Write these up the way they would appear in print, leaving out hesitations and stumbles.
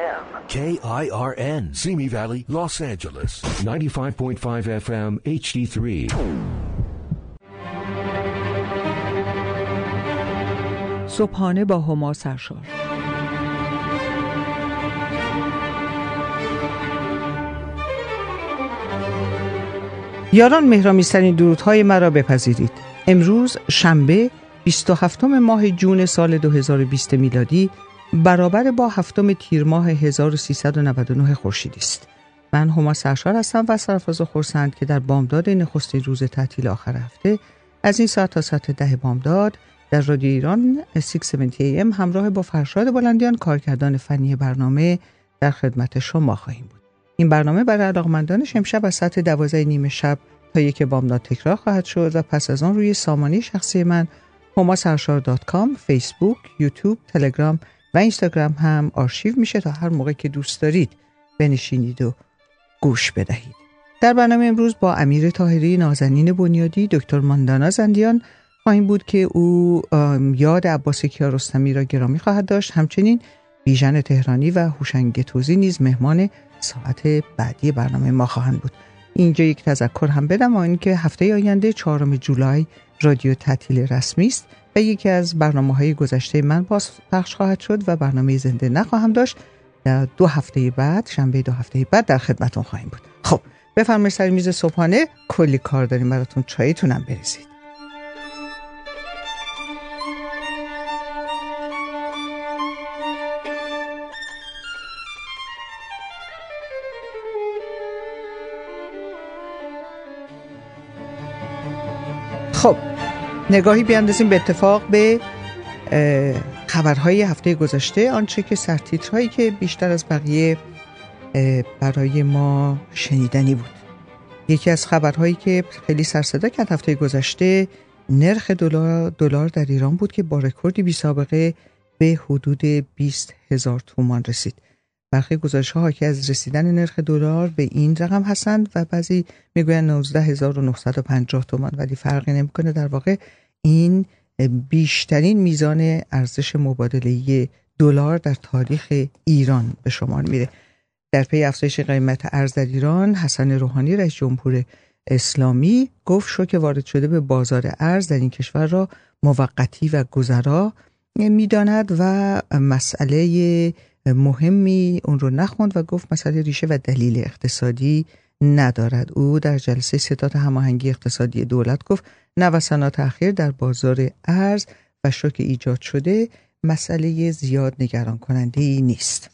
KIRN, Simi Valley, Los Angeles, 95.5 FM HD3. صبحانه با هما سرشار. یاران مهرامیزترین درودهای مرا بپذیرید. امروز شنبه 27 ماه جون سال 2020 میلادی برابر با 7 تیر ماه 1399 خورشیدی است. من هما سرشار هستم و سرفراز و خرسند که در بامداد نخستین روز تعطیل آخر هفته از این ساعت تا ساعت 10 بامداد در رادیو ایران 670 AM همراه با فرشاد بلندیان کارگردان فنی برنامه در خدمت شما خواهیم بود. این برنامه برای علاقه‌مندانش امشب از ساعت 12:30 شب تا 1 بامداد تکرار خواهد شد و پس از آن روی سامانه شخصی من homasarshar.com، فیسبوک، یوتیوب، تلگرام و اینستاگرام هم آرشیو میشه تا هر موقع که دوست دارید بنشینید و گوش بدهید. در برنامه امروز با امیر طاهری نازنین بنیادی، دکتر ماندانا زندیان خواهیم بود که او یاد عباس کیارستمی را گرامی خواهد داشت. همچنین بیژن تهرانی و هوشنگ توزی نیز مهمان ساعت بعدی برنامه ما خواهند بود. اینجا یک تذکر هم بدم اینکه هفته آینده 4 جولای رادیو تعطیل رسمی است و یکی از برنامه‌های گذشته من باز پخش خواهد شد و برنامه زنده نخواهم داشت. در 2 هفته بعد، شنبه 2 هفته بعد در خدمتتون خواهیم بود. خب بفرمایید سر میز صبحانه، کلی کار داریم براتون، چایتون هم بریزید. خب نگاهی بیاندازیم به اتفاق به خبرهای هفته گذشته، آنچه که سرتیترهایی که بیشتر از بقیه برای ما شنیدنی بود. یکی از خبرهایی که خیلی سر صدا کرد هفته گذشته نرخ دلار در ایران بود که با رکوردی بی سابقه به حدود 20,000 تومان رسید. برخی گزارش‌ها حاکی از رسیدن نرخ دلار به این رقم هستند و بعضی میگویند 19,950 تومان، ولی فرقی نمیکنه. در واقع این بیشترین میزان ارزش مبادله‌ای دلار در تاریخ ایران به شمار میره. در پی افزایش قیمت ارز در ایران، حسن روحانی رئیس جمهور اسلامی گفت شوک وارد شده به بازار ارز در این کشور را موقتی و گذرا میداند و مسئله مهمی اون رو نخوند و گفت مسئله ریشه و دلیل اقتصادی ندارد. او در جلسه ستاد هماهنگی اقتصادی دولت گفت نوسانات اخیر در بازار ارز و شوک ایجاد شده مسئله زیاد نگران کننده نیست.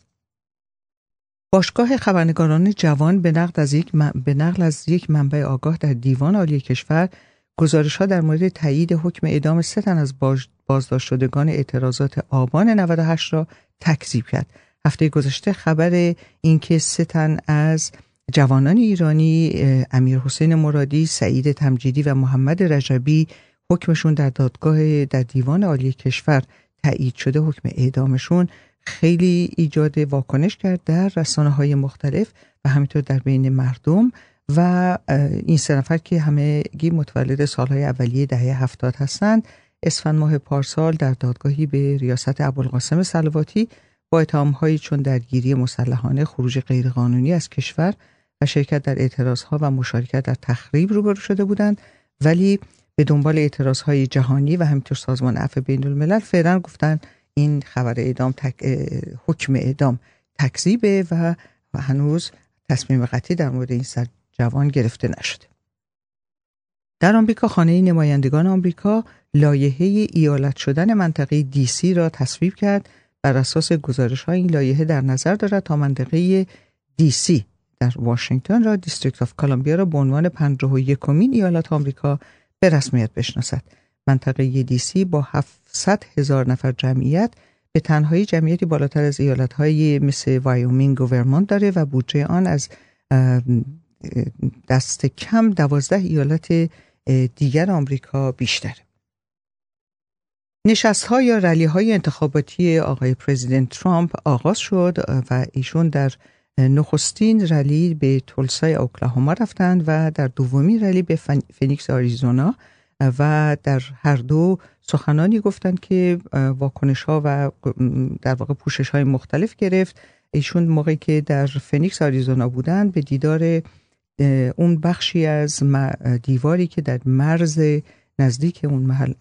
باشگاه خبرنگاران جوان به نقل از یک منبع آگاه در دیوان عالی کشور گزارش‌ها در مورد تایید حکم اعدام 3 تن از بازداشت شدگان اعتراضات آبان 98 را تکذیب کرد. هفته گذشته خبر اینکه 3 تن از جوانان ایرانی امیرحسین مرادی، سعید تمجیدی و محمد رجبی حکمشون در دیوان عالی کشور تایید شده، حکم اعدامشون خیلی ایجاد واکنش کرد در رسانه‌های مختلف و همینطور در بین مردم و این 3 نفر که همگی متولد سالهای اولیه دهه 70 هستند، اسفند ماه پارسال در دادگاهی به ریاست ابوالقاسم صلواتی با اتهام‌هایی چون درگیری مسلحانه، خروج غیرقانونی از کشور و شرکت در اعتراضها و مشارکت در تخریب روبرو شده بودند، ولی به دنبال اعتراضهای جهانی و همینطور سازمان عفو بین‌الملل فعلا گفتن این خبر حکم اعدام تکذیبه و هنوز تصمیم قطعی در مورد این جوان گرفته نشده. در آمریکا خانه نمایندگان آمریکا لایحه ایالت شدن منطقه DC را تصویب کرد. بر اساس گزارش‌های این لایحه در نظر دارد تا منطقه DC در واشنگتن را دیستریکت آف کلمبیا را به عنوان 51مین ایالت آمریکا به رسمیت بشناسد. منطقه DC با 700,000 نفر جمعیت به تنهایی جمعیتی بالاتر از ایالت‌های مثل وایومینگ و ورمونت داره و بودجه آن از دست کم 12 ایالت دیگر آمریکا بیشتر. نشست‌ها یا رلی‌های انتخاباتی آقای پرزیدنت ترامپ آغاز شد و ایشون در نخستین رلی به تولسای اوکلاهوما رفتند و در دومین رلی به فینیکس آریزونا و در هر دو سخنانی گفتند که واکنش‌ها و در واقع پوشش‌های مختلف گرفت. ایشون موقعی که در فینیکس آریزونا بودن به دیدار اون بخشی از دیواری که در مرز نزدیک اون محل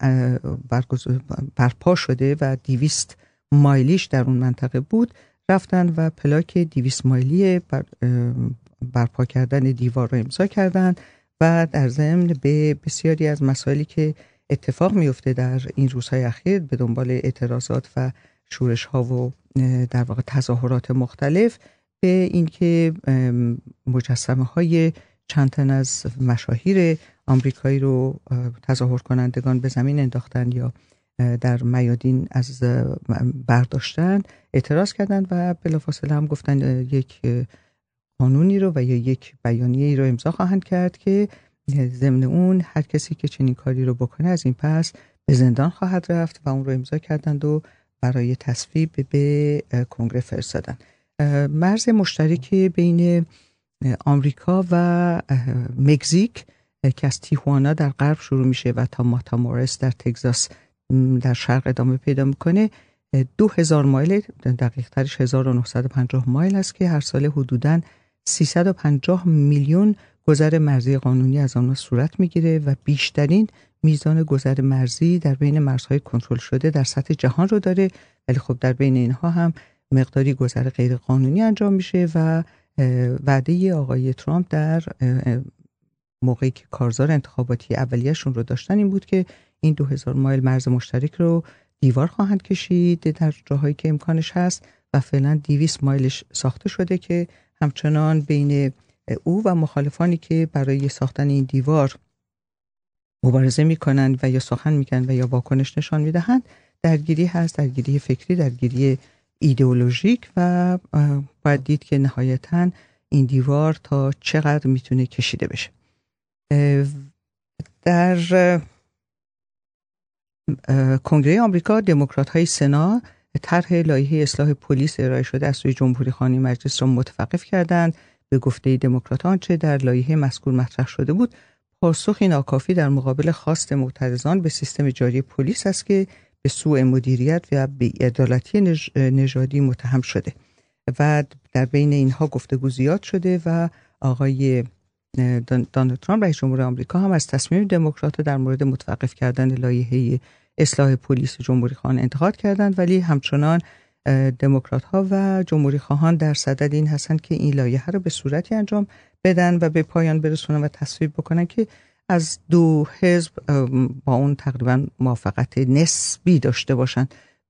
برپا شده و 200 مایلیش در اون منطقه بود رفتن و پلاک 200 مایلی برپا کردن دیوار رو امضا کردن و در ضمن به بسیاری از مسائلی که اتفاق میفته در این روزهای اخیر به دنبال اعتراضات و شورش ها و در واقع تظاهرات مختلف به اینکه مجسمه های چند تن از مشاهیر آمریکایی رو تظاهر کنندگان به زمین انداختن یا در میادین از برداشتن اعتراض کردند و بلافاصله هم گفتن یک قانونی رو و یا یک بیانیه‌ای رو امضا خواهند کرد که ضمن اون هر کسی که چنین کاری رو بکنه از این پس به زندان خواهد رفت و اون رو امضا کردند و برای تصویب به کنگره فرستادن. مرز مشترک بین آمریکا و مکزیک که از تیهوانا در غرب شروع میشه و تا ماتامورس در تگزاس در شرق ادامه پیدا میکنه 2000 مایل، دقیق ترش 1950 مایل است که هر سال حدوداً 350 میلیون گذر مرزی قانونی از آنها صورت میگیره و بیشترین میزان گذر مرزی در بین مرزهای کنترل شده در سطح جهان رو داره، ولی خب در بین اینها هم مقداری گذر غیر قانونی انجام میشه و وعده آقای ترامپ در موقعی که کارزار انتخاباتی اولیه‌شون رو داشتن این بود که این 2000 مایل مرز مشترک رو دیوار خواهند کشید در جاهایی که امکانش هست و فعلا 200 مایلش ساخته شده که همچنان بین او و مخالفانی که برای ساختن این دیوار مبارزه میکنند و یا سخن میگن و یا واکنش نشان میدهند درگیری هست، درگیری فکری، درگیری ایدئولوژیک و باید دید که نهایتاً این دیوار تا چقدر میتونه کشیده بشه. در کنگره آمریکا دموکرات‌های سنا طرح لایحه اصلاح پلیس ارائه شده از سوی جمهوری خانه مجلس را متوقف کردند. به گفته دموکراتان چه در لایحه مذکور مطرح شده بود پاسخی ناکافی در مقابل خواست معترضان به سیستم جاری پلیس است که به سوء مدیریت و بی‌عدالتی نژادی متهم شده و در بین اینها گفتگو زیاد شده و آقای دونالد ترامپ رئیس جمهور آمریکا هم از تصمیم دموکرات‌ها در مورد متوقف کردن لایحه اصلاح پلیس جمهوری خواهان انتقاد کردند، ولی همچنان دموکرات‌ها و جمهوری خواهان در صدد این هستند که این لایحه رو به صورتی انجام بدن و به پایان برسونن و تصویب بکنن که از دو حزب با اون تقریبا موافقت نسبی داشته باشن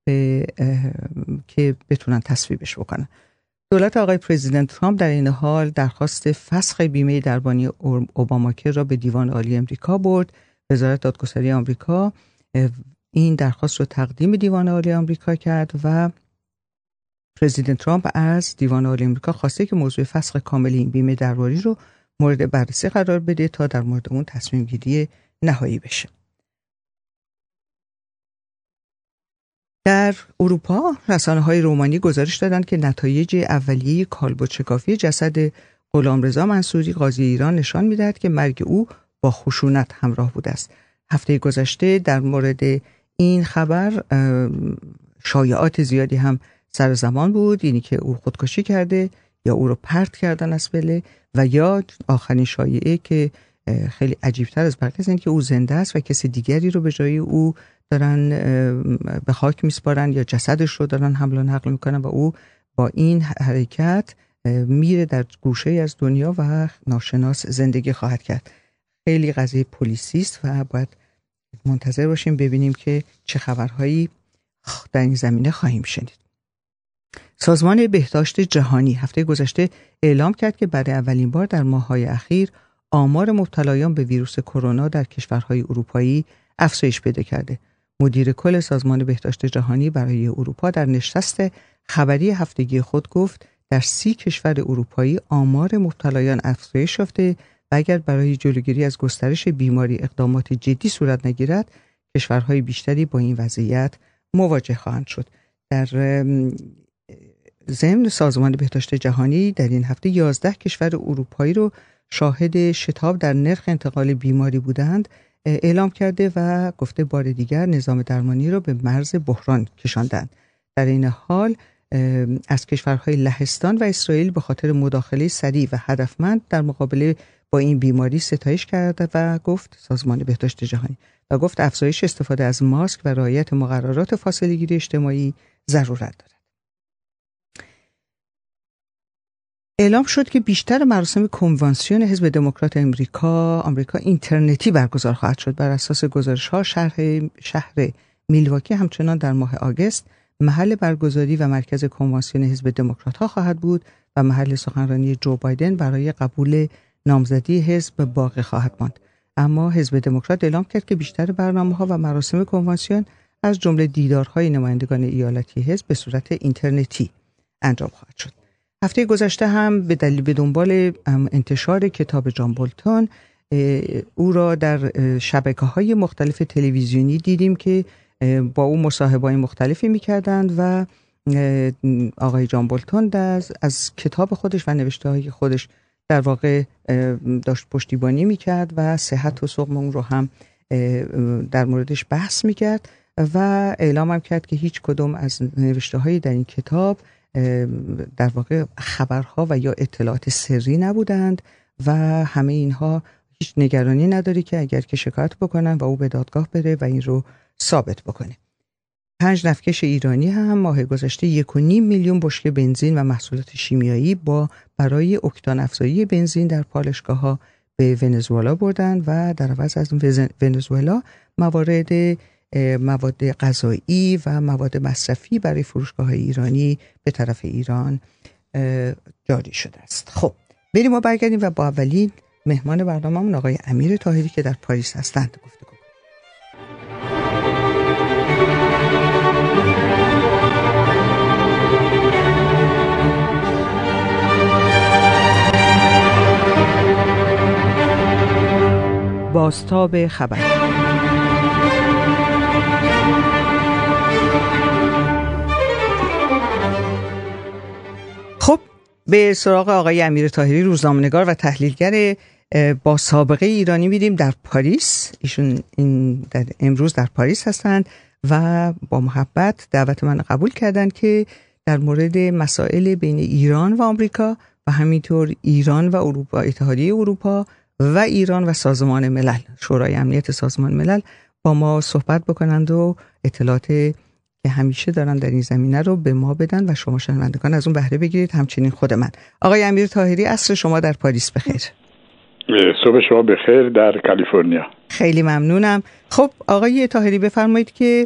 که بتونن تصویبش بکنن. دولت آقای پرزیدنت ترامپ در این حال درخواست فسخ بیمه دربانی اوباماکر را به دیوان عالی آمریکا برد. وزارت دادگستری آمریکا این درخواست رو تقدیم دیوان عالی آمریکا کرد و پرزیدنت ترامپ از دیوان عالی آمریکا خواسته که موضوع فسخ کامل این بیمه درباری رو مورد بررسی قرار بده تا در مورد اون تصمیم گیری نهایی بشه. در اروپا رسانه‌های رومانی گزارش دادند که نتایج اولیه کالبد شکافی جسد غلامرضا منصوری قاضی ایران نشان می‌دهد که مرگ او با خشونت همراه بوده است. هفته گذشته در مورد این خبر شایعات زیادی هم سر زمان بود، اینی که او خودکشی کرده یا او رو پرت کردن از پله و یا آخرین شایعه که خیلی عجیب‌تر از بقیه است که او زنده است و کسی دیگری رو به جای او دارن به خاک میسپارن یا جسدش رو دارن حمل و نقل میکنن و او با این حرکت میره در گوشه از دنیا و ناشناس زندگی خواهد کرد. خیلی قضیه پلیسی است و باید منتظر باشیم ببینیم که چه خبرهایی در این زمینه خواهیم شنید. سازمان بهداشت جهانی هفته گذشته اعلام کرد که برای اولین بار در ماه‌های اخیر آمار مبتلایان به ویروس کرونا در کشورهای اروپایی افزایش پیدا کرده. مدیر کل سازمان بهداشت جهانی برای اروپا در نشست خبری هفتگی خود گفت در 30 کشور اروپایی آمار مبتلایان افزایش یافته و اگر برای جلوگیری از گسترش بیماری اقدامات جدی صورت نگیرد کشورهای بیشتری با این وضعیت مواجه خواهند شد. در ضمن سازمان بهداشت جهانی در این هفته 11 کشور اروپایی رو شاهد شتاب در نرخ انتقال بیماری بودند اعلام کرده و گفته بار دیگر نظام درمانی را به مرز بحران کشاندند. در این حال از کشورهای لهستان و اسرائیل به خاطر مداخله سریع و هدفمند در مقابله با این بیماری ستایش کرد و گفت سازمان بهداشت جهانی و گفت افزایش استفاده از ماسک و رعایت مقررات فاصله‌گیری اجتماعی ضرورت دارد. اعلام شد که بیشتر مراسم کنوانسیون حزب دموکرات آمریکا اینترنتی برگزار خواهد شد. بر اساس گزارش‌ها شهر میلواکی همچنان در ماه آگوست محل برگزاری و مرکز کنوانسیون حزب دموکرات‌ها خواهد بود و محل سخنرانی جو بایدن برای قبول نامزدی حزب باقی خواهد ماند. اما حزب دموکرات اعلام کرد که بیشتر برنامه‌ها و مراسم کنوانسیون از جمله دیدارهای نمایندگان ایالتی حزب به صورت اینترنتی انجام خواهد شد. هفته گذشته هم به دنبال انتشار کتاب جان بولتون او را در شبکه‌های مختلف تلویزیونی دیدیم که با او مصاحبه‌های مختلفی می‌کردند و آقای جان بولتون از کتاب خودش و نوشته‌های خودش در واقع داشت پشتیبانی می‌کرد و صحت و سقم اون رو هم در موردش بحث می‌کرد و اعلام هم کرد که هیچ کدوم از نوشته‌های در این کتاب در واقع خبرها و یا اطلاعات سری نبودند و همه اینها هیچ نگرانی نداره که اگر که شکایت بکنن و او به دادگاه بره و این رو ثابت بکنه. 5 نفتکش ایرانی هم ماه گذشته 1.5 میلیون بشکه بنزین و محصولات شیمیایی برای اکتان افزایی بنزین در پالایشگاه‌ها به ونزوئلا بردند و در عوض از ونزوئلا مواد غذایی و مواد مصرفی برای فروشگاه‌های ایرانی به طرف ایران جاری شده است. خب بریم و برگردیم و با اولین مهمان برنامه‌مون آقای امیر طاهری که در پاریس هستند گفتگو کنیم. بازتاب خبر. خب به سراغ آقای امیر طاهری روزنامه‌نگار و تحلیلگر با سابقه ایرانی میریم در پاریس. ایشون امروز در پاریس هستند و با محبت دعوت من قبول کردند که در مورد مسائل بین ایران و آمریکا و همینطور ایران و اروپا، اتحادیه اروپا و ایران و سازمان ملل، شورای امنیت سازمان ملل با ما صحبت بکنند و اطلاعات که همیشه دارن در این زمینه رو به ما بدن و شما شنوندگان از اون بهره بگیرید، همچنین خود من. آقای امیر طاهری، عصر شما در پاریس بخیر. صبح شما بخیر در کالیفرنیا. خیلی ممنونم. خب آقای طاهری بفرمایید که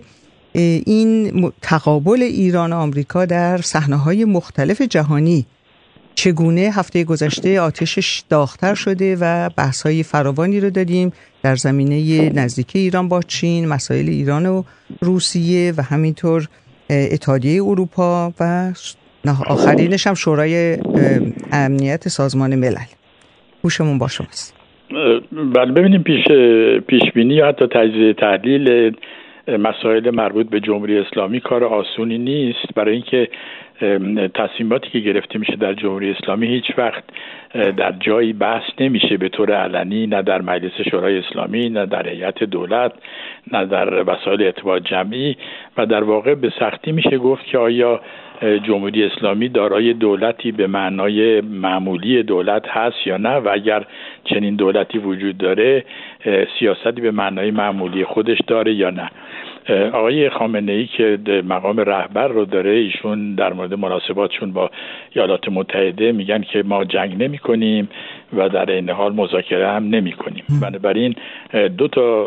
این تقابل ایران و آمریکا در صحنه‌های مختلف جهانی چگونه هفته گذشته آتشش داغ‌تر شده و بحث‌های فراوانی رو دادیم در زمینه نزدیکی ایران با چین، مسائل ایران و روسیه و همینطور اتحادیه اروپا و آخرینش هم شورای امنیت سازمان ملل. گوشمون با شماست. بله، ببینیم پیشبینی یا حتی تجزیه تحلیل مسائل مربوط به جمهوری اسلامی کار آسونی نیست، برای اینکه تصمیماتی که گرفته میشه در جمهوری اسلامی هیچ وقت در جایی بحث نمیشه به طور علنی، نه در مجلس شورای اسلامی، نه در هیئت دولت، نه در وسایل اطلاع جمعی و در واقع به سختی میشه گفت که آیا جمهوری اسلامی دارای دولتی به معنای معمولی دولت هست یا نه و اگر چنین دولتی وجود داره سیاستی به معنای معمولی خودش داره یا نه. آقای خامنه‌ای که مقام رهبر رو داره، ایشون در مورد مناسباتشون با ایالات متحده میگن که ما جنگ نمی کنیم و در این حال مذاکره هم نمی کنیم. بنابراین دو تا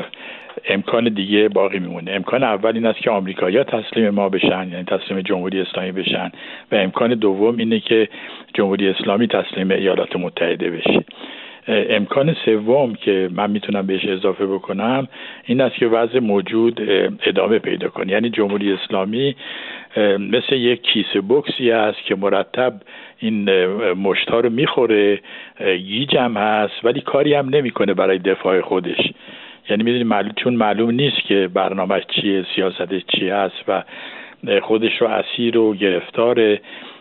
امکان دیگه باقی میمونه. امکان اول این است که آمریکایی‌ها تسلیم ما بشن، یعنی تسلیم جمهوری اسلامی بشن، و امکان دوم اینه که جمهوری اسلامی تسلیم ایالات متحده بشه. امکان سوم که من میتونم بهش اضافه بکنم این است که وضع موجود ادامه پیدا کنه، یعنی جمهوری اسلامی مثل یک کیسه بوکسی است که مرتب این مشت‌ها رو میخوره، گیج هم هست ولی کاری هم نمیکنه برای دفاع خودش. یعنی میدونید چون معلوم نیست که برنامه‌اش چیه، سیاستش چی هست و خودش رو اسیر و گرفتار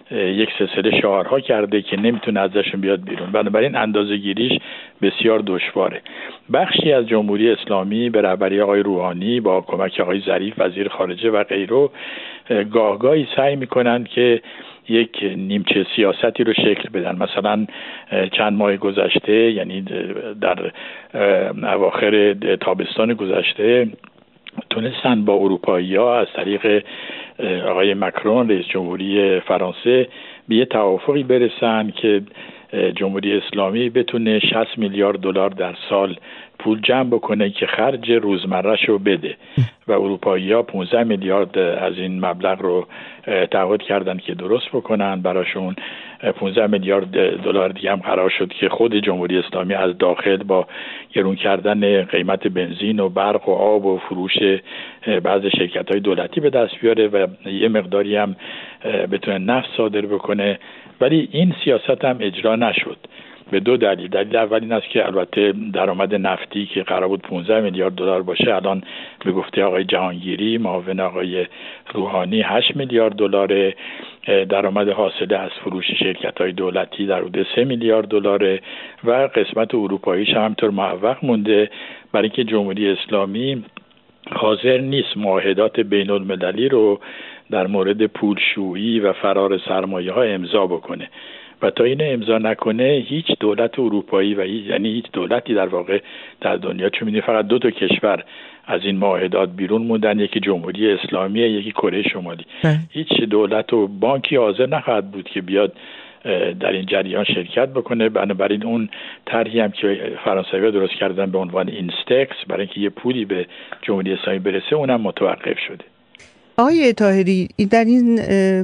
یک سلسله شعارها کرده که نمیتونه ازشون بیاد بیرون. بنابراین اندازه‌گیریش بسیار دشواره. بخشی از جمهوری اسلامی به رهبری آقای روحانی با کمک آقای ظریف وزیر خارجه و غیره گاهگاهی سعی میکنن که یک نیمچه سیاستی رو شکل بدن. مثلا چند ماه گذشته، یعنی در اواخر تابستان گذشته، تونستن با اروپایی‌ها از طریق آقای مکرون رئیس جمهوری فرانسه به یه توافقی برسن که جمهوری اسلامی بتونه 60 میلیارد دلار در سال پول جمع بکنه که خرج روزمره‌شو بده و اروپایی‌ها 15 میلیارد از این مبلغ رو تعهد کردن که درست بکنن براشون. 15 میلیارد دلار دیگه هم قرار شد که خود جمهوری اسلامی از داخل با گرون کردن قیمت بنزین و برق و آب و فروش بعضی شرکت‌های دولتی به دست بیاره و یه مقداری هم بتونه نفت صادر بکنه. ولی این سیاست هم اجرا نشد به دو دلیل. دلیل اول این است که البته درآمد نفتی که قرار بود 15 میلیارد دلار باشه، الان به گفته آقای جهانگیری معاون آقای روحانی 8 میلیارد دلار. درآمد حاصل از فروش شرکت‌های دولتی در حدود 3 میلیارد دلار و قسمت اروپاییش هم همینطور معوق مونده، برای اینکه جمهوری اسلامی حاضر نیست معاهدات بین المللی رو در مورد پولشویی و فرار سرمایه‌ها امضا بکنه و تا این امضا نکنه هیچ دولت اروپایی و یعنی هیچ دولتی در واقع در دنیا، چون می‌بینید فقط دو تا کشور از این معاهدات بیرون موندن، یکی جمهوری اسلامی، یکی کره شمالی. هیچ دولت و بانکی حاضر نخواهد بود که بیاد در این جریان شرکت بکنه. بنابراین اون طرحی هم که فرانسوی‌ها درست کردن به عنوان اینستکس برای اینکه یه پولی به جمهوری اسلامی برسه، اونم متوقف شده. آقای طاهری، در این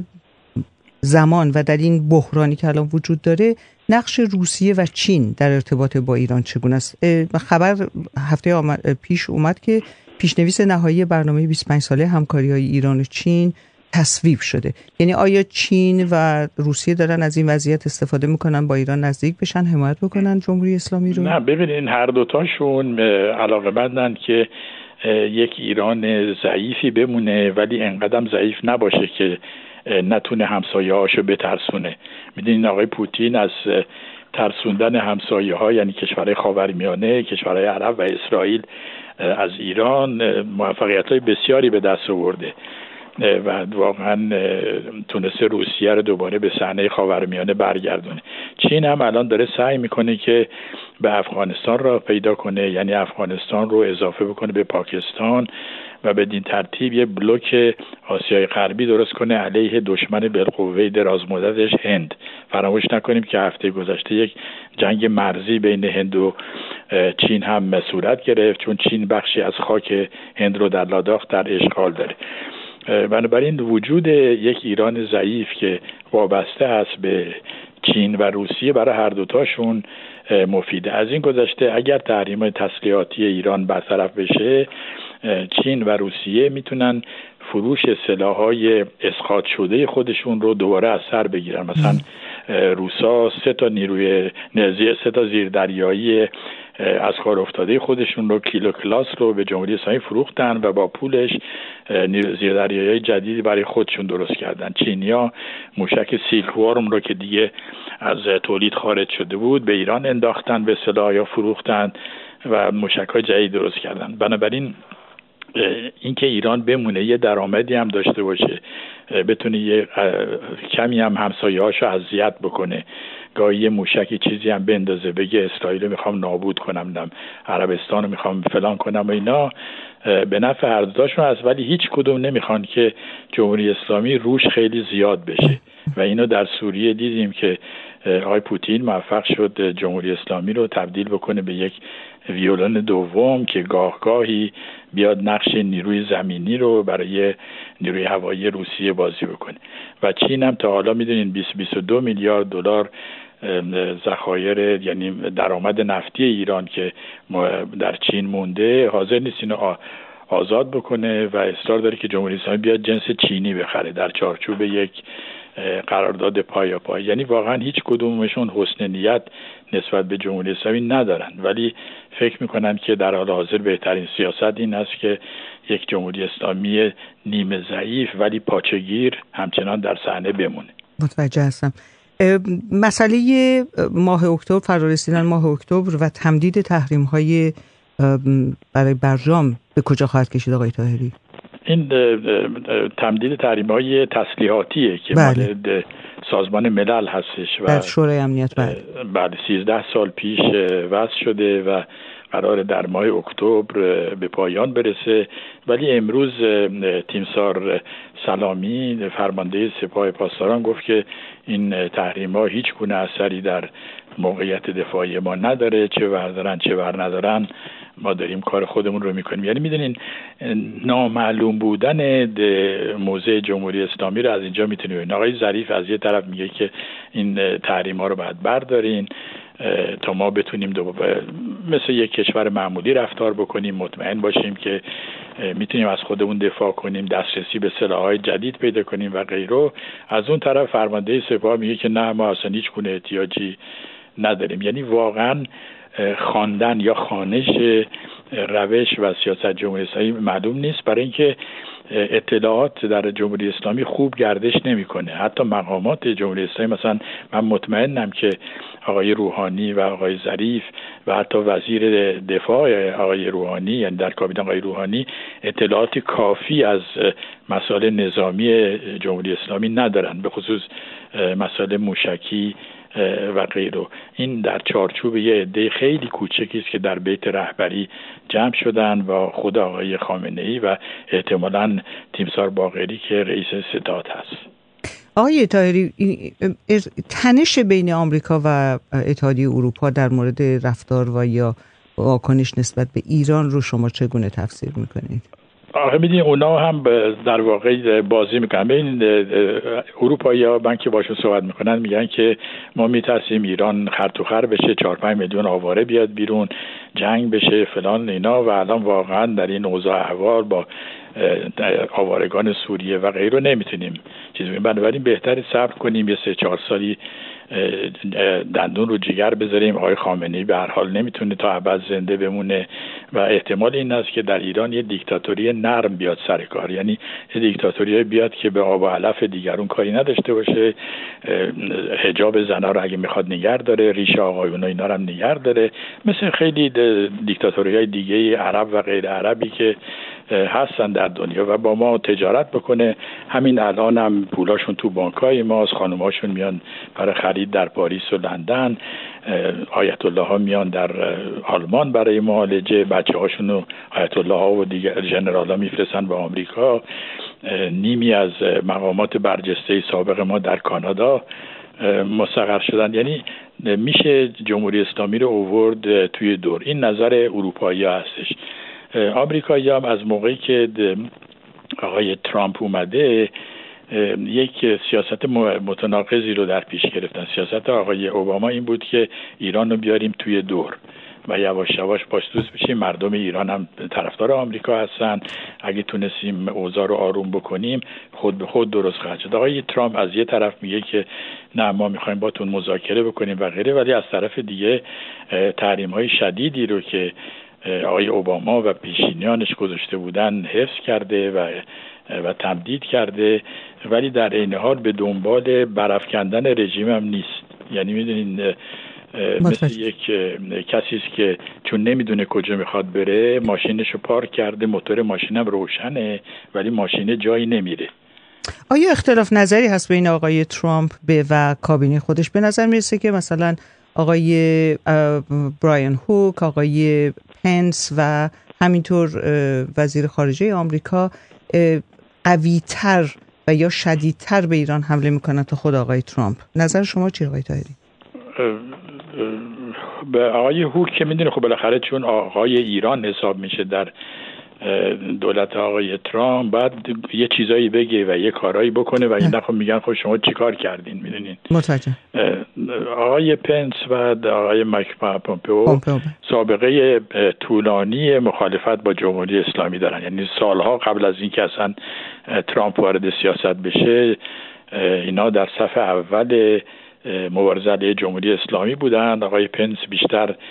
زمان و در این بحرانی که الان وجود داره، نقش روسیه و چین در ارتباط با ایران چگونه است؟ خبر هفته پیش اومد که پیشنویس نهایی برنامه 25 ساله همکاری‌های ایران و چین تصویب شده. یعنی آیا چین و روسیه دارن از این وضعیت استفاده میکنن با ایران نزدیک بشن، حمایت بکنن جمهوری اسلامی رو؟ نه، ببینین هر دوتاشون علاقه‌مندن که یک ایران ضعیفی بمونه، ولی انقدرم ضعیف نباشه که نتونه همسایه‌هاشو بترسونه. میدونین آقای پوتین از ترسوندن همسایه‌ها، یعنی کشورهای خاورمیانه، کشورهای عرب و اسرائیل، از ایران موفقیت‌های بسیاری به دست آورده و واقعا تونسته روسیه رو دوباره به صحنه خاورمیانه برگردونه. چین هم الان داره سعی میکنه که به افغانستان را پیدا کنه، یعنی افغانستان رو اضافه بکنه به پاکستان و بدین ترتیب یه بلوک آسیای غربی درست کنه علیه دشمن بالقوه درازمدتش هند. فراموش نکنیم که هفته گذشته یک جنگ مرزی بین هند و چین هم صورت گرفت، چون چین بخشی از خاک هند رو در لاداخ در اشغال داره. بنابراین وجود یک ایران ضعیف که وابسته است به چین و روسیه برای هر دوتاشون مفیده. از این گذشته اگر تحریم تسلیحاتی ایران برطرف بشه، چین و روسیه میتونن فروش سلاح‌های اسقاط شده خودشون رو دوباره از سر بگیرن. مثلا روسا 3 تا زیردریایی از کار افتاده خودشون رو، کیلو کلاس رو به جمهوری اسلامی فروختن و با پولش زیردریایی جدیدی برای خودشون درست کردن. چینیا موشک سیلک وارم رو که دیگه از تولید خارج شده بود به ایران انداختن، به اصطلاح یا فروختن و موشک‌های جدید درست کردن. بنابراین اینکه ایران بمونه، یه درآمدی هم داشته باشه، بتونه یه کمی هم همسایه‌هاشو اذیت بکنه، گاهی یه موشکی چیزی هم بندازه بگه اسرائیل رو میخوام نابود کنم، عربستان رو میخوام فلان کنم و اینا، به نفع هر دوتاشون هست. ولی هیچ کدوم نمیخوان که جمهوری اسلامی روش خیلی زیاد بشه و اینو در سوریه دیدیم که آقای پوتین موفق شد جمهوری اسلامی رو تبدیل بکنه به یک ویولن دوم که گاهی بیاد نقش نیروی زمینی رو برای نیروی هوایی روسیه بازی بکنه. و چین هم تا حالا میدونین 20-22 میلیارد دلار ذخایر، یعنی درآمد نفتی ایران که در چین مونده، حاضر نیست اینو آزاد بکنه و اصرار داره که جمهوری اسلامی بیاد جنس چینی بخره در چارچوب یک قرارداد پایاپای. یعنی واقعا هیچ کدومشون حسن نیت نسبت به جمهوری اسلامی ندارن، ولی فکر میکنن که در حال حاضر بهترین سیاست این است که یک جمهوری اسلامی نیمه ضعیف ولی پاچگیر همچنان در صحنه بمونه. متوجه هستم. مسئله ماه اکتبر، فرارسیدن ماه اکتبر و تمدید تحریم‌های برای برجام به کجا خواهد کشید آقای طاهری؟ این تمدید تحریم‌های تسلیحاتیه که بله. مال سازمان ملل هستش و در شورای امنیت بعد 13 سال پیش وضع شده و قرار در ماه اکتبر به پایان برسه. ولی امروز تیمسار سلامی فرمانده سپاه پاسداران گفت که این تحریم‌ها هیچ گونه اثری در موقعیت دفاعی ما نداره، چه وردارن چه ور ندارن ما داریم کار خودمون رو میکنیم. یعنی میدونین نامعلوم بودن موضع جمهوری اسلامی رو از اینجا میتونیم. آقای ظریف از یه طرف میگه که این تحریم‌ها رو باید بردارین تا ما بتونیم مثل یک کشور معمولی رفتار بکنیم، مطمئن باشیم که میتونیم از خودمون دفاع کنیم، دسترسی به سلاح‌های جدید پیدا کنیم و غیره. از اون طرف فرمانده سپاه میگه که نه، ما اصلا هیچ گونه احتیاجی نداریم. یعنی واقعا خواندن یا خوانش روش و سیاست جمهوری اسلامی معلوم نیست، برای اینکه اطلاعات در جمهوری اسلامی خوب گردش نمیکنه. حتی مقامات جمهوری اسلامی، مثلا من مطمئنم که آقای روحانی و آقای ظریف و حتی وزیر دفاع آقای روحانی، یعنی در کابینه آقای روحانی، اطلاعات کافی از مسائل نظامی جمهوری اسلامی ندارن، به خصوص مسائل موشکی و غیره. این در چارچوب یه عده خیلی کوچکی است که در بیت رهبری جمع شدن و خود آقای خامنه‌ای و احتمالاً تیمسار باقری که رئیس ستاد هست. آقای طاهری، تنش بین آمریکا و اتحادیه اروپا در مورد رفتار و یا واکنش نسبت به ایران رو شما چگونه تفسیر میکنید؟ آخه میدین اونا هم در واقع بازی میکنن. ببین اروپایی‌ها من که باشون صحبت میکنن میگن که ما میترسیم ایران خرطوخر بشه، 4-5 میلیون آواره بیاد بیرون، جنگ بشه فلان اینا، و الان واقعا در این اوضاع احوال با آوارگان سوریه و غیره نمیتونیم چیزی بگیم. بنابراین بهتره صبر کنیم، یه 3-4 سالی دندون رو جگر بذاریم. آقای خامنه‌ای به هر حال نمیتونه تا ابد زنده بمونه و احتمال این است که در ایران یه دیکتاتوری نرم بیاد سر کار، یعنی یه دیکتاتوری بیاد که به آب و علف دیگرون کاری نداشته باشه، حجاب زنا رو اگه میخواد نگه داره، ریش آقایون اینا رو هم نگه داره، مثل خیلی دیکتاتوری‌های دیگه عرب و غیر عربی که هستن در دنیا، و با ما تجارت بکنه. همین الان هم پولاشون تو بانکای ماست، خانوماشون میان برای خرید در پاریس و لندن، آیت الله ها میان در آلمان برای معالجه، بچه هاشون رو آیت الله ها و دیگر ژنرال ها میفرستن به آمریکا. نیمی از مقامات برجسته سابق ما در کانادا مستقر شدن. یعنی میشه جمهوری اسلامی رو آورد توی دور. این نظر اروپایی ها هستش. آمریکایی هم از موقعی که آقای ترامپ اومده یک سیاست متناقضی رو در پیش گرفتن. سیاست آقای اوباما این بود که ایران رو بیاریم توی دور و یواش یواش پاش دوست بشیم. مردم ایران هم طرفدار آمریکا هستن، اگه تونستیم اوضاع رو آروم بکنیم خود به خود درست خواهد شد. آقای ترامپ از یه طرف میگه که نه، ما میخوایم باتون مذاکره بکنیم و غیره، ولی از طرف دیگه تحریم‌های شدیدی رو که آقای اوباما و پیشینیانش گذاشته بودن حفظ کرده و تمدید کرده، ولی در عین حال به دنبال برافکندن رژیم هم نیست. یعنی میدونین مثل یک کسی است که چون نمیدونه کجا میخواد بره، ماشینشو پارک کرده، موتور ماشینم روشنه ولی ماشین جایی نمیره. آیا اختلاف نظری هست بین آقای ترامپ و کابینه خودش؟ به نظر میرسه که مثلا آقای برایان هوک، آقای پنس و همینطور وزیر خارجه آمریکا قوی‌تر و یا شدیدتر به ایران حمله میکنن تا خود آقای ترامپ. نظر شما چیه آقای طاهری؟ به آقای هوک که میدونه خب بالاخره چون آقای ایران حساب میشه در دولت آقای ترامپ، بعد یه چیزایی بگه و یه کارایی بکنه و این خب میگن خب شما چی کار کردین. میدونین متوجه. آقای پنس و آقای مایک پومپئو سابقه طولانی مخالفت با جمهوری اسلامی دارن، یعنی سالها قبل از اینکه اصلا ترامپ وارد سیاست بشه اینا در صف اول مبارزه علیه جمهوری اسلامی بودن. آقای پنس بیشتر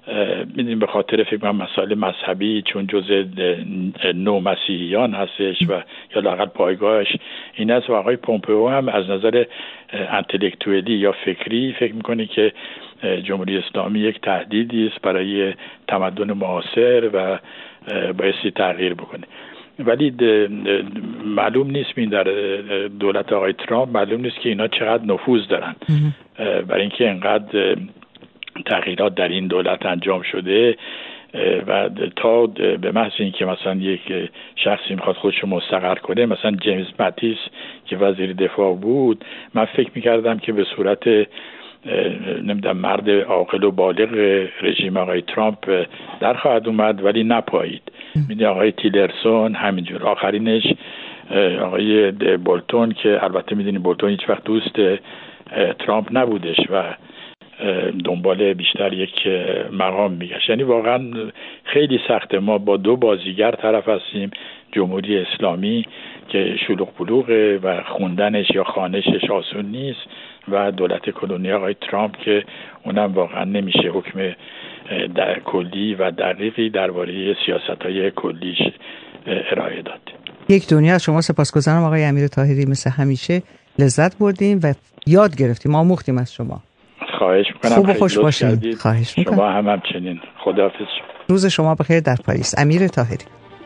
میدونیم به خاطر فکر کنم مسائل مذهبی، چون جزء نو مسیحیان هستش و یا لااقل پایگاهش این است. و آقای پومپئو هم از نظر انتلکتوالی یا فکری فکر میکنه که جمهوری اسلامی یک تهدیدی است برای تمدن معاصر و بایستی تغییر بکنه. ولی معلوم نیست در دولت آقای ترامپ معلوم نیست که اینا چقدر نفوذ دارن، برای اینکه اینقدر تغییرات در این دولت انجام شده و تا به محض اینکه مثلا یک شخصی میخواد خودش رو مستقر کنه، مثلا جیمز ماتیس که وزیر دفاع بود، من فکر میکردم که به صورت نمیدونم مرد عاقل و بالغ رژیم آقای ترامپ در خواهد اومد، ولی نپایید. میدونی آقای تیلرسون همینجور، آخرینش آقای بولتون که البته میدونی بولتون هیچ وقت دوست ترامپ نبودش و دنبال بیشتر یک مقام میگشت. یعنی واقعا خیلی سخته. ما با دو بازیگر طرف هستیم، جمهوری اسلامی که شلوغ بلوغه و خوندنش یا خوانشش آسون نیست و دولت کلونی آقای ترامپ که اونم واقعا نمیشه حکم در کلی و دقیقی درباره سیاست‌های کلیش ارائه داد. یک دنیا از شما سپاسگزارم آقای امیر طاهری، مثل همیشه لذت بردیم و یاد گرفتیم، آموختیم از شما. خواهش میکنم. خوب و خوش باشید. خواهش میکنم. شما هم همچنین. خداحافظ. روز شما بخیر در پاریس. امیر طاهری.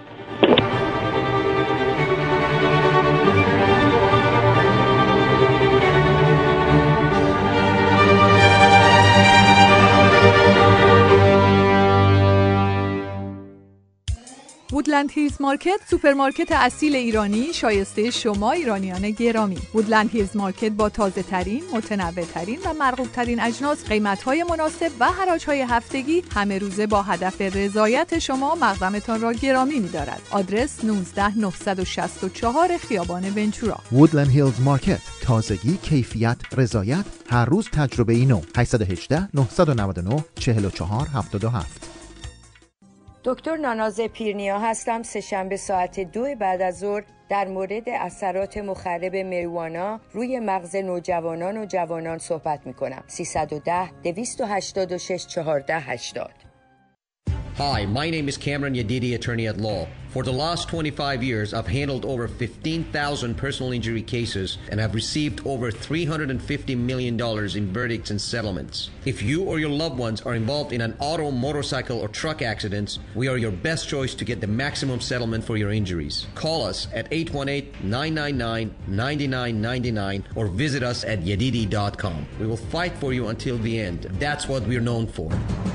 وودلند هیلز مارکت، سوپرمارکت اصیل ایرانی شایسته شما ایرانیان گرامی. وودلند هیلز مارکت با تازه ترین، متنوع ترین و مرغوب ترین اجناس، قیمت های مناسب و حراج های هفتگی همه روزه با هدف رضایت شما مقدمتان را گرامی می دارد. آدرس 19964 خیابان ونچورا. وودلند هیلز مارکت، تازگی، کیفیت، رضایت، هر روز تجربه نو. 818 999 44 77. دکتر ناناز پیرنیا هستم. سه‌شنبه ساعت 2 بعد از ظهر در مورد اثرات مخرب مریجوانا روی مغز نوجوانان و جوانان صحبت می‌کنم. 310 286 1480. Hi, my name is Cameron Yedidi, attorney at law. For the last 25 years, I've handled over 15,000 personal injury cases and have received over $350 million in verdicts and settlements. If you or your loved ones are involved in an auto, motorcycle, or truck accidents, we are your best choice to get the maximum settlement for your injuries. Call us at 818-999-9999 or visit us at yedidi.com. We will fight for you until the end. That's what we're known for.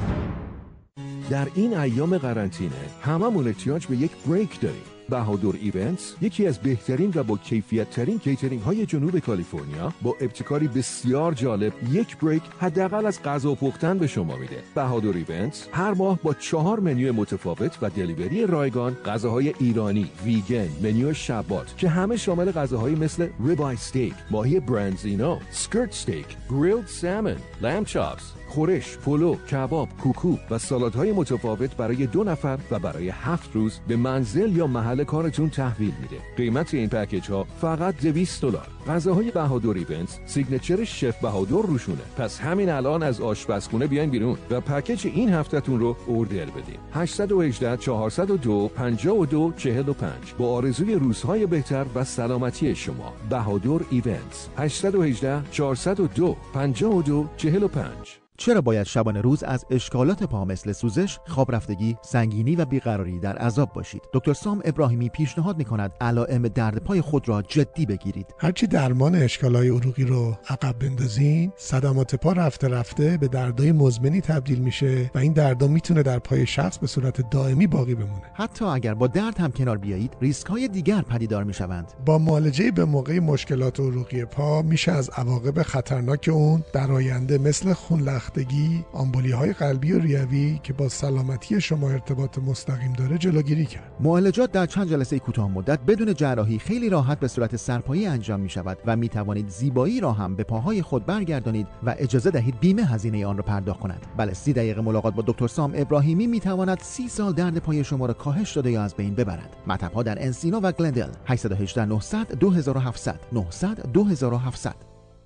در این ایام قرنطینه هممون احتیاج به یک بریک داریم. بهادر ایونتس یکی از بهترین و با کیفیت ترین کیترینگ های جنوب کالیفرنیا با ابتکاری بسیار جالب یک بریک حداقل از غذا پختن به شما میده. بهادر ایونتس هر ماه با 4 منوی متفاوت و دلیوری رایگان غذاهای ایرانی، ویگن، منوی شبات که همه شامل غذاهایی مثل ریبای استیک، ماهی برانزینو، سکرت استیک، گریلد سالمون، لام چاپس، خورش، پلو، کباب، کوکو و سالادهای متفاوت برای 2 نفر و برای 7 روز به منزل یا محل کارتون تحویل میده. قیمت این پکیج ها فقط $200. غذاهای بهادر ایونتس سیگنچر شف بهادر روشونه. پس همین الان از آشپزخونه بیاین بیرون و پکیج این هفتهتون رو اوردر بدین. 818 402 5245 با آرزوی روزهای بهتر و سلامتی شما. بهادر ایونتس 818 402 5245. چرا باید شبانه روز از اشکالات پا مثل سوزش، خواب رفتگی، سنگینی و بیقراری در عذاب باشید؟ دکتر سام ابراهیمی پیشنهاد می‌کند علائم درد پای خود را جدی بگیرید. هرچی درمان اشکالات عروقی رو عقب بندازین، صدمات پا رفته رفته به دردای مزمنی تبدیل میشه و این دردا میتونه در پای شخص به صورت دائمی باقی بمونه. حتی اگر با درد هم کنار بیایید، ریسک‌های دیگر پدیدار میشوند. با معالجه به موقع مشکلات عروقی پا میشه از عواقب خطرناک اون در آینده مثل خون آمبولی‌های قلبی و ریوی که با سلامتی شما ارتباط مستقیم داره جلوگیری کرد. معالجات در چند جلسه کوتاه مدت بدون جراحی خیلی راحت به صورت سرپایی انجام می شود و می توانید زیبایی را هم به پاهای خود برگردانید و اجازه دهید بیمه هزینه آن را پرداخت کند. بله، 30 دقیقه ملاقات با دکتر سام ابراهیمی می تواند 30 سال درد پای شما را کاهش داده یا از بین ببرد. مطب‌ها در انسینو و گلندل. 818 900 2700 900 2700.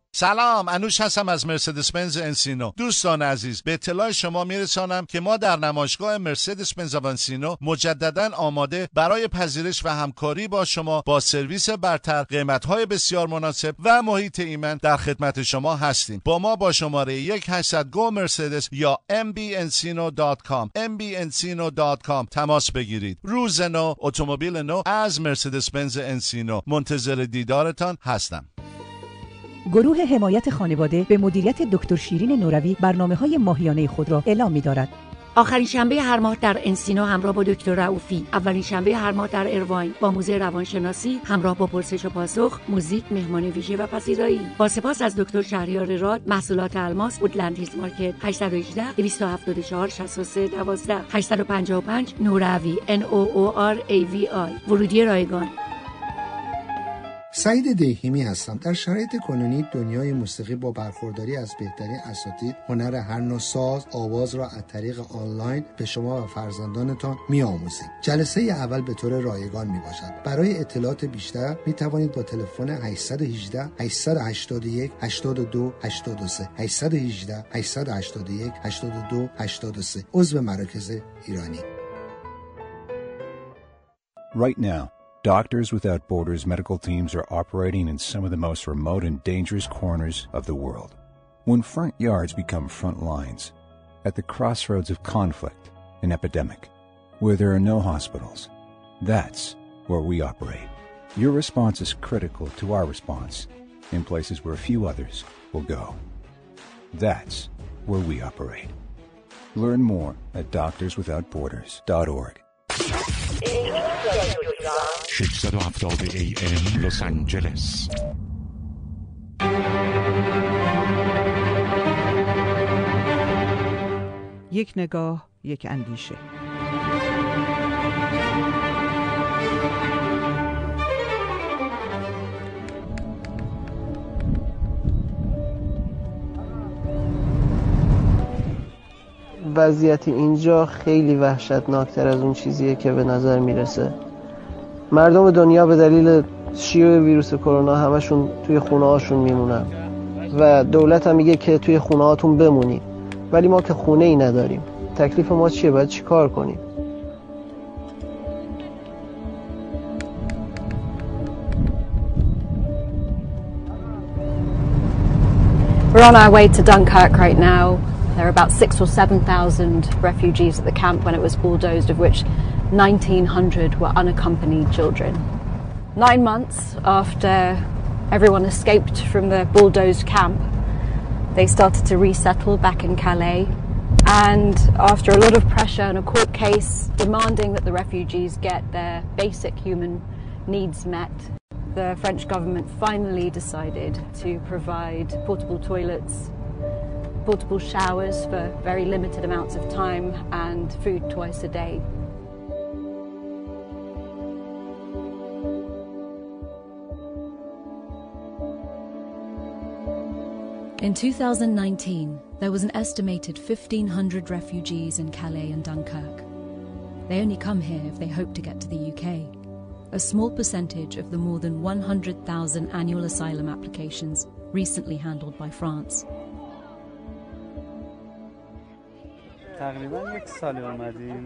سلام، انوش هستم از مرسدس بنز انسینو. دوستان عزیز، به اطلاع شما میرسانم که ما در نمایشگاه مرسدس بنز انسینو مجدداً آماده برای پذیرش و همکاری با شما با سرویس برتر، قیمت‌های بسیار مناسب و محیط ایمن در خدمت شما هستیم. با ما با شماره 1-800-GO مرسدس یا mbncino.com تماس بگیرید. روز نو، اتومبیل نو از مرسدس بنز انسینو. منتظر دیدارتان هستم. گروه حمایت خانواده به مدیریت دکتر شیرین نوروی برنامه‌های ماهیانه خود را اعلام می‌دارد. آخرین شنبه هر ماه در انسینو همراه با دکتر رؤوفی، اولین شنبه هر ماه در ارواین با موزه روانشناسی همراه با پرسش و پاسخ، موزیک، مهمان ویژه و پذیرایی. با سپاس از دکتر شهریار راد، محصولات الماس، وودلند هیلز مارکت 818-274-6312 855 نوروی NOORAVI. ورودی رایگان. سعید دیهیمی هستم. در شرایط کنونی دنیای موسیقی با برخورداری از بهترین اساتید هنر هر نوع ساز آواز را از طریق آنلاین به شما و فرزندانتان می‌آموزیم. جلسه اول به طور رایگان میباشد. برای اطلاعات بیشتر می توانید با تلفن 818 881 82 83 818 881 82 83 عضو مراکز ایرانی. Right now, Doctors Without Borders medical teams are operating in some of the most remote and dangerous corners of the world. When front yards become front lines, at the crossroads of conflict and epidemic, where there are no hospitals, that's where we operate. Your response is critical to our response in places where few others will go. That's where we operate. Learn more at doctorswithoutborders.org. 670 AM لس آنجلس. یک نگاه، یک اندیشه. وضعیت اینجا خیلی وحشتناکتر از اون چیزیه که به نظر میرسه. مردم دنیا به دلیل شیوع ویروس کرونا همشون توی خونه هاشون میمونن و دولت هم میگه که توی خونه هاتون بمونید، ولی ما که خونه ای نداریم. تکلیف ما چیه؟ باید چی کار کنیم؟ We're on our way to Dunkirk right now. There are about 6,000 or 7,000 refugees at the camp when it was bulldozed, of which 1,900 were unaccompanied children. 9 months after everyone escaped from the bulldozed camp, they started to resettle back in Calais. And after a lot of pressure and a court case demanding that the refugees get their basic human needs met, the French government finally decided to provide portable toilets, portable showers for very limited amounts of time, and food twice a day. In 2019, there was an estimated 1,500 refugees in Calais and Dunkirk. They only come here if they hope to get to the UK. A small percentage of the more than 100,000 annual asylum applications recently handled by France. تقریبا 1 سال اومدیم،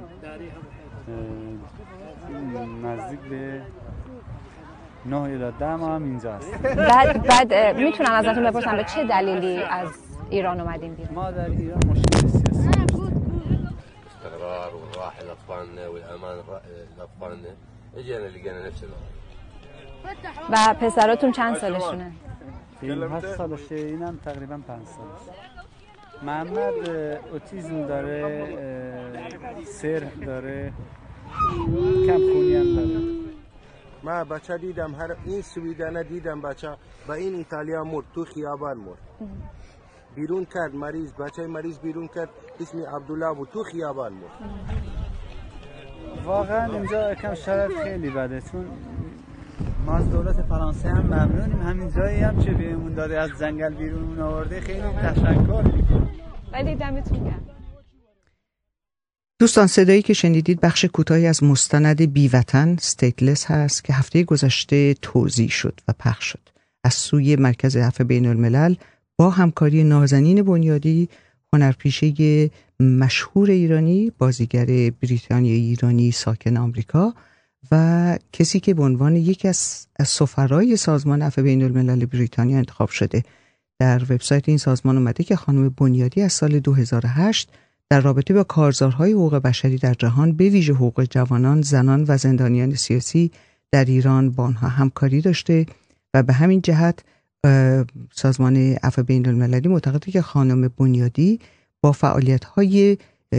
نزدیک به 9 الی 10 ماه هم اینجا هستیم. بعد میتونم ازتون بپرسم به چه دلیلی از ایران اومدیم بیرون؟ ما در ایران مشکل سیاسی داشتیم. استقرار والراحه لاطفالنا والامان لاطفالنا اجينا لقينا نفس الوضع. و پسراتون چند سالشونه؟ این 8 سالشه، اینم تقریبا 5 سالشه. محمد اوتیسم داره، سر داره، کم خونی هم داره. من بچه دیدم، هر این سویدنه دیدم بچه با این ایتالیا مرد، تو خیابان مرد. بیرون کرد مریض، بچه مریض بیرون کرد، اسم عبدالله بود، تو خیابان مرد. واقعا اینجا کم شرایط خیلی بده، چون ما از دولت فرانسه هم ممنونیم، همین جایی هم که بهمون داده از جنگل بیرون آورده، خیلی تشکر میکنم. ولی دمتون گرم. دوستان، صدایی که شنیدید بخش کوتاهی از مستند بیوطن استیتلس هست که هفته گذشته توزیع شد و پخش شد. از سوی مرکز عفو بین الملل با همکاری نازنین بنیادی، هنرپیشه مشهور ایرانی، بازیگر بریتانیایی ایرانی ساکن آمریکا و کسی که به عنوان یکی از سفرای سازمان عفو بین الملل بریتانیا انتخاب شده. در وبسایت این سازمان اومده که خانم بنیادی از سال 2008 در رابطه با کارزارهای حقوق بشری در جهان، به ویژه حقوق جوانان، زنان و زندانیان سیاسی در ایران با آنها همکاری داشته و به همین جهت سازمان عفو بین المللی معتقده که خانم بنیادی با فعالیت‌های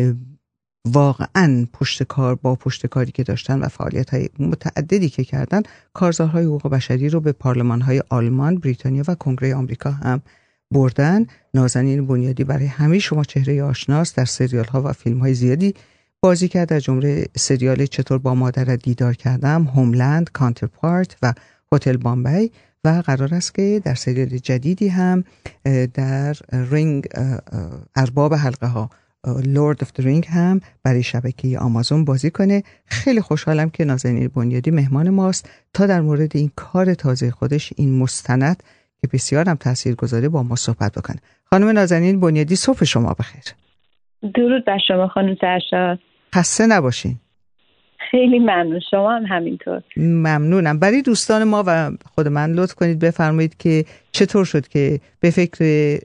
واقعاً پشتکاری که داشتن و فعالیت‌های متعددی که کردن، کارزارهای حقوق بشری رو به پارلمان‌های آلمان، بریتانیا و کنگره آمریکا هم بردن. نازنین بنیادی برای همه شما چهره آشناست، در سریال‌ها و فیلم‌های زیادی بازی کرد، در جمله سریال چطور با مادرت دیدار کردم، هوملند، کانترپارت و هتل بامبی و قرار است که در سریال جدیدی هم در رینگ ارباب حلقه ها لورد اف دی رینگ هم برای شبکه آمازون بازی کنه. خیلی خوشحالم که نازنین بنیادی مهمان ماست تا در مورد این کار تازه خودش، این مستند که بسیار هم تاثیرگذاره، با ما صحبت بکنه. خانم نازنین بنیادی، صبح شما بخیر. درود بر شما خانم سرشاد. خسته نباشین. خیلی ممنون، شما هم همینطور. ممنونم. برای دوستان ما و خود من لطف کنید بفرمایید که چطور شد که به فکر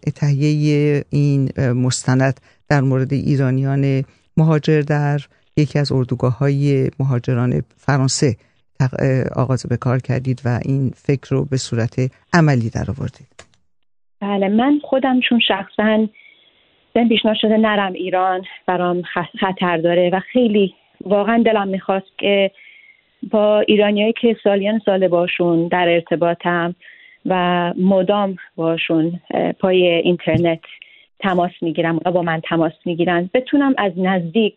تهیه این مستند در مورد ایرانیان مهاجر در یکی از اردوگاه‌های مهاجران فرانسه آغاز به کار کردید و این فکر رو به صورت عملی در آوردید. بله، من خودم چون شخصاً بهم پیشنهاد شده نرم ایران، برام خطر داره و خیلی واقعا دلم میخواست که با ایرانیایی که سالیان سال باشون در ارتباطم و مدام باشون پای اینترنت تماس میگیرم و با من تماس میگیرن، بتونم از نزدیک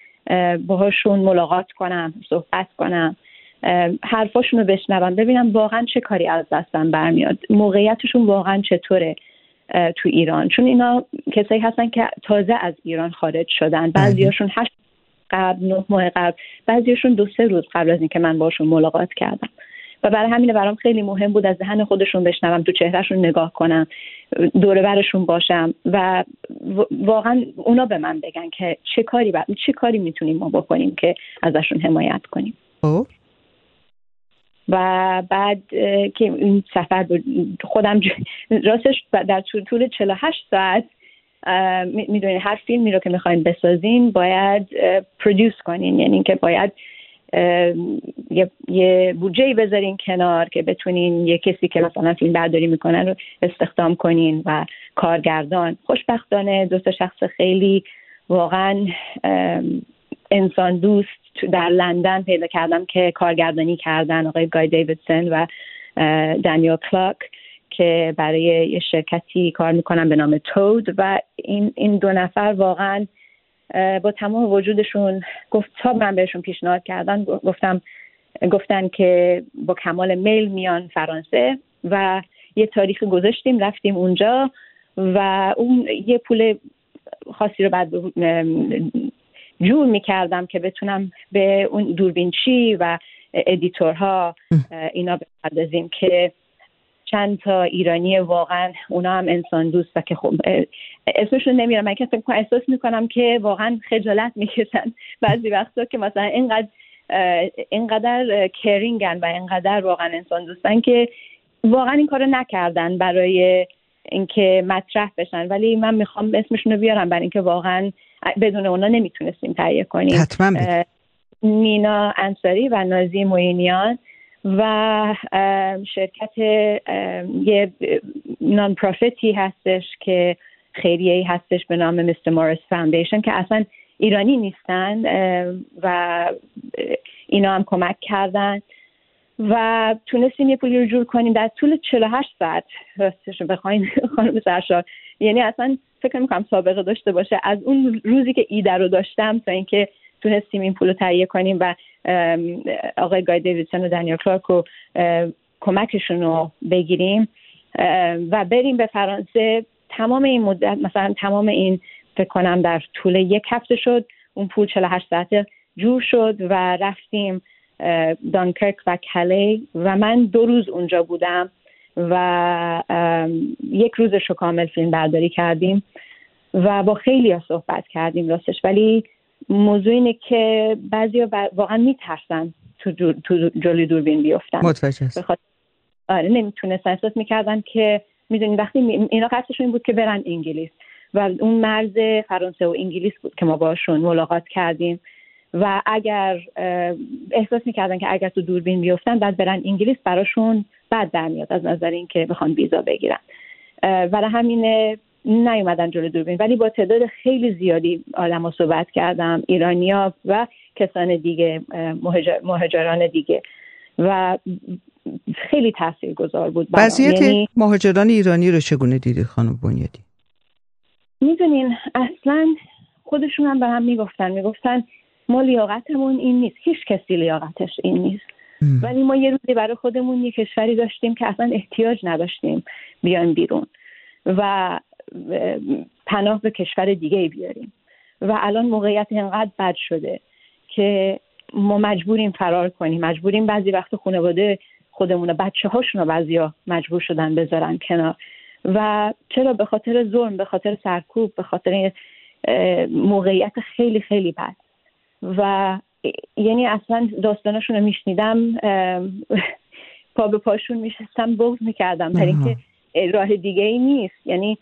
باهاشون ملاقات کنم، صحبت کنم، حرفاشون رو بشنوم، ببینم واقعا چه کاری از دستم برمیاد، موقعیتشون واقعا چطوره تو ایران. چون اینا کسایی هستن که تازه از ایران خارج شدن، بعضیاشون 8 قبل 9 ماه قبل، بعضیشون 2-3 روز قبل از اینکه من باشون ملاقات کردم و برای همین برام خیلی مهم بود از ذهن خودشون بشنوم، تو چهرهشون نگاه کنم، دور برشون باشم و واقعا اونا به من بگن که چه کاری میتونیم ما بکنیم که ازشون حمایت کنیم. و بعد که این سفر خودم راستش در طول 48 ساعت میدونین هر فیلمی رو که میخواین بسازین باید پرودیوس کنین، یعنی که باید یه بودجه‌ای بذارین کنار که بتونین یه کسی که مثلا فیلم برداری میکنن رو استخدام کنین و کارگردان. خوشبختانه 2 شخص خیلی واقعا انسان دوست در لندن پیدا کردم که کارگردانی کردن، آقای گای دیویدسون و دانیل کلاک، که برای یه شرکتی کار میکنن به نام تود و این 2 نفر واقعا با تمام وجودشون تا من بهشون پیشنهاد کردن گفتن که با کمال میل میان فرانسه و یه تاریخ گذاشتیم، رفتیم اونجا و اون یه پول خاصی رو بعد جور میکردم که بتونم به اون دوربینچی و ادیتورها اینا بپردازیم که چند تا ایرانی واقعا اونا هم انسان دوست و که خب اسمشون نمیارم، من که احساس میکنم که واقعا خجالت میکشن بعضی وقتا که مثلا اینقدر کرینگن و اینقدر واقعا انسان دوستن که واقعا این کارو نکردن برای اینکه مطرح بشن، ولی من میخوام اسمشون رو بیارم برای اینکه واقعا بدون اونا نمیتونستیم تهیه کنیم. حتما نینا انصاری و نازی معینیان و شرکت یه نان پروفیتی هستش که خیریه‌ای هستش به نام میستر موریس فاندیشن که اصلا ایرانی نیستن و اینا هم کمک کردن و تونستیم یه پولی رو جور کنیم در طول 48 ساعت. راستش بخواین خانم سرشار، یعنی اصلا فکر میکنم سابقه داشته باشه از اون روزی که ایده رو داشتم تا اینکه تونستیم این پول رو تهیه کنیم و آقای گای دیویدسون و دانیل کلارک رو کمکشون رو بگیریم و بریم به فرانسه. تمام این مدت، مثلا تمام این فکر کنم در طول 1 هفته شد اون پول 48 ساعته جور شد و رفتیم دانکرک و کلی و من 2 روز اونجا بودم و یک روزش رو کامل فیلم برداری کردیم و با خیلی ها صحبت کردیم راستش، ولی موضوع اینه که بعضی واقعا میترسن تو جلوی دوربین بیفتن. متوجه هستم. آره نمیتونستن، احساس میکردن که میدونین وقتی اینا قصدشون این بود که برن انگلیس و اون مرز فرانسه و انگلیس بود که ما باشون ملاقات کردیم و اگر احساس میکردن که اگر تو دوربین بیفتن بعد برن انگلیس براشون بد در میاد از نظر این که بخوان ویزا بگیرن، برای همین نیومدن جلوی دوربین. ولی با تعداد خیلی زیادی آدم‌ها صحبت کردم، ایرانی‌ها و کسان دیگه، مهاجران دیگه، و خیلی تاثیرگذار بود. وضعیت مهاجران ایرانی رو چگونه دیدید خانم بنیادی؟ میدونین اصلا خودشون هم به هم میگفتن ما لیاقتمون این نیست، هیچ کسی لیاقتش این نیست. ولی ما یه روزی برای خودمون یه کشوری داشتیم که اصلا احتیاج نداشتیم بیایم بیرون و پناه به کشور دیگه بیاریم و الان موقعیت اینقدر بد شده که ما مجبوریم فرار کنیم، مجبوریم بعضی وقت خانواده خودمون و بچه‌هاشون رو بعضیا مجبور شدن بذارن کنار. و چرا؟ به خاطر ظلم، به خاطر سرکوب، به خاطر موقعیت خیلی خیلی بد. و یعنی اصلا داستاناشون رو میشنیدم پا به پاشون میشستم بغض میکردم، برای اینکه راه دیگه ای نیست. یعنی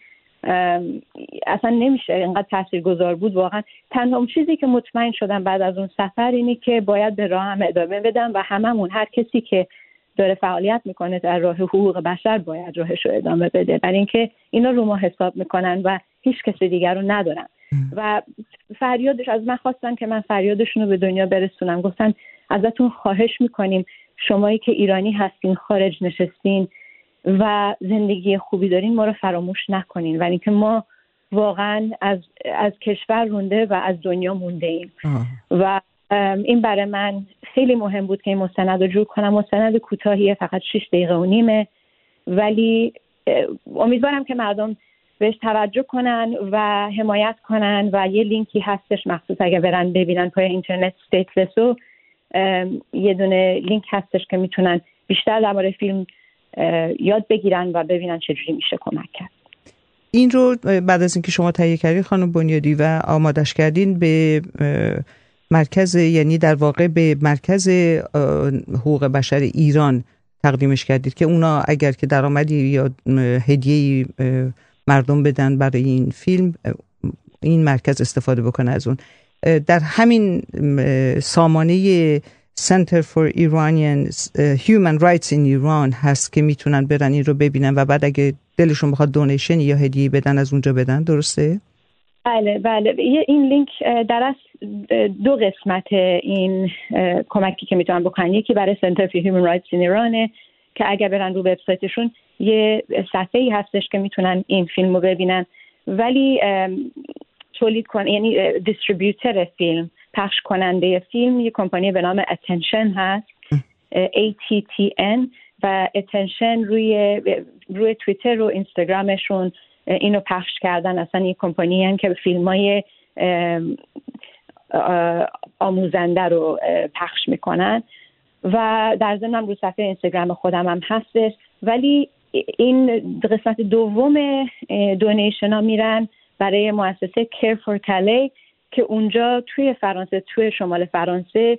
اصلا نمیشه، اینقدر تاثیرگذار بود واقعا. تنها چیزی که مطمئن شدم بعد از اون سفر اینه که باید به راهم ادامه بدم و هممون، هر کسی که داره فعالیت میکنه در راه حقوق بشر باید راهش رو ادامه بده، برای اینکه اینا رو ما حساب میکنن و هیچ کسی دیگر رو ندارن. و فریادش از من خواستن که من فریادشون رو به دنیا برسونم. گفتن ازتون خواهش میکنیم شمایی که ایرانی هستین، خارج نشستین و زندگی خوبی دارین، ما رو فراموش نکنین، ولی اینکه ما واقعا از کشور رونده و از دنیا مونده ایم. و این برای من خیلی مهم بود که این مستند رو جور کنم. مستند کوتاهیه، فقط 6 دقیقه و نیمه، ولی امیدوارم که مردم بهش توجه کنن و حمایت کنن. و یه لینکی هستش مخصوص اگه برن ببینن پای اینترنت، استیتلسو یه دونه لینک هستش که میتونن بیشتر درباره فیلم یاد بگیرن و ببینن چجوری میشه کمک کرد. این رو بعد از اینکه شما تهیه کردین خانم بنیادی و آمادش کردین، به مرکز، یعنی در واقع به مرکز حقوق بشر ایران تقدیمش کردید که اونا اگر که درآمدی یا هدیه‌ای مردم بدن برای این فیلم، این مرکز استفاده بکنه از اون. در همین سامانه Center for Iranian Human Rights in Iran هست که میتونن برن این رو ببینن و بعد اگه دلشون بخواد دونیشن یا هدیه بدن از اونجا بدن، درسته؟ بله. این لینک در اصل 2 قسمت این کمکی که میتونن بکنن. یکی برای Center for Human Rights in Iran که اگر برن رو وبسایتشون یه صفحه‌ای هستش که میتونن این فیلم رو ببینن، ولی تولید یعنی دیستریبیوتر فیلم، پخش کننده فیلم، یه کمپانی به نام Attention هست، ATTN، و Attention روی توییتر و اینستاگرامشون اینو پخش کردن. اصلا این کمپانی هست که فیلم‌های آموزنده رو پخش میکنن و در ضمن رو صفحه اینستاگرام خودم هم هستش. ولی این قسمت دوم دونیشن ها میرن برای مؤسسه Care for Calais که اونجا توی فرانسه، توی شمال فرانسه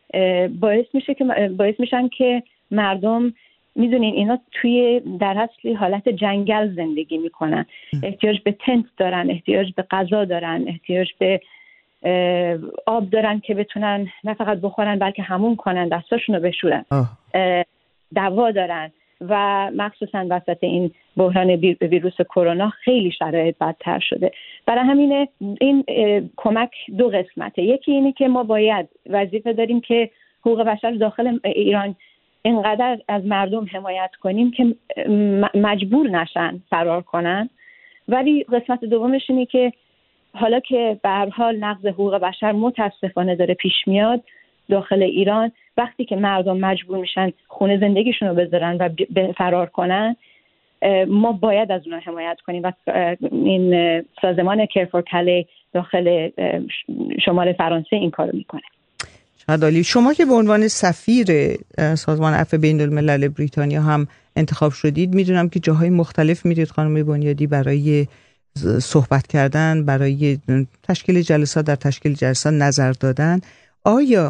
باعث میشن که مردم، میدونین اینا توی در اصل حالت جنگل زندگی میکنن، احتیاج به تنت دارن، احتیاج به غذا دارن، احتیاج به آب دارن که بتونن نه فقط بخورن بلکه حموم کنن، دستاشون رو بشورن، دوا دارن و مخصوصا وسط این بحران ویروس کرونا خیلی شرایط بدتر شده. برای همینه این کمک 2 قسمته. یکی اینه که ما باید وظیفه داریم که حقوق بشر داخل ایران اینقدر از مردم حمایت کنیم که مجبور نشن فرار کنن، ولی قسمت دومش اینه که حالا که به هر حال نقض حقوق بشر متاسفانه داره پیش میاد داخل ایران، وقتی که مردم مجبور میشن خونه زندگیشون رو بذارن و فرار کنن، ما باید از اونها حمایت کنیم و این سازمان Care for Calais داخل شمال فرانسه این کارو میکنه. عالی. شما که به عنوان سفیر سازمان عفو بین‌الملل بریتانیا هم انتخاب شدید، میدونم که جاهای مختلف میرید خانم بنیادی برای صحبت کردن، برای تشکیل جلسات، در تشکیل جلسات نظر دادن. آیا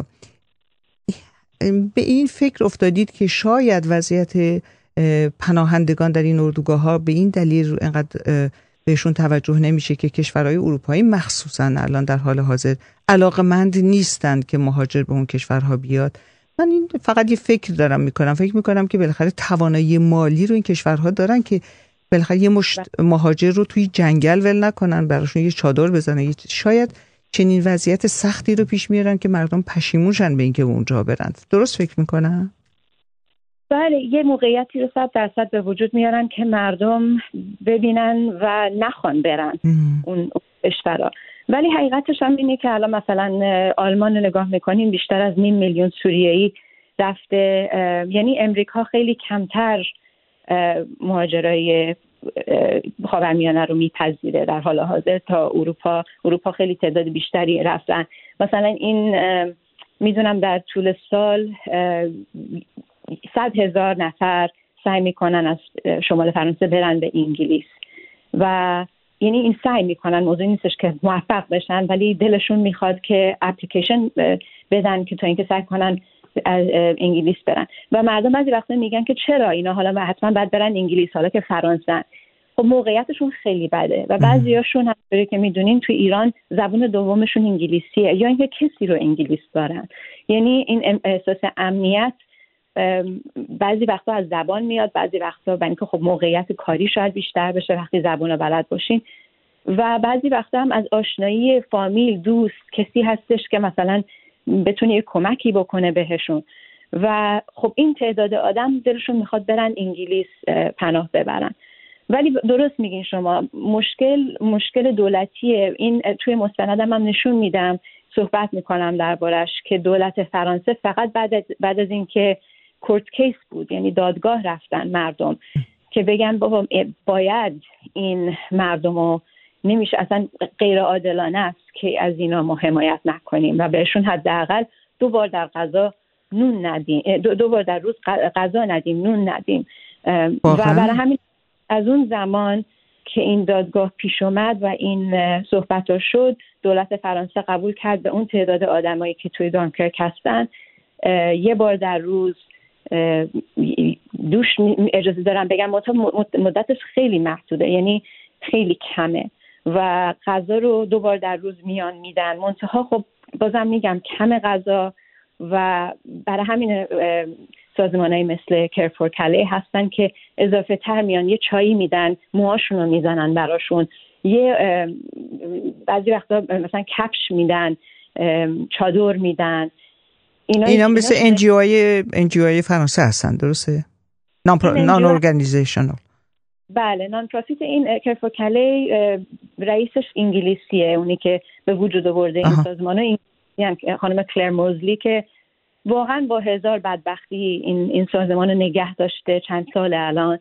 به این فکر افتادید که شاید وضعیت پناهندگان در این اردوگاه‌ها به این دلیل اینقدر بهشون توجه نمیشه که کشورهای اروپایی مخصوصا الان در حال حاضر علاقه‌مند نیستند که مهاجر به اون کشورها بیاد؟ من این فقط یه فکر دارم میکنم، فکر میکنم که بالاخره توانایی مالی رو این کشورها دارن که بالاخره یه مشت مهاجر رو توی جنگل ول نکنن، براشون یه چادر بزنن. شاید چنین وضعیت سختی رو پیش میارن که مردم پشیمونشن به اینکه اونجا برن. درست فکر میکنم؟ بله، یه موقعیتی رو 100% به وجود میارن که مردم ببینن و نخوان برن اون کشورها. ولی حقیقتش هم اینه که الان مثلا آلمان رو نگاه میکنیم، بیشتر از 500,000 میلیون سوریه‌ای رفته. یعنی امریکا خیلی کمتر مهاجرای خاورمیانه رو میپذیره در حال حاضر تا اروپا خیلی تعداد بیشتری رفتن. مثلا این میدونم در طول سال 100,000 نفر سعی میکنن از شمال فرانسه برن به انگلیس و یعنی این سعی میکنن، موضوع نیستش که موفق بشن، ولی دلشون میخواد که اپلیکیشن بدن که تا اینکه سعی کنن از انگلیس برن. و مردم بعضی وقتا میگن که چرا اینا حالا حتما باید برن انگلیس حالا که فرانسه؟ خب موقعیتشون خیلی بده و بعضیاشون همونطوری که میدونین تو ایران زبان دومشون انگلیسیه یا اینکه کسی رو انگلیس دارن. یعنی این احساس امنیت بعضی وقتا از زبان میاد، بعضی وقتا برای اینکه خب موقعیت کاری شاید بیشتر بشه وقتی زبان رو بلد باشین، و بعضی وقتا هم از آشنایی فامیل، دوست، کسی هستش که مثلا بتونه یه کمکی بکنه بهشون و خب این تعداد آدم دلشون میخواد برن انگلیس پناه ببرن. ولی درست میگین شما، مشکل دولتیه. این توی مستندم هم نشون میدم، صحبت میکنم دربارش که دولت فرانسه فقط بعد از اینکه کورت کیس بود، یعنی دادگاه رفتن مردم که بگن بابا باید این مردمو، نمیشه، اصلا غیر عادلانه است که از اینا ما حمایت نکنیم و بهشون حداقل 2 بار در غذا نون ندیم، 2 بار در روز غذا ندیم، نون ندیم. و برای همین از اون زمان که این دادگاه پیش اومد و این صحبت شد، دولت فرانسه قبول کرد به اون تعداد آدمایی که توی دانکرک هستن 1 بار در روز دوش اجازه دارن بگن، مدتش خیلی محدوده، یعنی خیلی کمه و غذا رو 2 بار در روز میدن. منتها خب بازم میگم کم غذا و برای همین سازمانایی مثل کیر فور کلی هستن که اضافه تر میان، یه چایی میدن، موهاشون رو میزنن براشون، یه بعضی وقتا مثلا کفش میدن، چادر میدن. اینا مثل NGO فرانسه هستن، درسته؟ نان ارگانیزیشنال. بله، نان پروفیت. این کیر فور کلی رئیسش انگلیسیه، اونی که به وجود آورده این سازمانو انگلیسی، خانم کلر موزلی، که واقعا با 1000 بدبختی این سازمان رو نگه داشته چند سال الان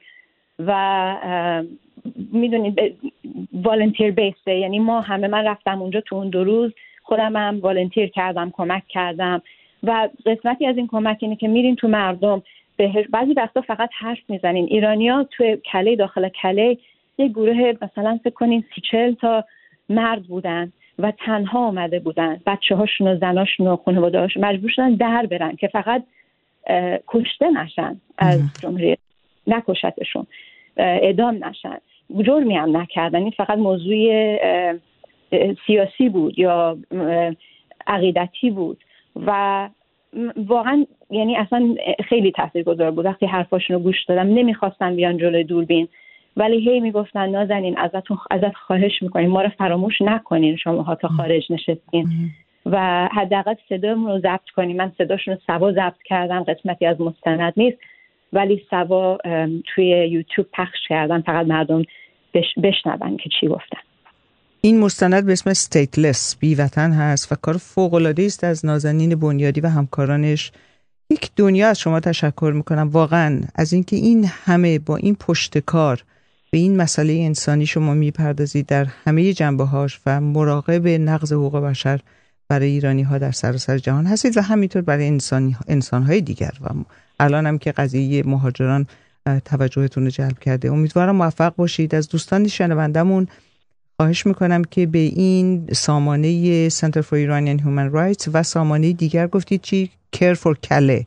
و میدونید والنتیر بیسه. یعنی ما همه، من رفتم اونجا تو اون 2 روز، خودم هم والنتیر کردم، کمک کردم و قسمتی از این کمک اینه که میرین تو مردم، بعضی وقتا فقط حرف میزنین. ایرانیا تو کلی، داخل کلی یه گروه مثلا فکر کنین 30-40 تا مرد بودن و تنها آمده بودن، بچه‌هاشون و زناشون و خانواده‌هاشون مجبور شدن در برن که فقط کشته نشن، از جمهوری نکشتشون، اعدام نشن، جرمی هم نکردن. این فقط موضوع سیاسی بود یا عقیدتی بود و واقعا یعنی اصلا خیلی تاثیرگذار بود. وقتی حرفاشون رو گوش دادم نمیخواستن بیان جلوی دوربین، ولی هی میگفتن نازنین ازت خواهش میکنیم ما رو فراموش نکنین، شماها تا خارج نشستین و حداقل صدامون رو ضبط کنین. من صداشون رو سوا ضبط کردم، قسمتی از مستند نیست ولی سوا توی یوتیوب پخش کردم، فقط مردم بشنون که چی گفتن. این مستند به اسم استیتلس، بی وطن هست و کار فوق‌العاده‌ای است از نازنین بنیادی و همکارانش. یک دنیا از شما تشکر میکنم واقعا از اینکه این همه با این پشتکار به این مسئله انسانی شما میپردازید در همه جنبه‌هاش و مراقب نقض حقوق بشر برای ایرانی ها در سراسر جهان هستید و همینطور برای انسان های دیگر. و الان هم که قضیه مهاجران توجهتون رو جلب کرده، امیدوارم موفق باشید. از دوستان شنوندمون خواهش میکنم که به این سامانه Center for Iranian Human Rights و سامانه دیگر گفتید چی؟ Care for Calais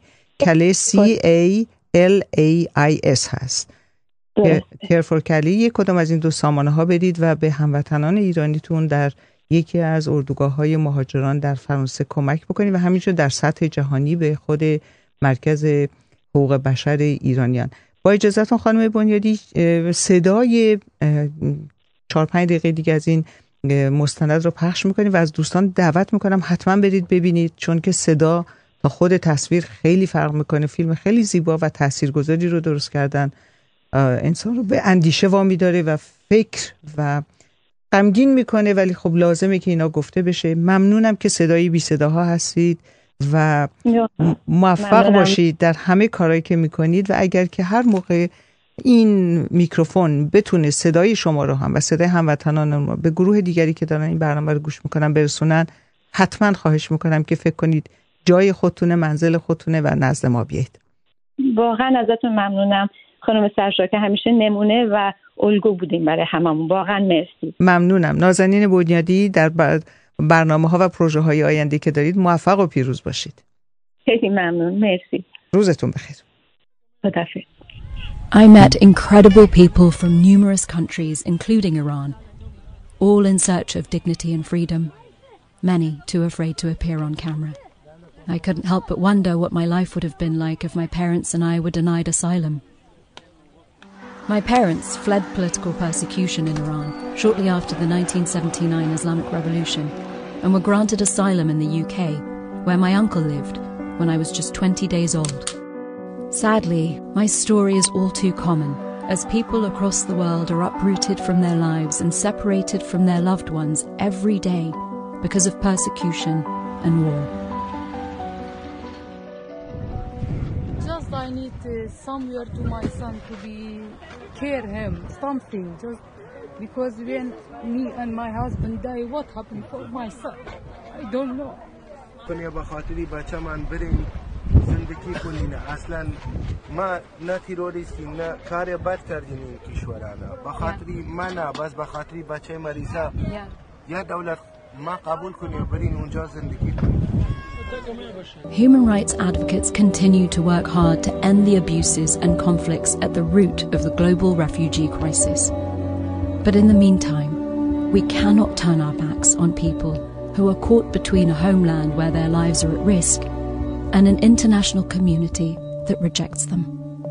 CALAIS هست. Care for Calais یک کدام از این دو سامانه ها بدید و به هموطنان ایرانیتون در یکی از اردوگاه‌های مهاجران در فرانسه کمک بکنید و همینجور در سطح جهانی به خود مرکز حقوق بشر ایرانیان. با اجازهتون خانم بنیادی، صدای 4-5 دقیقه دیگه از این مستند رو پخش میکنیم و از دوستان دعوت میکنم حتما برید ببینید، چون که صدا تا خود تصویر خیلی فرق میکنه. فیلم خیلی زیبا و تاثیرگذاری رو درست کردن، انسان رو به اندیشه وامی داره و فکر و غمگین میکنه، ولی خب لازمه که اینا گفته بشه. ممنونم که صدایی بی صداها هستید و موفق باشید در همه کارهایی که میکنید و اگر که هر موقع این میکروفون بتونه صدای شما رو هم و صدای هموطنان رو به گروه دیگری که دارن این برنامه رو گوش میکنن برسونن، حتما خواهش میکنم که فکر کنید جای خودتونه، منزل خودتونه و نزد ما بیایید. واقعا ازتون ممنونم خانم سرشار که همیشه نمونه و الگو بودیم برای هممون. واقعا مرسی. ممنونم. نازنین بنیادی، در برنامه ها و پروژه های آینده که دارید موفق و پیروز باشید. خیلی ممنون. مرسی. روزتون بخیر. خداحافظ. I met incredible people from numerous countries, including Iran, all in search of dignity and freedom, many too afraid to appear on camera. I couldn't help but wonder what my life would have been like if my parents and I were denied asylum. My parents fled political persecution in Iran shortly after the 1979 Islamic Revolution and were granted asylum in the UK, where my uncle lived when I was just 20 days old. Sadly, my story is all too common, as people across the world are uprooted from their lives and separated from their loved ones every day because of persecution and war. Just I need somewhere to my son to be care him, something, just because when me and my husband die, what happened for my son? I don't know. کنیا به خاطری بچه من بریم زندگی کنین. اصلا ما نه تیروریستیم نه کار بد کردیم این کشورانه. به خاطری من بس به خاطری بچه مریضا یا دولت ما قبول کنیم برین اونجا زندگی کنیم. Human rights advocates continue to work hard to end the abuses and conflicts at the root of the global refugee crisis. But in the meantime, we cannot turn our backs on people who are caught between a homeland where their lives are at risk and an international community that rejects them.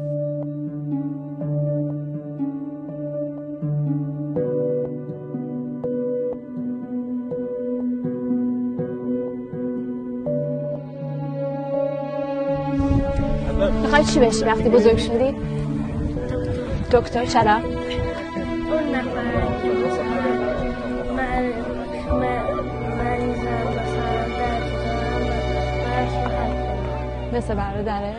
میخوای چی بشی وقتی بزرگ شدی؟ دکتر. چرا؟ مثل برادره؟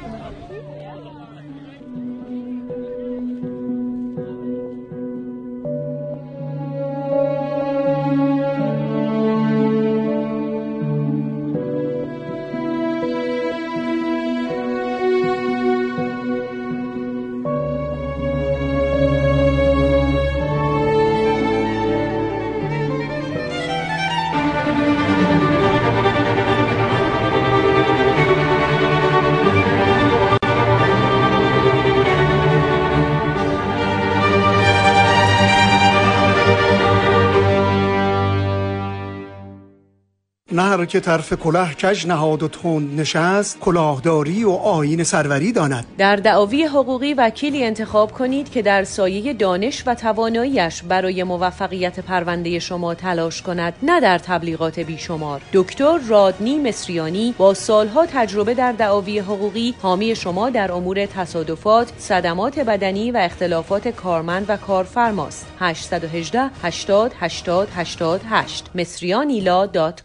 نهر که طرف کلاه کج نهاد و تند نشست، کلاهداری و آیین سروری داند. در دعاوی حقوقی وکیلی انتخاب کنید که در سایه دانش و تواناییش برای موفقیت پرونده شما تلاش کند، نه در تبلیغات بیشمار. دکتر رادنی مصریانی با سالها تجربه در دعاوی حقوقی حامی شما در امور تصادفات، صدمات بدنی و اختلافات کارمند و کارفرماست. 818 80 80 88 مصریانیلا.com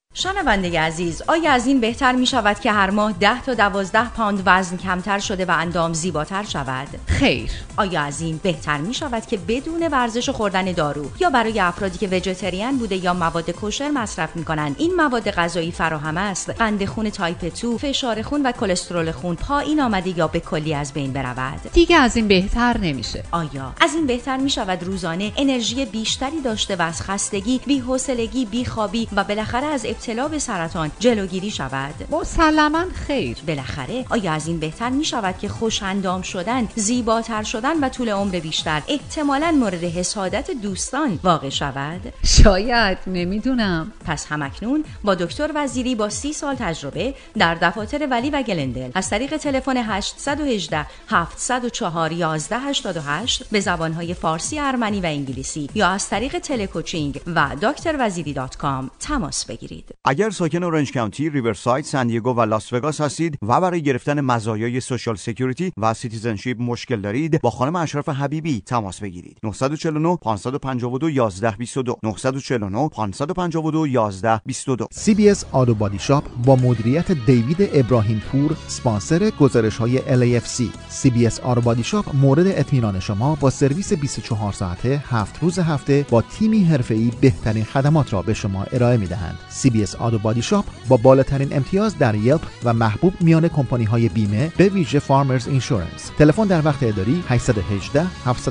شنونده عزیز، آیا از این بهتر می شود که هر ماه 10 تا 12 پوند وزن کمتر شده و اندام زیباتر شود؟ خیر. آیا از این بهتر می شود که بدون ورزش و خوردن دارو یا برای افرادی که ویژیتریان بوده یا مواد کوشر مصرف می کنند این مواد غذایی فراهم است قند خون تایپ 2، فشار خون و کلسترول خون پایین آمده یا به کلی از بین برود؟ دیگه از این بهتر نمیشه. آیا از این بهتر می شود روزانه انرژی بیشتری داشته و از خستگی، بی‌حوصلگی، بیخوابی و بالاخره از ابتلا به سرطان جلوگیری شود؟ مسلماً خیر. بالاخره آیا از این بهتر می شود که خوش اندام شدن، زیباتر شدن و طول عمر بیشتر احتمالاً مورد حسادت دوستان واقع شود؟ شاید، نمیدونم. پس همکنون با دکتر وزیری با 30 سال تجربه در دفاتر ولی و گلندل از طریق تلفن 818 704 1188 به زبانهای فارسی، ارمنی و انگلیسی یا از طریق تلکوچینگ و drvaziri.com تماس بگیرید. اگر ساکن اورنج کانتی، ریورساید، سن دیگو و لاس وگاس هستید و برای گرفتن مزایای سوشال سکیوریتی و سیتیزنشیپ مشکل دارید، با خانم اشرف حبیبی تماس بگیرید. 949 552 1122 949 552 1122. CBS آتو بادی شاپ با مدیریت دیوید ابراهیم پور اسپانسر گزارش‌های LAFC. CBS آتو بادی شاپ مورد اطمینان شما با سرویس 24 ساعته 7 روز هفته با تیمی حرفه‌ای بهترین خدمات را به شما ارائه می‌دهند. CBS آتو بادی شاپ با بالاترین امتیاز در یلپ و محبوب میان کمپانی‌های بیمه به ویژه فارمرز اینشورنس. تلفن در وقت اداری 818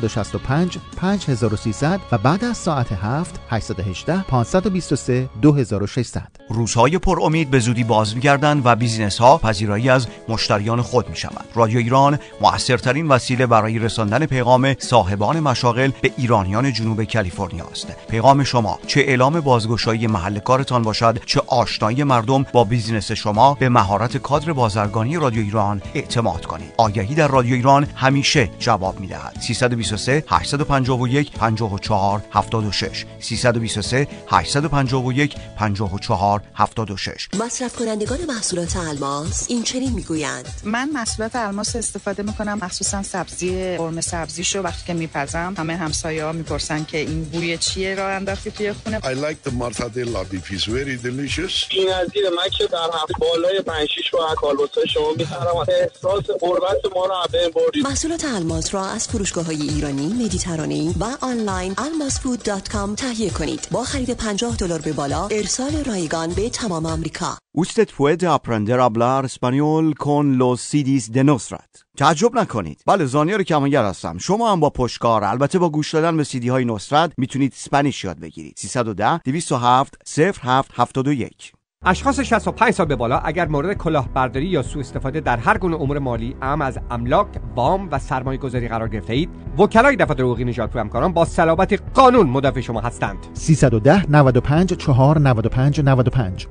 765 5300 و بعد از ساعت 7 818 523 2600. روزهای پر امید به زودی باز می‌گردند و بیزینس‌ها پذیرایی از مشتریان خود می‌شوند. رادیو ایران مؤثرترین وسیله برای رساندن پیغام صاحبان مشاغل به ایرانیان جنوب کالیفرنیا است. پیغام شما چه اعلام بازگشایی محل کارتان باشد، چه آشنایی مردم با بیزینس شما، به مهارت کادر بازرگانی رادیو ایران اعتماد کنید. آگهی در رادیو ایران همیشه جواب می‌دهد. 323 851 54 76 323 851 54 76. مصرف کنندگان محصولات الماس این چنین میگویند: من محصولات الماس استفاده میکنم، مخصوصا سبزی قرمه سبزیشو وقتی که میپزم همه همسایه‌ها میپرسن که این بوی چیه راه انداختی توی خونه. I like the mortadella beef, is very delicious. این نظیر من که در هفته بالای 5-6 بار کالباسای شما میخرم، احساس غربت ما رو از بین بردید. محصولات الماس را از فروشگاه‌های ایرانی، مدیترانه‌ای و آنلاین almasfood.com تهیه کنید. با خرید $50 به بالا ارسال رایگان به تمام آمریکا. Usted puede aprender a hablar español con los CDs de Nosrat. تعجب نکنید. بله، زانیار کمانگر هستم. شما هم با پشتکار، البته با گوش دادن به CD های نصرت، میتونید اسپانیش یاد بگیرید. 310 207 0771. اشخاص 65 سال به بالا اگر مورد کلاهبرداری یا سوء استفاده در هر گونه امور مالی، اعم از املاک، وام و سرمایه‌گذاری قرار گرفته اید، وکلای دفاتر حقوقی نژادپور همکاران با صلابت قانون مدافع شما هستند. 310 95 4 95 95.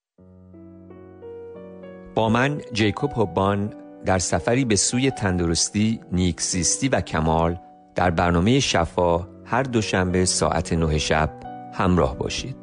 با من جیکوب هوبان در سفری به سوی تندرستی، نیکزیستی و کمال در برنامه شفا هر دوشنبه ساعت 9 شب همراه باشید.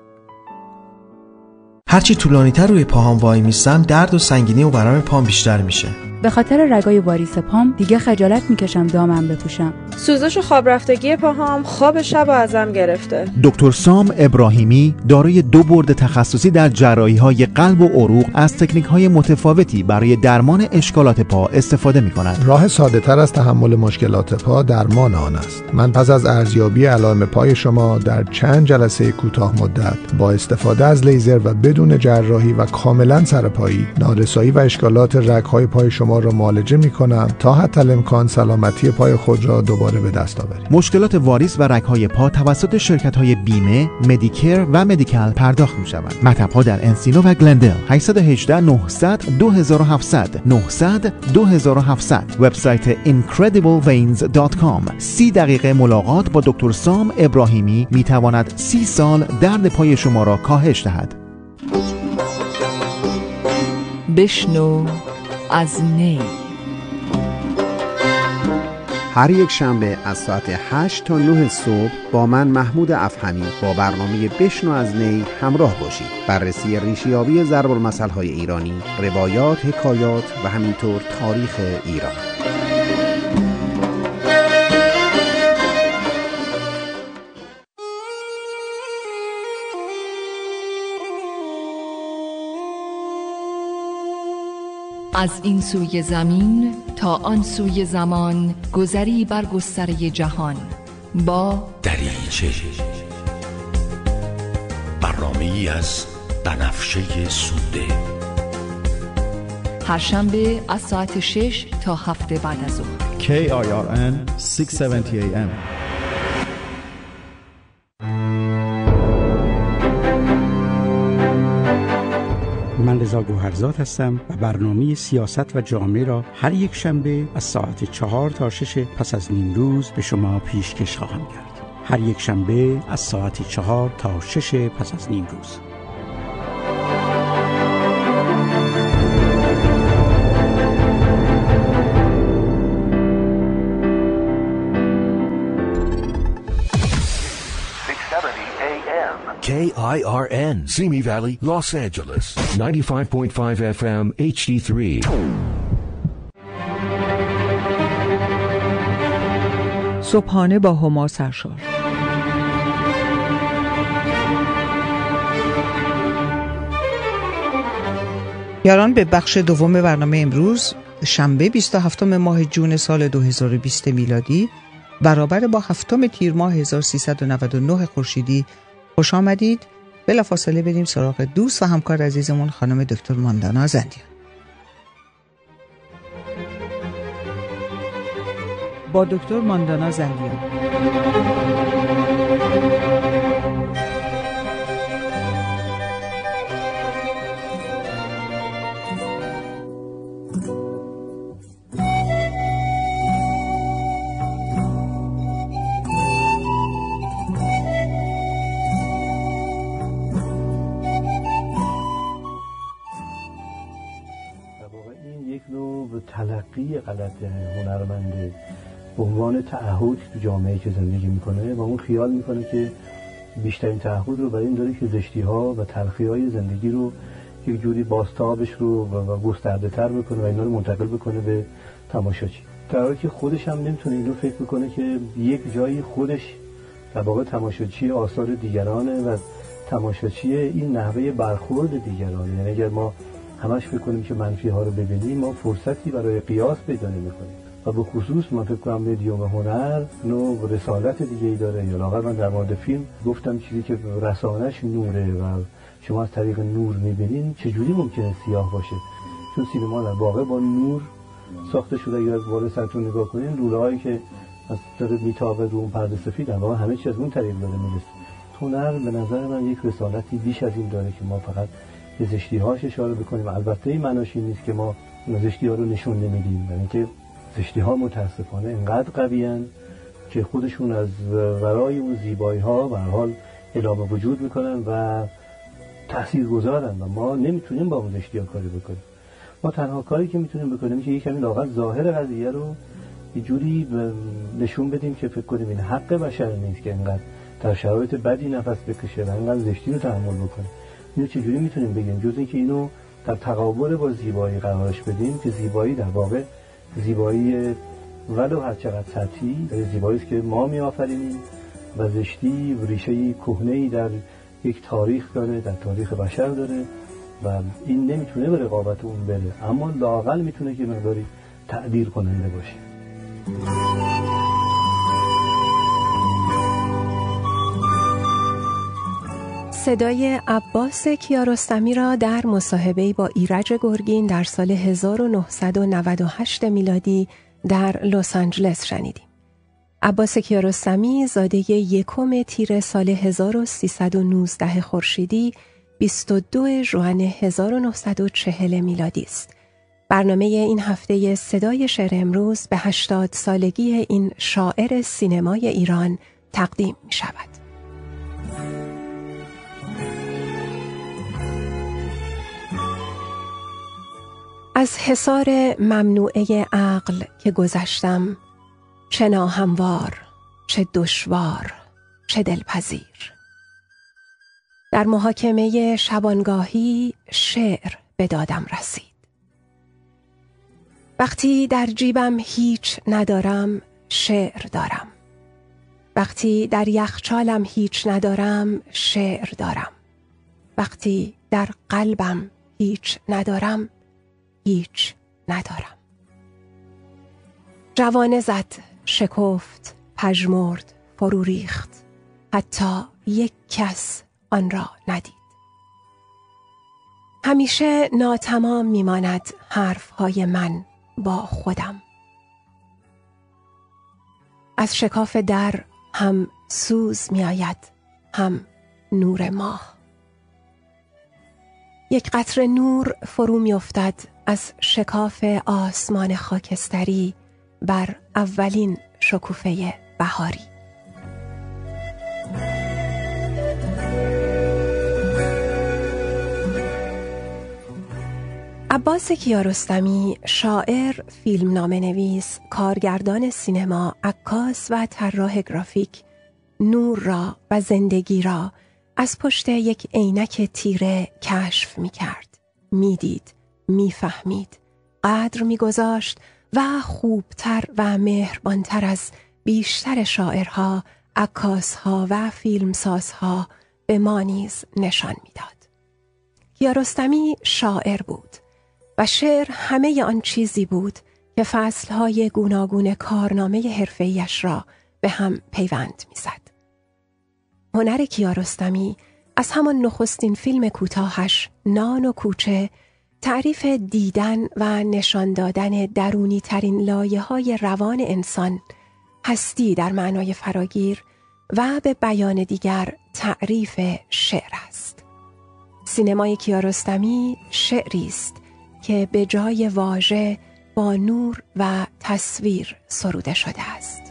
هرچی طولانی‌تر روی پاهام وای میستم، درد و سنگینی و ورم پام بیشتر میشه. به خاطر رگای واریس پام دیگه خجالت میکشم دامم بپوشم. سوزش و خواب رفتگی پاهام خواب شب ازم گرفته. دکتر سام ابراهیمی دارای 2 بورد تخصصی در جراحی‌های قلب و عروق از تکنیک‌های متفاوتی برای درمان اشکالات پا استفاده می‌کند. راه ساده‌تر از تحمل مشکلات پا درمان آن است. من پس از ارزیابی علائم پای شما در چند جلسه کوتاه مدت با استفاده از لیزر و بدون جراحی و کاملاً سرپایی، نارسایی و اشکالات رگ‌های پای شما را معالجه می‌کنم تا حتی الامکان سلامتی پای خود را دوباره به دست آورید. مشکلات واریس و رگ‌های پا توسط شرکت‌های بیمه، مدیکر و مدیکال پرداخت می‌شوند. مطب‌ها در انسینو و گلندل. 818 900 2700 900 2700. وبسایت incredibleveins.com. 30 دقیقه ملاقات با دکتر سام ابراهیمی می‌تواند 30 سال درد پای شما را کاهش دهد. بشنو از نی. هر یک شنبه از ساعت 8 تا 9 صبح با من محمود افهمی با برنامه بشنو از نی همراه باشید. بررسی ریشه‌یابی ضرب المثل‌های ایرانی، روایات، حکایات و همینطور تاریخ ایران. از این سوی زمین تا آن سوی زمان، گذری بر گستره جهان با دریچه، برنامه‌ای از بنفشه سوده، هر شنبه از ساعت 6 تا 7 بعد از ظهر. KIRN 670 AM. من رضا گوهرزاد هستم و برنامه سیاست و جامعه را هر یک شنبه از ساعت 4 تا 6 پس از نیم روز به شما پیشکش خواهم کرد. هر یک شنبه از ساعت 4 تا 6 پس از نیم روز. KIRN, Simi Valley, Los Angeles, 95.5 FM, HD3. صبحانه با هما سرشار. یاران، به بخش دوم برنامه امروز شنبه 27 ماه جون سال 2020 میلادی برابر با 7 تیر ماه 1399 خورشیدی خوش آمدید. بلافاصله بریم سراغ دوست و همکار عزیزمون خانم دکتر ماندانا زندیان. با دکتر ماندانا زندیان. تلقی غلط هنرمنده به عنوان تعهد تو جامعه که زندگی میکنه و اون خیال میکنه که بیشترین تعهد رو برای این داره که زشتی ها و تلخی های زندگی رو یک جوری بازتابش رو و گسترده تر بکنه و اینا رو منتقل بکنه به تماشاچی، در حالی که خودش هم نمیتونه اینو فکر بکنه که یک جایی خودش در واقع تماشاچی آثار دیگرانه و تماشاچی این نحوه برخورد دیگرانه. یعنی اگر ما همش فکر کنیم که منفی ها رو ببینیم، ما فرصتی برای قیاس پیدا نمی‌کنیم. و به خصوص من فکر کنم مدیوم هنر نوع رسالت دیگه‌ای داره. یا لااقل من در مورد فیلم گفتم چیزی که رسانش نوره و شما از طریق نور می‌بینین چجوری ممکنه سیاه باشه، چون سینما در واقع با نور ساخته شده. اگر از بالا سرتون نگاه کنین، لوله‌هایی که از طریق میتابه رو اون پرده سفید در واقع همه چیز از اون طریق داره میرسه. هنر به نظر من یک رسالتی بیش از این داره که ما فقط به زشتی‌هاش اشاره بکنیم. البته این معناش این نیست که ما زشتی‌ها رو نشون نمیدیم، یعنی که زشتی‌ها متاسفانه انقدر قوی‌اند که خودشون از ورای اون زیبایی‌ها به هر حال اعلام وجود میکنن و تاثیرگذارن و ما نمیتونیم با اون زشتی‌ها کاری بکنیم. ما تنها کاری که میتونیم بکنیم که یکمی لااقل ظاهر قضیه رو یه جوری نشون بدیم که فکر کنیم این حق بشر نیست که انقدر در شرایط بدی نفس بکشه و انقدر زشتی رو تحمل بکنه. اینو چجوری میتونیم بگیم جز اینکه اینو در تقابل با زیبایی قرارش بدیم که زیبایی در واقع زیبایی ولو هر چقدر سطحی، زیبایی است که ما میآفرینیم و زشتی ریشه کهنه‌ای در یک تاریخ داره، در تاریخ بشر داره و این نمیتونه به رقابت اون بره، اما لااقل میتونه که مقداری تعبیر کننده باشه. صدای عباس کیارستمی را در مصاحبه‌ای با ایرج گرگین در سال 1998 میلادی در لس آنجلس شنیدیم. عباس کیارستمی زاده 1 تیر سال 1319 خورشیدی 22 ژوئن 1940 میلادی است. برنامه این هفته صدای شعر امروز به 80 سالگی این شاعر سینمای ایران تقدیم می شود. از حصار ممنوعه عقل که گذشتم، چه ناهموار، چه دشوار، چه دلپذیر. در محاکمه شبانگاهی شعر به دادم رسید. وقتی در جیبم هیچ ندارم، شعر دارم. وقتی در یخچالم هیچ ندارم، شعر دارم. وقتی در قلبم هیچ ندارم، هیچ ندارم. جوانه زد، شکفت، پژمرد، فرو ریخت، حتی یک کس آن را ندید. همیشه ناتمام میماند حرفهای من با خودم. از شکاف در هم سوز می آید، هم نور ماه. یک قطره نور فرو می افتد از شکاف آسمان خاکستری بر اولین شکوفه بهاری. عباس کیارستمی، شاعر، فیلمنامه‌نویس، کارگردان سینما، عکاس و طراح گرافیک، نور را و زندگی را از پشت یک عینک تیره کشف می کرد، می دید، می فهمید، قدر می گذاشت و خوبتر و مهربانتر از بیشتر شاعرها، عکاسها و فیلمسازها به ما نیز نشان می داد. کیارستمی شاعر بود و شعر همه آن چیزی بود که فصلهای گوناگون کارنامه حرفه‌ایش را به هم پیوند می‌زد. هنر کیارستمی از همان نخستین فیلم کوتاهش نان و کوچه تعریف دیدن و نشان دادن درونی ترین لایه‌های روان انسان، هستی در معنای فراگیر و به بیان دیگر تعریف شعر است. سینمای کیارستمی شعری است که به جای واژه با نور و تصویر سروده شده است.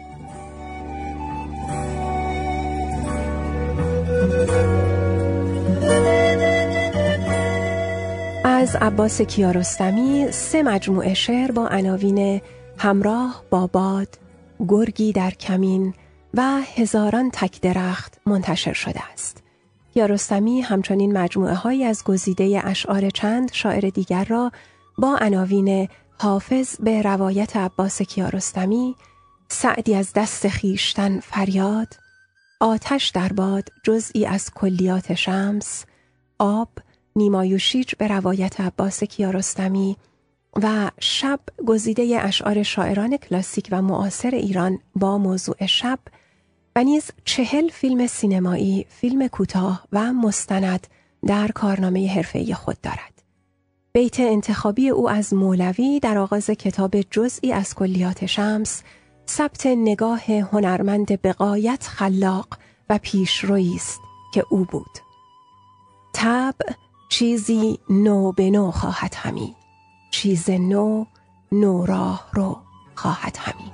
از عباس کیارستمی 3 مجموعه شعر با عناوین همراه با باد، گرگی در کمین و هزاران تک درخت منتشر شده است. کیارستمی همچنین مجموعه هایی از گزیده اشعار چند شاعر دیگر را با عناوین حافظ به روایت عباس کیارستمی، سعدی از دست خیشتن فریاد، آتش در باد جزئی از کلیات شمس، آب، نیمایوشیج به روایت عباس کیارستمی و شب گزیده اشعار شاعران کلاسیک و معاصر ایران با موضوع شب و نیز 40 فیلم سینمایی، فیلم کوتاه و مستند در کارنامه حرفه‌ای خود دارد. بیت انتخابی او از مولوی در آغاز کتاب جزئی از کلیات شمس ثبت نگاه هنرمند به غایت خلاق و پیشرویی است که او بود. طبع چیزی نو به نو خواهد همی، چیز نو نو راه رو خواهد همی.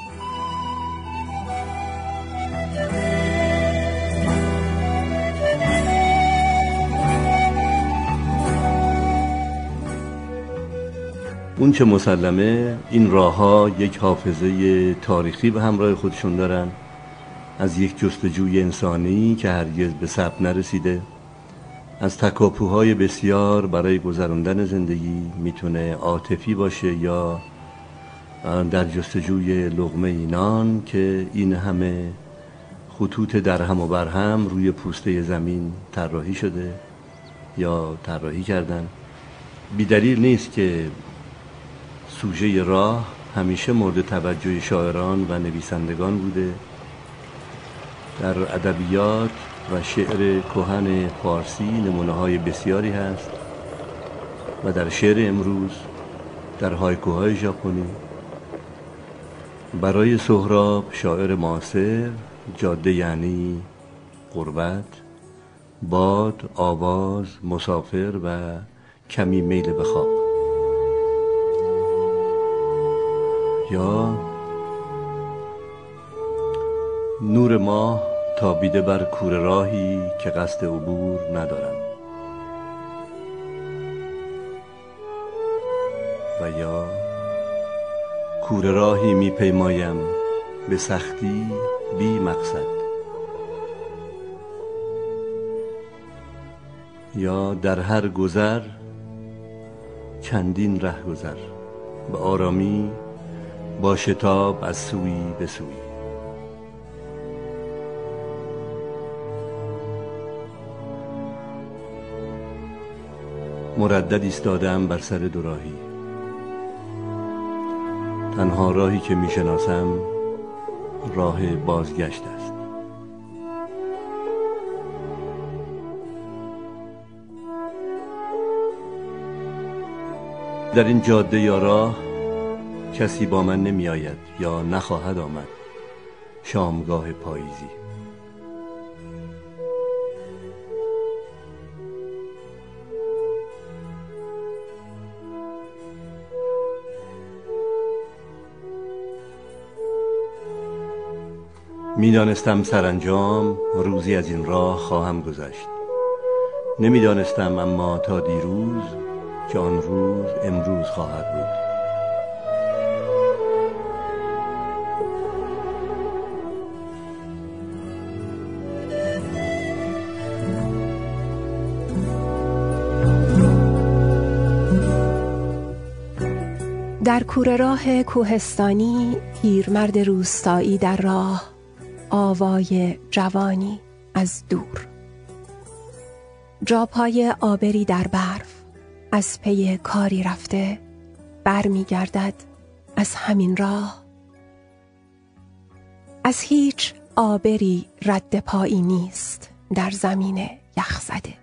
اون چه مسلمه این راه‌ها یک حافظه تاریخی به همراه خودشون دارن، از یک جستجوی انسانی که هرگز به ثبت نرسیده، از تکاپوهای بسیار برای گذراندن زندگی، میتونه عاطفی باشه یا در جستجوی لقمه نان، که این همه خطوط درهم و برهم روی پوسته زمین طراحی شده یا طراحی کردن. بی‌دلیل نیست که سوژه راه همیشه مورد توجه شاعران و نویسندگان بوده. در ادبیات و شعر کهن فارسی نمونه‌های بسیاری هست و در شعر امروز، در هایکوهای ژاپنی. برای سهراب شاعر معاصر، جاده یعنی غربت، باد، آواز، مسافر و کمی میل به خواب. یا نور ماه تابیده بر کوره راهی که قصد عبور ندارم. و یا کوره راهی میپیمایم به سختی بی مقصد. یا در هر گذر چندین ره گذر، به آرامی با شتاب از سوی به سوی. مردد ایستادم بر سر دوراهی، تنها راهی که میشناسم راه بازگشت است. در این جاده یا راه کسی با من نمی آید یا نخواهد آمد. شامگاه پاییزی. میدانستم سرانجام روزی از این راه خواهم گذشت. نمیدانستم اما تا دیروز که آن روز امروز خواهد بود. در کوره راه کوهستانی پیرمرد روستایی در راه، آوای جوانی از دور. جاپای آبری در برف، از پی کاری رفته برمی گردد از همین راه. از هیچ آبری رد پایی نیست در زمین یخزده.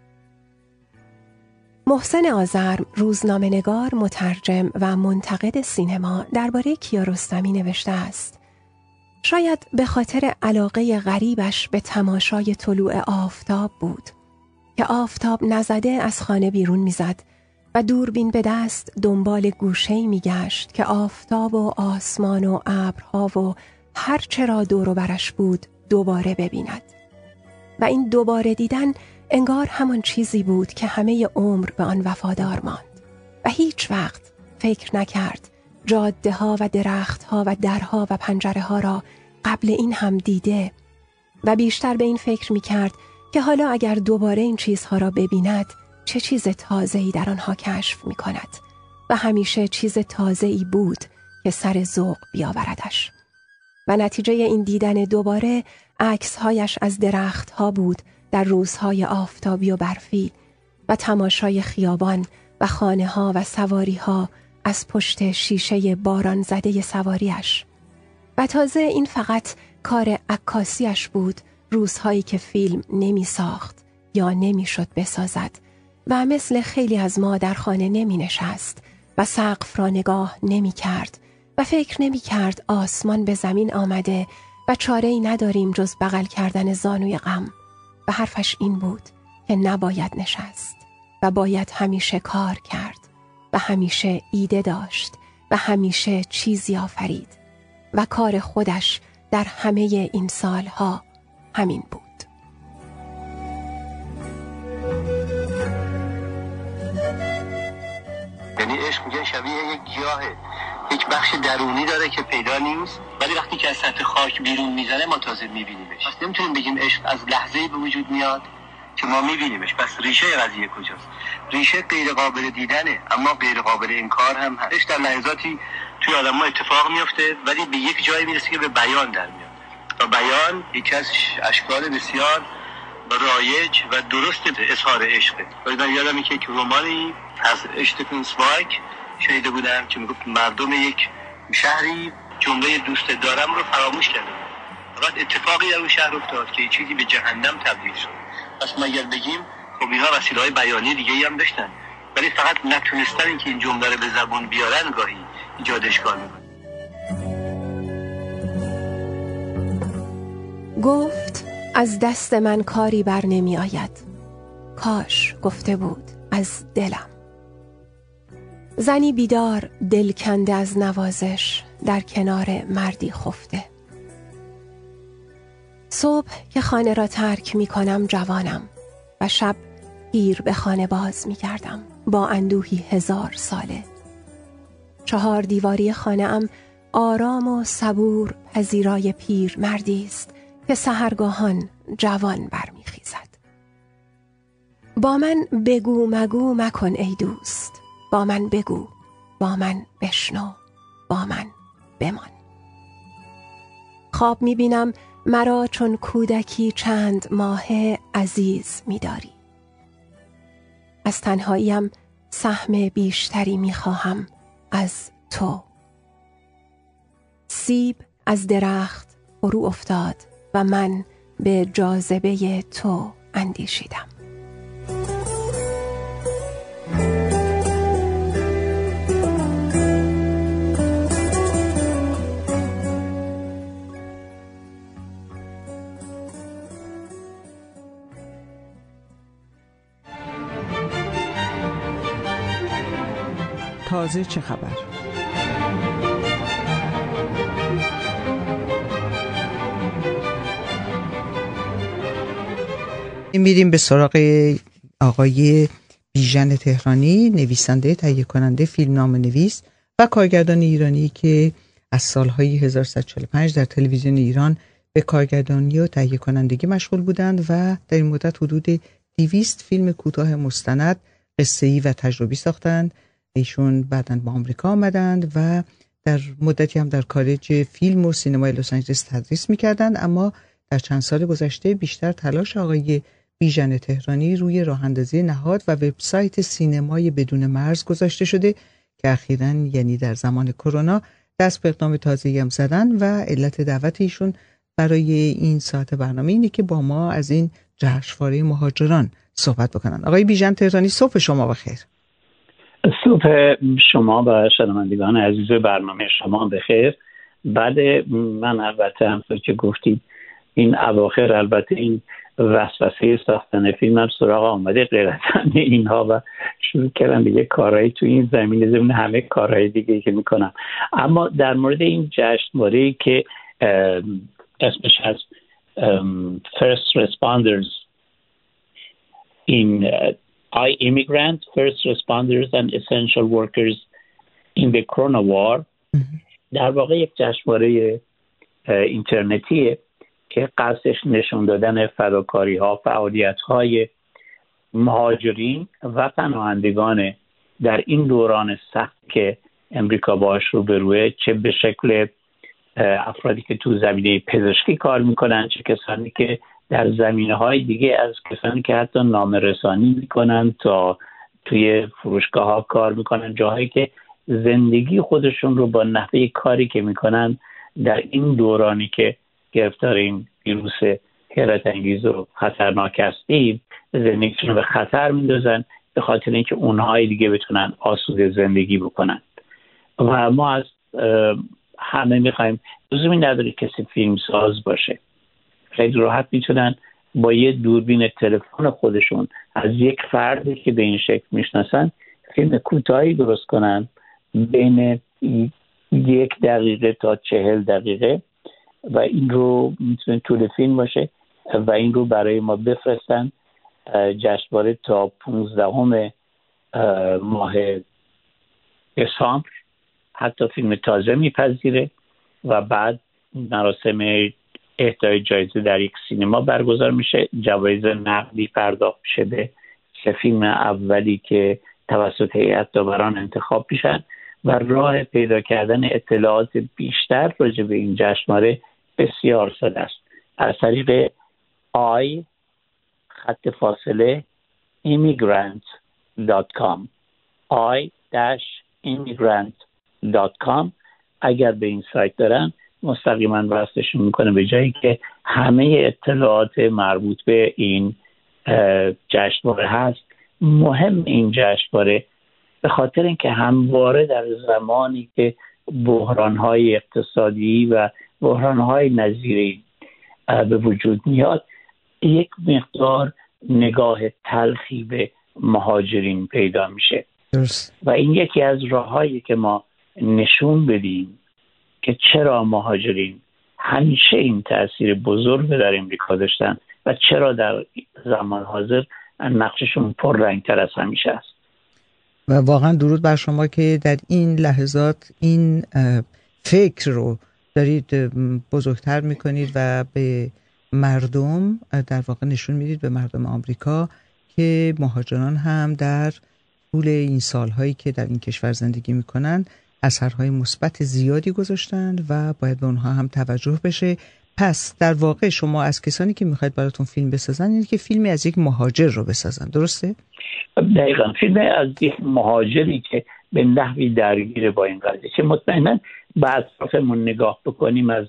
محسن آذرم، روزنامه‌نگار، مترجم و منتقد سینما، درباره کیارستمی نوشته است: شاید به خاطر علاقه غریبش به تماشای طلوع آفتاب بود که آفتاب نزده از خانه بیرون میزد و دوربین به دست دنبال گوشه‌ای میگشت که آفتاب و آسمان و ابرها و هر چه را دور و برش بود دوباره ببیند. و این دوباره دیدن انگار همان چیزی بود که همه عمر به آن وفادار ماند و هیچ وقت فکر نکرد جاده ها و درخت ها و درها و پنجره ها را قبل این هم دیده و بیشتر به این فکر میکرد که حالا اگر دوباره این چیزها را ببیند چه چیز تازه‌ای در آنها کشف میکند و همیشه چیز تازه‌ای بود که سر ذوق بیاوردش. و نتیجه این دیدن دوباره عکس‌هایش از درخت‌ها بود در روزهای آفتابی و برفی و تماشای خیابان و خانه‌ها و سواری‌ها از پشت شیشه باران زده سواریش. و تازه این فقط کار عکاسیش بود، روزهایی که فیلم نمی ساخت یا نمی شد بسازد و مثل خیلی از ما در خانه نمی نشست و سقف را نگاه نمی کرد و فکر نمی کرد آسمان به زمین آمده و چاره‌ای نداریم جز بغل کردن زانوی غم. و حرفش این بود که نباید نشست و باید همیشه کار کرد و همیشه ایده داشت و همیشه چیزی آفرید و کار خودش در همه این سالها همین بود. یعنی عشق میگن شبیه یک گیاهه، یک بخش درونی داره که پیدا نیست، ولی وقتی که از سطح خاک بیرون میزنه ما تازه میبینیمش. پس نمیتونیم بگیم عشق از لحظه‌ای به وجود میاد که ما میبینیمش. پس ریشه قضیه کجاست؟ ریشه غیر قابل دیدنه اما غیر قابل انکار هم هست. در لحظاتی توی آدم‌ها اتفاق میفته ولی به یک جایی میرسه که به بیان در میاد. و بیان یکی از اشکال بسیار رایج و درست اظهار عشقه. من یادم میاد که رمانی از اشتفن zweig شنیده بودم که میگفت مردم یک شهری جمله دوست دارم رو فراموش کردن. فقط اتفاقی در اون شهر افتاد که چیزی به جهنم تبدیل شد. پس ما اگر بگیم خب اینها وسیله‌های بیانی دیگه‌ای هم داشتن ولی فقط نتونستن اینکه این جمله رو به زبان بیارن گاهی ایجاد اشکال می‌کنه. گفت از دست من کاری بر نمی آید. کاش گفته بود از دلم. زنی بیدار دل کنده از نوازش در کنار مردی خفته. صبح که خانه را ترک می کنم جوانم و شب پیر به خانه باز می گردم با اندوهی 1000 ساله. 4 دیواری خانه ام آرام و صبور پذیرای پیر مردی است که سحرگاهان جوان برمی خیزد. با من بگو مگو مکن ای دوست، با من بگو، با من بشنو، با من بمان. خواب می بینم مرا چون کودکی چند ماهه عزیز می داری. از تنهاییم سهم بیشتری می خواهم از تو. سیب از درخت فرو افتاد و من به جاذبه تو اندیشیدم. تازه چه خبر؟ میریم به سراغ آقای بیژن تهرانی، نویسنده، تهیه کننده، فیلمنامه نویس و کارگردان ایرانی که از سالهای 1345 در تلویزیون ایران به کارگردانی و تهیه کنندگی مشغول بودند و در این مدت حدود 200 فیلم کوتاه مستند، قصه‌ای و تجربی ساختند. ایشون بعداً به آمریکا آمدند و در مدتی هم در کالج فیلم و سینمای لس آنجلس تدریس می‌کردند، اما در چند سال گذشته بیشتر تلاش آقای بیژن تهرانی روی راه‌اندازی نهاد و وبسایت سینمای بدون مرز گذاشته شده که اخیراً یعنی در زمان کرونا دست به اقدام تازه‌ای هم زدن و علت دعوت ایشون برای این ساعت برنامه اینه که با ما از این جشنواره مهاجران صحبت بکنن. آقای بیژن تهرانی، صبح شما بخیر. صبح شما و شنوندگان عزیز برنامه شما بخیر. بعد من البته همونطور که گفتید این اواخر البته این وسوسه ساختن فیلم هم سراغ آمده غیر از اینها و شروع کردم دیگه کارهایی تو این زمینه ضمن همه کارهای دیگه که میکنم. اما در مورد این جشنواره‌ای که اسمش از First Responders in Immigrant First Responders and Essential Workers in the Corona War، در واقع یک جشنواره اینترنتیه که قصدش نشون دادن فداکاری ها، فعالیت های مهاجرین و پناهندگان در این دوران سخت که امریکا باش روبروه، چه به شکل افرادی که تو زمینه پزشکی کار میکنن، چه کسانی که در زمینه های دیگه، از کسانی که حتی نامه رسانی میکنن تا توی فروشگاه ها کار میکنن، جاهایی که زندگی خودشون رو با نحوه کاری که میکنن در این دورانی که گرفتار این ویروس حیرت انگیز و خطرناک هستیم زندگیشون رو به خطر میندازن به خاطر اینکه اونهای دیگه بتونن آسوده زندگی بکنن. و ما از همه میخوایم، لزومی نداره کسی فیلم ساز باشه، خیلی راحت میتونن با یه دوربین تلفن خودشون از یک فردی که به این شکل میشناسن فیلم کوتاهی درست کنن بین 1 دقیقه تا 40 دقیقه و این رو میتونه طول فیلم باشه و این رو برای ما بفرستن. جشنواره تا 15 ماه دسامبر حتی فیلم تازه میپذیره و بعد مراسم اهدای جایزه در یک سینما برگزار میشه. جوایز نقدی پرداخت میشه به 3 فیلم اولی که توسط هیئت داوران انتخاب میشن و راه پیدا کردن اطلاعات بیشتر راجع به این جشنواره بسیار ساده است. از طریق immigrant.com i-immigrant.com اگر به این سایت دارن مستقیما وصلشون میکنه به جایی که همه اطلاعات مربوط به این جشنواره هست. مهم این جشنواره به خاطر اینکه همواره در زمانی که بحران‌های اقتصادی و بحران‌های نظیری به وجود میاد یک مقدار نگاه تلخی به مهاجرین پیدا میشه و این یکی از راه‌هایی که ما نشون بدیم که چرا مهاجرین همیشه این تأثیر بزرگ در امریکا داشتن و چرا در زمان حاضر نقششون پررنگ‌تر از همیشه است. و واقعا درود بر شما که در این لحظات این فکر رو دارید بزرگتر میکنید و به مردم در واقع نشون میدید، به مردم آمریکا، که مهاجران هم در طول این سالهایی که در این کشور زندگی میکنن اثرهای مثبت زیادی گذاشتند و باید به اونها هم توجه بشه. پس در واقع شما از کسانی که میخواید براتون فیلم بسازن اینه که فیلمی از یک مهاجر رو بسازن، درسته؟ دقیقاً، فیلم از یک مهاجری که به نحوی درگیر با این قضیه، که مطمئناً بعد اطرافمون نگاه بکنیم، از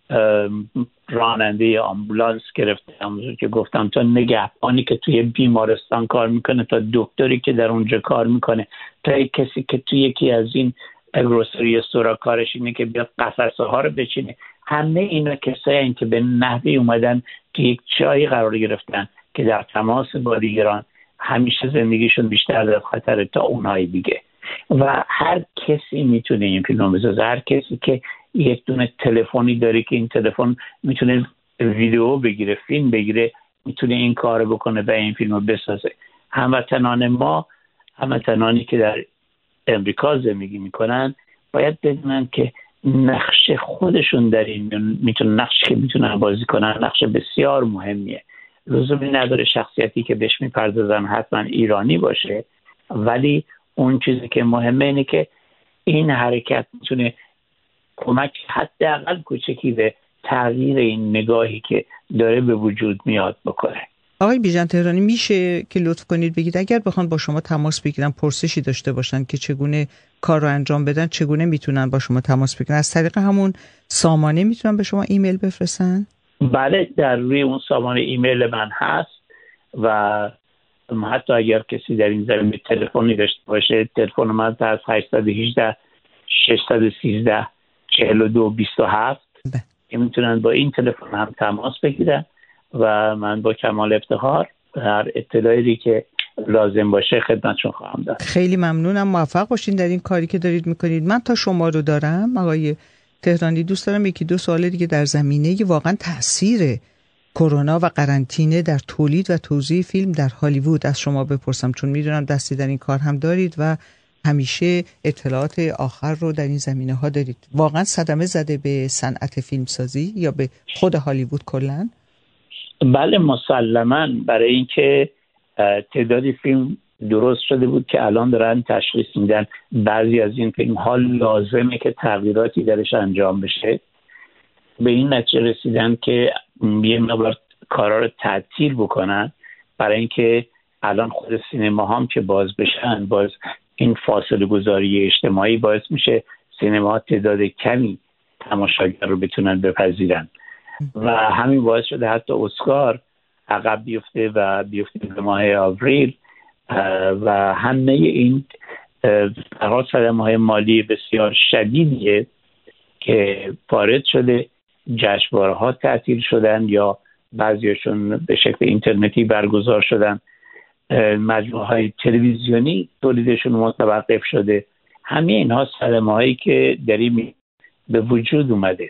راننده آمبولانس گرفته، همونجور که گفتم، تا نگهبانی که توی بیمارستان کار میکنه، تا دکتری که در اونجا کار میکنه، تا کسی که توی یکی از این گروسری استورا کارش اینه که بیاد قفسه ها رو بچینه. همه اینا کسایی که به نحوی اومدن که یک جایی قرار گرفتن که در تماس با دیگران همیشه زندگیشون بیشتر در خطر تا اونهای دیگه. و هر کسی میتونه این فیلم رو بسازه. هر کسی که یک دونه تلفنی داره که این تلفن میتونه ویدیو بگیره، فیلم بگیره، میتونه این کار بکنه و این فیلم رو بسازه. هموطنان ما، هموطنانی که در امریکا زندگی میکنن، باید بدونن که نقش خودشون در این نقشی که میتونن بازی کنن نقش بسیار مهمیه. لزومی نداره شخصیتی که بهش میپردازن حتما ایرانی باشه، ولی اون چیزی که مهمه اینه که این حرکت میتونه کمک حداقل کوچکی به تغییر این نگاهی که داره به وجود میاد بکنه. آقای بیژن تهرانی، میشه که لطف کنید بگید اگر بخوان با شما تماس بگیرن، پرسشی داشته باشن که چگونه کار رو انجام بدن، چگونه میتونن با شما تماس بگیرن؟ از طریق همون سامانه میتونن به شما ایمیل بفرستن؟ بله، در روی اون سامانه ایمیل من هست و حتی اگر کسی در این زمینه تلفنی داشته باشه، تلفن من از 818 613 42 27 که میتونن با این تلفن هم تماس بگیرن و من با کمال افتخار هر اطلاعی که لازم باشه خدمتشون خواهم داد. خیلی ممنونم، موفق باشین در این کاری که دارید میکنید. من تا شما رو دارم آقای تهرانی، دوست دارم یکی دو سوال دیگه در زمینه واقعا تاثیر کرونا و قرنطینه در تولید و توزیع فیلم در هالیوود از شما بپرسم، چون میدونم دستی در این کار هم دارید و همیشه اطلاعات آخر رو در این زمینه ها دارید. واقعا صدمه زده به صنعت فیلمسازی یا به خود هالیوود کلاً؟ بله مسلماً، برای اینکه تعدادی فیلم درست شده بود که الان دارن تشخیص میدن بعضی از این فیلم ها لازمه که تغییراتی درش انجام بشه. به این نتیجه رسیدن که یه مقدار کارا رو تعطیل بکنن، برای اینکه الان خود سینما هم که باز بشن، باز این فاصله گذاری اجتماعی باعث میشه سینما تعداد کمی تماشاگر رو بتونن بپذیرن و همین باعث شده حتی اسکار عقب بیفته و بیفته به ماه آوریل و همه این صدمه‌های مالی بسیار شدیدیه که وارد شده. جشنواره‌ها تعطیل شدن یا بعضیشون به شکل اینترنتی برگزار شدن، مجموعه‌های تلویزیونی تولیدشون متوقف شده. همه اینها صدمه‌هایی که داریم به وجود اومده.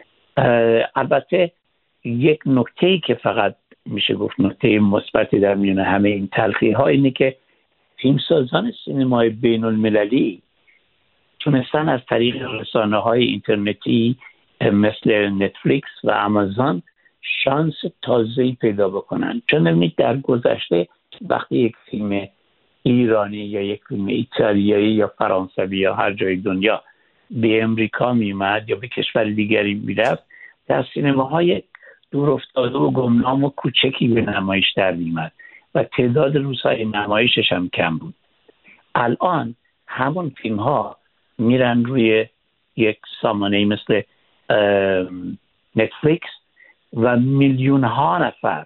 البته یک نکته‌ای که فقط میشه گفت نکته مثبتی در میان همه این تلخی‌ها اینه که فیلمسازان سینمای بین‌المللی تونستن از طریق رسانه‌های اینترنتی مثل نتفلیکس و آمازون شانس تازه‌ای پیدا بکنن. چون ببینید در گذشته وقتی یک فیلم ایرانی یا یک فیلم ایتالیایی یا فرانسوی یا هر جای دنیا به امریکا میمد یا به کشور دیگری میرفت، در سینماهای دور افتاده و گمنام و کوچکی به نمایش در میمد و تعداد روزهای نمایشش هم کم بود. الان همون فیلم ها میرن روی یک سامانه مثل نتفلیکس و میلیون ها نفر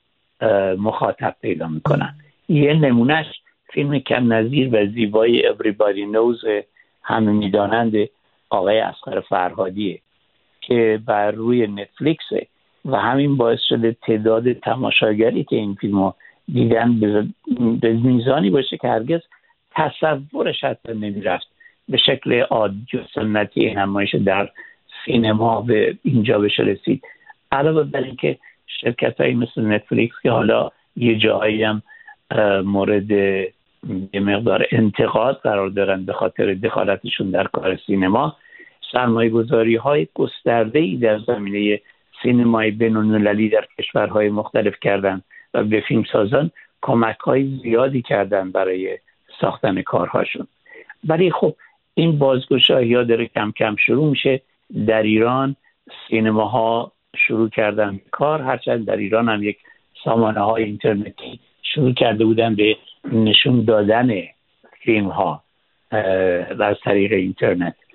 مخاطب پیدا میکنن. یه نمونهش فیلم کم نظیر و زیبای Everybody Knows همه میدانند آقای اصغر فرهادیه که بر روی نتفلیکسه و همین باعث شده تعداد تماشاگری که این فیلمو دیدن به میزانی باشه که هرگز تصورش حتی نمیرفت به شکل عادی و سنتی نمایش در سینما به اینجا بشه رسید. علاوه بر اینکه شرکت‌هایی مثل نتفلیکس که حالا یه جایی هم مورد یه مقدار انتقاد قرار دارن به خاطر دخالتشون در کار سینما، سرمایه‌گذاری‌های گسترده‌ای در زمینه سینمای بین‌المللی در کشورهای مختلف کردن و به فیلمسازان کمک‌های زیادی کردن برای ساختن کارهاشون. ولی خب این بازگشایی‌ها داره کم کم شروع میشه. در ایران سینماها شروع کردن کار، هرچند در ایران هم یک سامانه‌های اینترنتی شروع کرده بودن به نشون دادن فیلم‌ها از طریق اینترنت.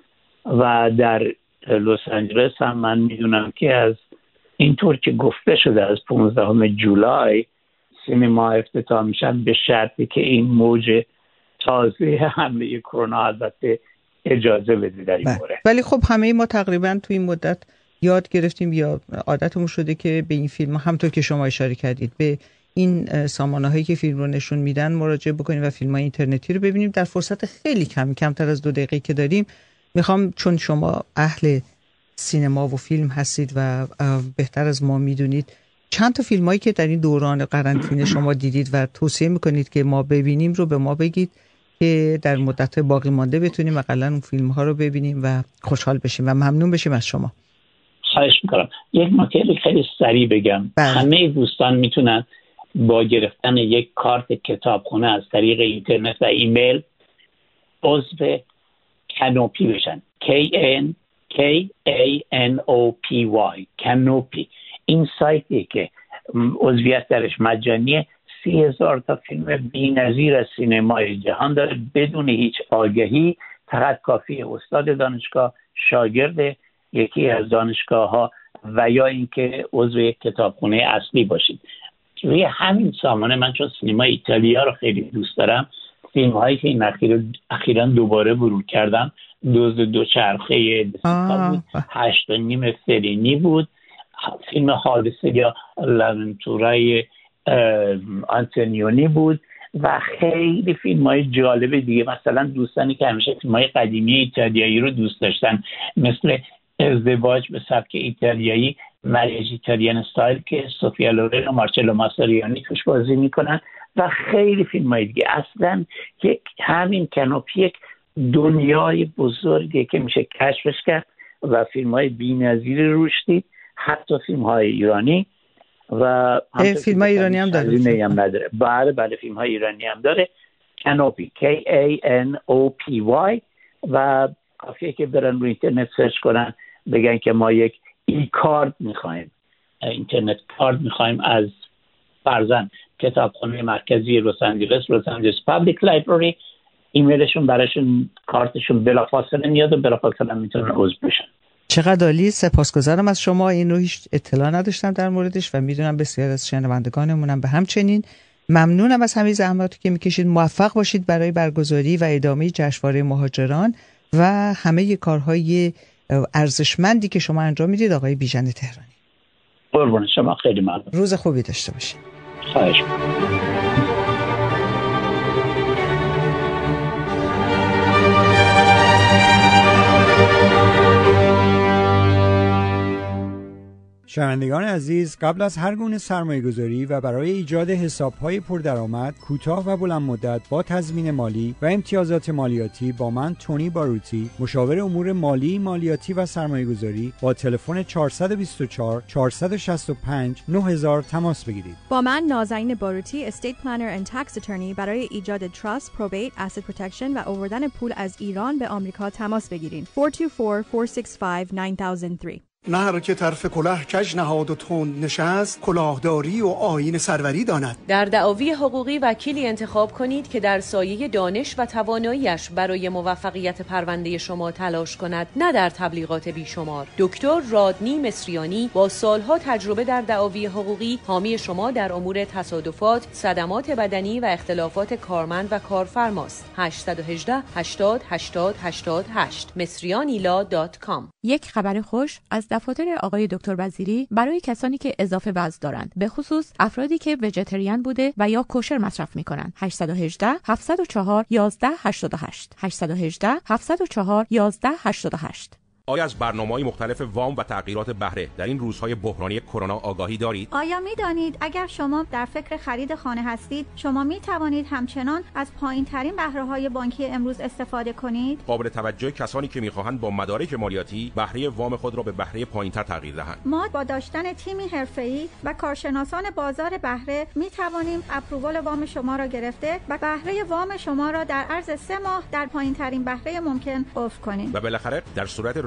و در لس آنجلس هم من میدونم که از اینطور که گفته شده از 15 جولای سینما افتتاح میشن، به شرطی که این موج تازه حمله کرونا البته اجازه بده در این مورد. ولی خب همه ما تقریبا تو این مدت یاد گرفتیم یا عادتمون شده که به این فیلم همونطور که شما اشاره کردید به این سامانه‌هایی که فیلم رو نشون میدن مراجعه بکنیم و فیلم‌های اینترنتی رو ببینیم. در فرصت خیلی کمتر از 2 دقیقه که داریم میخوام، چون شما اهل سینما و فیلم هستید و بهتر از ما میدونید، چند تا فیلمایی که در این دوران قرنطینه شما دیدید و توصیه میکنید که ما ببینیم رو به ما بگید که در مدت باقی مانده بتونیم حداقل اون فیلم‌ها رو ببینیم و خوشحال بشیم و ممنون بشیم از شما. خواهش میکنم. یک نکته خیلی سریع بگم. همه دوستان میتونن با گرفتن یک کارت کتابخونه از طریق اینترنت و ایمیل عضو کانوپی بشن. KANOPY کانوپی. این سایتی که عضویت درش مجانیه، 30,000 تا فیلم بی‌نظیر از سینمای جهان داره بدون هیچ آگهی. فقط کافیه استاد دانشگاه، شاگرد یکی از دانشگاه‌ها و یا اینکه عضو یک کتابخونه اصلی باشید. روی همین سامانه من چون سینما ایتالیا رو خیلی دوست دارم، فیلم‌هایی که این اخیراً دوباره ورود کردم، دو چرخه بود، 8.5 فلینی بود، فیلم حادثه یا لونتورای آنتونیونی بود و خیلی فیلم‌های جالب دیگه. مثلا دوستانی که همیشه فیلم‌های قدیمی ایتالیایی رو دوست داشتن، مثل ازدواج به سبک ایتالیایی، مریج ایتالیان استایل که سوفیا لورن و مارچلو ماساریانی توش بازی میکنن و خیلی فیلم‌های دیگه. اصلا که همین کانوپی یک دنیای بزرگی که میشه کشفش کرد و فیلم‌های بی‌نظیری روش دید، حتی فیلم‌های ایرانی و فیلم‌های ایرانی هم داره. بله فیلم‌های ایرانی هم داره. کانوپی KANOPY و کافیه که برن روی اینترنت سرچ کنن، بگن که ما یک کارت می‌خوایم، اینترنت کارت می‌خوایم از فرزند کتابخانه مرکزی لس آنجلس پابلیک لایبرری. ایمیلشون براشون کارتشون بلافاصله میاد و بلافاصله میتونن عضو بشن. چقدر عالی، سپاسگزارم از شما. این رو هیچ اطلاع نداشتم در موردش و میدونم بسیار از شنوندگانمونم به همچنین. ممنونم از همه زحماتی که میکشید. موفق باشید برای برگزاری و ادامه جشنواره مهاجران و همه کارهای ارزشمندی که شما انجام میدید آقای بیژن تهرانی. قربان شما، خیلی ممنون. روز خوبی داشته باشید. خواهش می‌کنم. شنوندگان عزیز، قبل از هر گونه سرمایه‌گذاری و برای ایجاد حساب‌های پردرآمد کوتاه و بلند مدت با تضمین مالی و امتیازات مالیاتی با من تونی باروتی، مشاور امور مالی، مالیاتی و سرمایه‌گذاری، با تلفن 424 465 9000 تماس بگیرید. با من نازنین باروتی، استیت پلانر اند تکس اترنی، برای ایجاد تراست، پروبیت، اسید پروتکشن و آوردن پول از ایران به آمریکا تماس بگیرید. 424-465-9003. نه هر که طرف کلاه کج نهاد و تند نشست، کلاهداری و آیین سروری داند. در دعاوی حقوقی وکیلی انتخاب کنید که در سایه دانش و تواناییش برای موفقیت پرونده شما تلاش کند، نه در تبلیغات بیشمار. دکتر رادنی مصریانی با سالها تجربه در دعاوی حقوقی، حامی شما در امور تصادفات، صدمات بدنی و اختلافات کارمند و کارفرماست. 818 80 80 88 مصریانیلا.com. یک خبر خوش از دفاتر آقای دکتر وزیری برای کسانی که اضافه وزن دارند، به خصوص افرادی که ویژیتریان بوده و یا کوشر مصرف می‌کنند. 818 704 11 88 818 704 11 88. آیا از برنامه‌های مختلف وام و تغییرات بهره در این روزهای بحرانی کرونا آگاهی دارید؟ آیا می‌دانید اگر شما در فکر خرید خانه هستید، شما می‌توانید همچنان از پایین‌ترین بهره‌های بانکی امروز استفاده کنید؟ قابل توجه کسانی که می‌خواهند با مدارک مالیاتی بهره وام خود را به بهره پایین‌تر تغییر دهند. ما با داشتن تیمی حرفه‌ای و کارشناسان بازار بهره می‌توانیم اپرووال وام شما را گرفته و بهره وام شما را در عرض 3 ماه در پایین‌ترین بهره ممکن افت کنیم. و بالاخره در صورت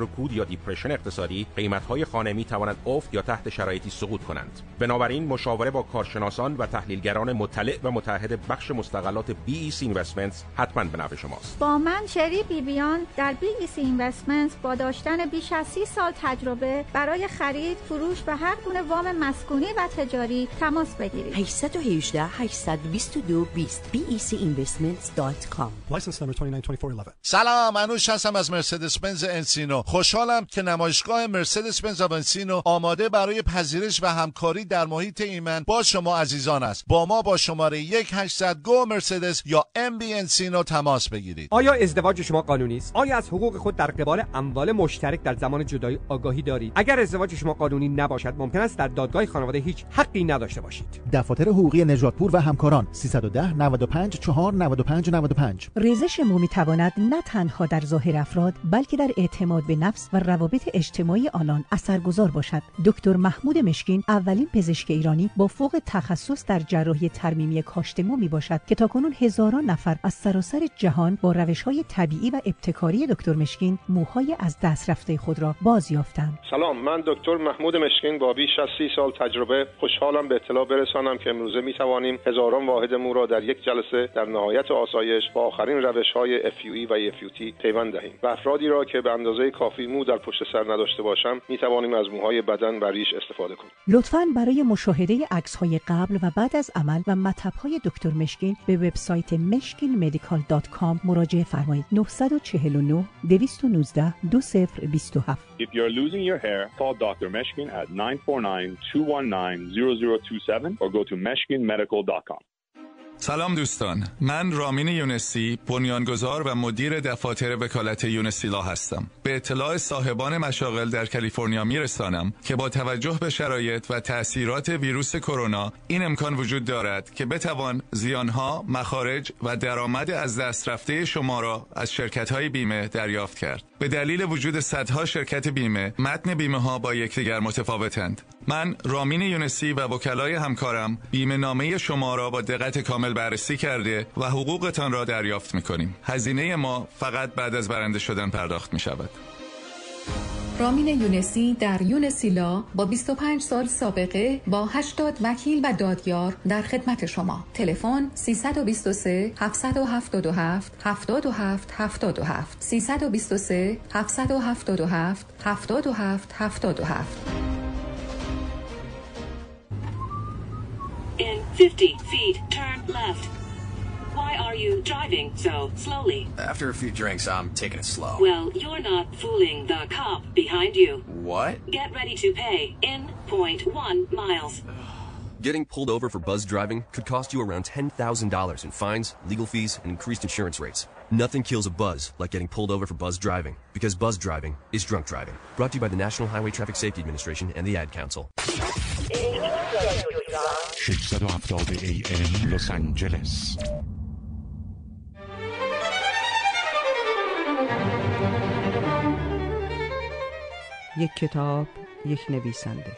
رکود یا دیپرشن اقتصادی، قیمت‌های خانه می‌توانند افت یا تحت شرایطی سقوط کنند. بنابراین مشاوره با کارشناسان و تحلیلگران مطلع و متعهد بخش مستغلات BEC Investments حتما به نفع شماست. با من شری بیبیان در BEC Investments با داشتن بیش از 30 سال تجربه برای خرید، فروش و هر گونه وام مسکونی و تجاری تماس بگیرید. 818 822 20 BECinvestments.com. License number 292411. سلام، انوش هستم از مرسدس بنز انسینو. خوشحالم که نمایشگاه مرسدس بنز انسینو آماده برای پذیرش و همکاری در محیط ایمن با شما عزیزان است. با ما با شماره 1800 گو مرسدس یا MB انسینو تماس بگیرید. آیا ازدواج شما قانونی است؟ آیا از حقوق خود در قبال اموال مشترک در زمان جدایی آگاهی دارید؟ اگر ازدواج شما قانونی نباشد، ممکن است در دادگاه خانواده هیچ حقی نداشته باشید. دفاتر حقوقی نجاتپور و همکاران 310 95 4 95 95. ریزش مو می‌تواند نه تنها در ظاهر افراد بلکه در اعتماد به نفس و روابط اجتماعی آنان اثرگذار باشد. دکتر محمود مشکین اولین پزشک ایرانی با فوق تخصص در جراحی ترمیمی کاشت مو میباشد که تاکنون هزاران نفر از سراسر جهان با روش‌های طبیعی و ابتکاری دکتر مشکین موهای از دست رفته خود را بازیافتند. سلام، من دکتر محمود مشکین با بیش از 30 سال تجربه خوشحالم به اطلاع برسانم که امروزه میتوانیم هزاران واحد مو را در یک جلسه در نهایت آسایش با آخرین روش‌های FUE و FUT پیوند دهیم و افرادی را که به اندازه کافی مو در پشت سر نداشته باشند میتوانیم از موهای بدن و ریش استفاده کنیم. لطفاً برای مشاهده عکس‌های قبل و بعد از عمل و مطب‌های دکتر مشکین به وبسایت meshkinmedical.com مراجعه فرمایید. 949 219 2027. If you're losing your hair, call Dr. Meshkin at 949-219-0027 or go to meshkinmedical.com. سلام دوستان، من رامین یونسی، بنیانگذار و مدیر دفاتر وکالت یونسیلا هستم. به اطلاع صاحبان مشاغل در کالیفرنیا میرسانم که با توجه به شرایط و تأثیرات ویروس کرونا این امکان وجود دارد که بتوان زیانها، مخارج و درآمد از دست رفته شما را از شرکت‌های بیمه دریافت کرد. به دلیل وجود صدها شرکت بیمه، متن بیمه ها با یکدیگر متفاوتند. من رامین یونسی و وکلای همکارم بیمه نامه شما را با دقت کامل بررسی کرده و حقوقتان را دریافت می‌کنیم. هزینه ما فقط بعد از برنده شدن پرداخت می‌شود. رامین یونسی در یونسیلا با 25 سال سابقه با 80 وکیل و دادیار در خدمت شما. تلفن 323 777 77 77 323 777 77 77. In 50 feet, turn left. Why are you driving so slowly? After a few drinks, I'm taking it slow. Well, you're not fooling the cop behind you. What? Get ready to pay in 0.1 miles. Getting pulled over for buzz driving could cost you around $10,000 in fines, legal fees, and increased insurance rates. Nothing kills a buzz like getting pulled over for buzz driving, because buzz driving is drunk driving. Brought to you by the National Highway Traffic Safety Administration and the Ad Council. 670 AM لس آنجلس. یک کتاب، یک نویسنده.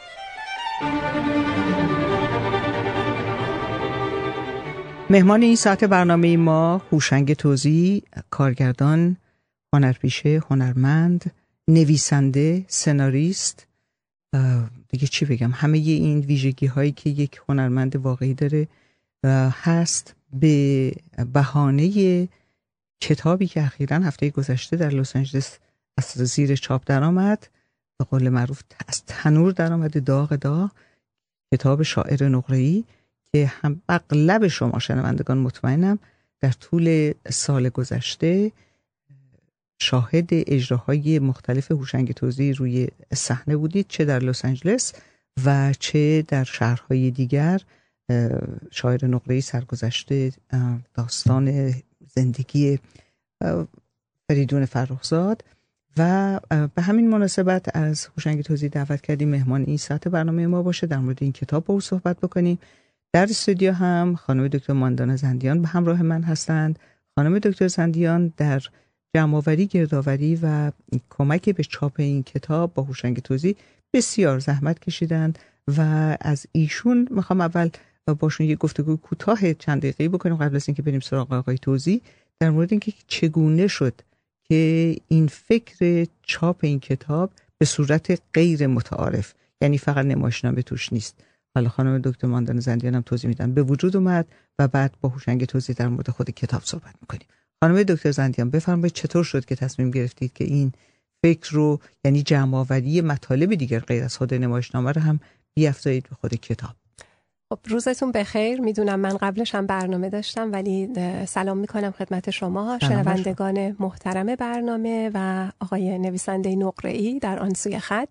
مهمان این ساعت برنامه ما هوشنگ توزی، کارگردان، هنرپیشه، هنرمند، نویسنده، سناریست، دیگه چی بگم، همه این ویژگی هایی که یک هنرمند واقعی داره هست. به بهانه کتابی که اخیراً هفته گذشته در لس آنجلس از زیر چاپ درآمد، به قول معروف از تنور درآمد، داغ، کتاب شاعر نقره‌ای که هم اغلب شما شنوندگان مطمئنم در طول سال گذشته شاهد اجراهای مختلف هوشنگ توزی روی صحنه بودید، چه در لس آنجلس و چه در شهرهای دیگر. شاعر نقره‌ای سرگذشته داستان زندگی فریدون فرخزاد و به همین مناسبت از هوشنگ توزی دعوت کردیم مهمان این ساعت برنامه ما باشه، در مورد این کتاب با او صحبت بکنیم. در استودیو هم خانم دکتر ماندانا زندیان به همراه من هستند. خانم دکتر زندیان در جمع‌آوری، گردآوری و کمک به چاپ این کتاب با هوشنگ توزی بسیار زحمت کشیدند و از ایشون میخوام اول باشون یه گفتگو کوتاه چند دقیقه‌ای بکنیم قبل از اینکه بریم سراغ آقای توزی، در مورد اینکه چگونه شد که این فکر چاپ این کتاب به صورت غیر متعارف، یعنی فقط نمایشنامه توش نیست، حالا خانم دکتر ماندن زندیان هم توضیح میدن، به وجود اومد و بعد با هوشنگ توضیح در مورد خود کتاب صحبت میکنیم. خانم دکتر زندیان بفرمایید چطور شد که تصمیم گرفتید که این فکر رو، یعنی جمع‌آوری مطالب دیگر غیر از خود نمایشنامه رو هم بیافزایید به خود کتاب؟ خب روزتون بخیر. میدونم من قبلش هم برنامه داشتم، ولی سلام میکنم خدمت شما شنوندگان محترم برنامه و آقای نویسنده نقره‌ای در آن سوی خط.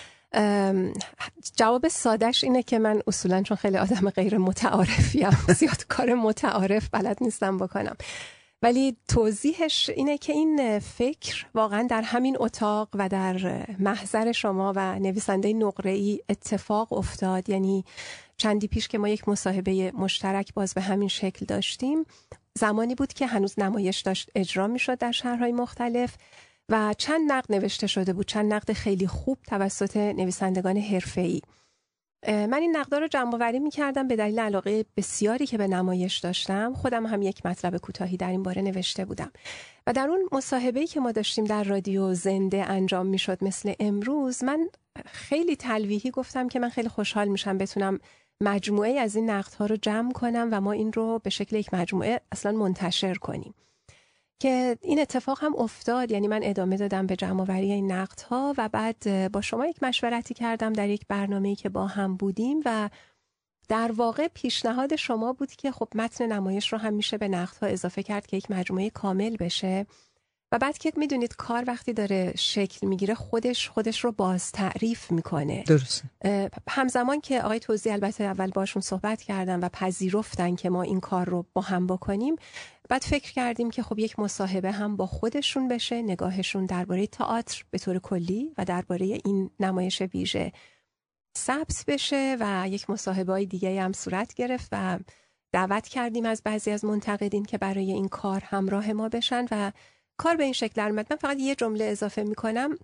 جواب سادهش اینه که من اصولا چون خیلی آدم غیر متعارفیم زیاد کار متعارف بلد نیستم بکنم، ولی توضیحش اینه که این فکر واقعا در همین اتاق و در محضر شما و نویسنده نقره‌ای اتفاق افتاد. یعنی چندی پیش که ما یک مصاحبه مشترک باز به همین شکل داشتیم، زمانی بود که هنوز نمایش داشت اجرا میشد در شهرهای مختلف و چند نقد نوشته شده بود، چند نقد خیلی خوب توسط نویسندگان حرفه‌ای. من این نقدا رو جمع‌آوری می‌کردم به دلیل علاقه بسیاری که به نمایش داشتم. خودم هم یک مطلب کوتاهی در این باره نوشته بودم و در اون مصاحبه‌ای که ما داشتیم در رادیو زنده انجام میشد مثل امروز، من خیلی تلویحی گفتم که من خیلی خوشحال میشم بتونم مجموعه از این نقدها رو جمع کنم و ما این رو به شکل یک مجموعه اصلا منتشر کنیم، که این اتفاق هم افتاد. یعنی من ادامه دادم به جمع‌آوری این نقدها و بعد با شما یک مشورتی کردم در یک برنامه‌ای که با هم بودیم و در واقع پیشنهاد شما بود که خب متن نمایش رو هم میشه به نقدها اضافه کرد که یک مجموعه کامل بشه و بعد که میدونید کار وقتی داره شکل میگیره خودش رو باز تعریف میکنه. درسته. همزمان که آقای توزیع البته اول باشون صحبت کردم و پذیرفتن که ما این کار رو با هم بکنیم، بعد فکر کردیم که خب یک مصاحبه هم با خودشون بشه، نگاهشون درباره تئاتر به طور کلی و درباره این نمایش ویژه ثبت بشه و یک مصاحبه‌های دیگه هم صورت گرفت و دعوت کردیم از بعضی از منتقدین که برای این کار همراه ما بشن و کار به این شکل درآمد. من فقط یه جمله اضافه میکنم.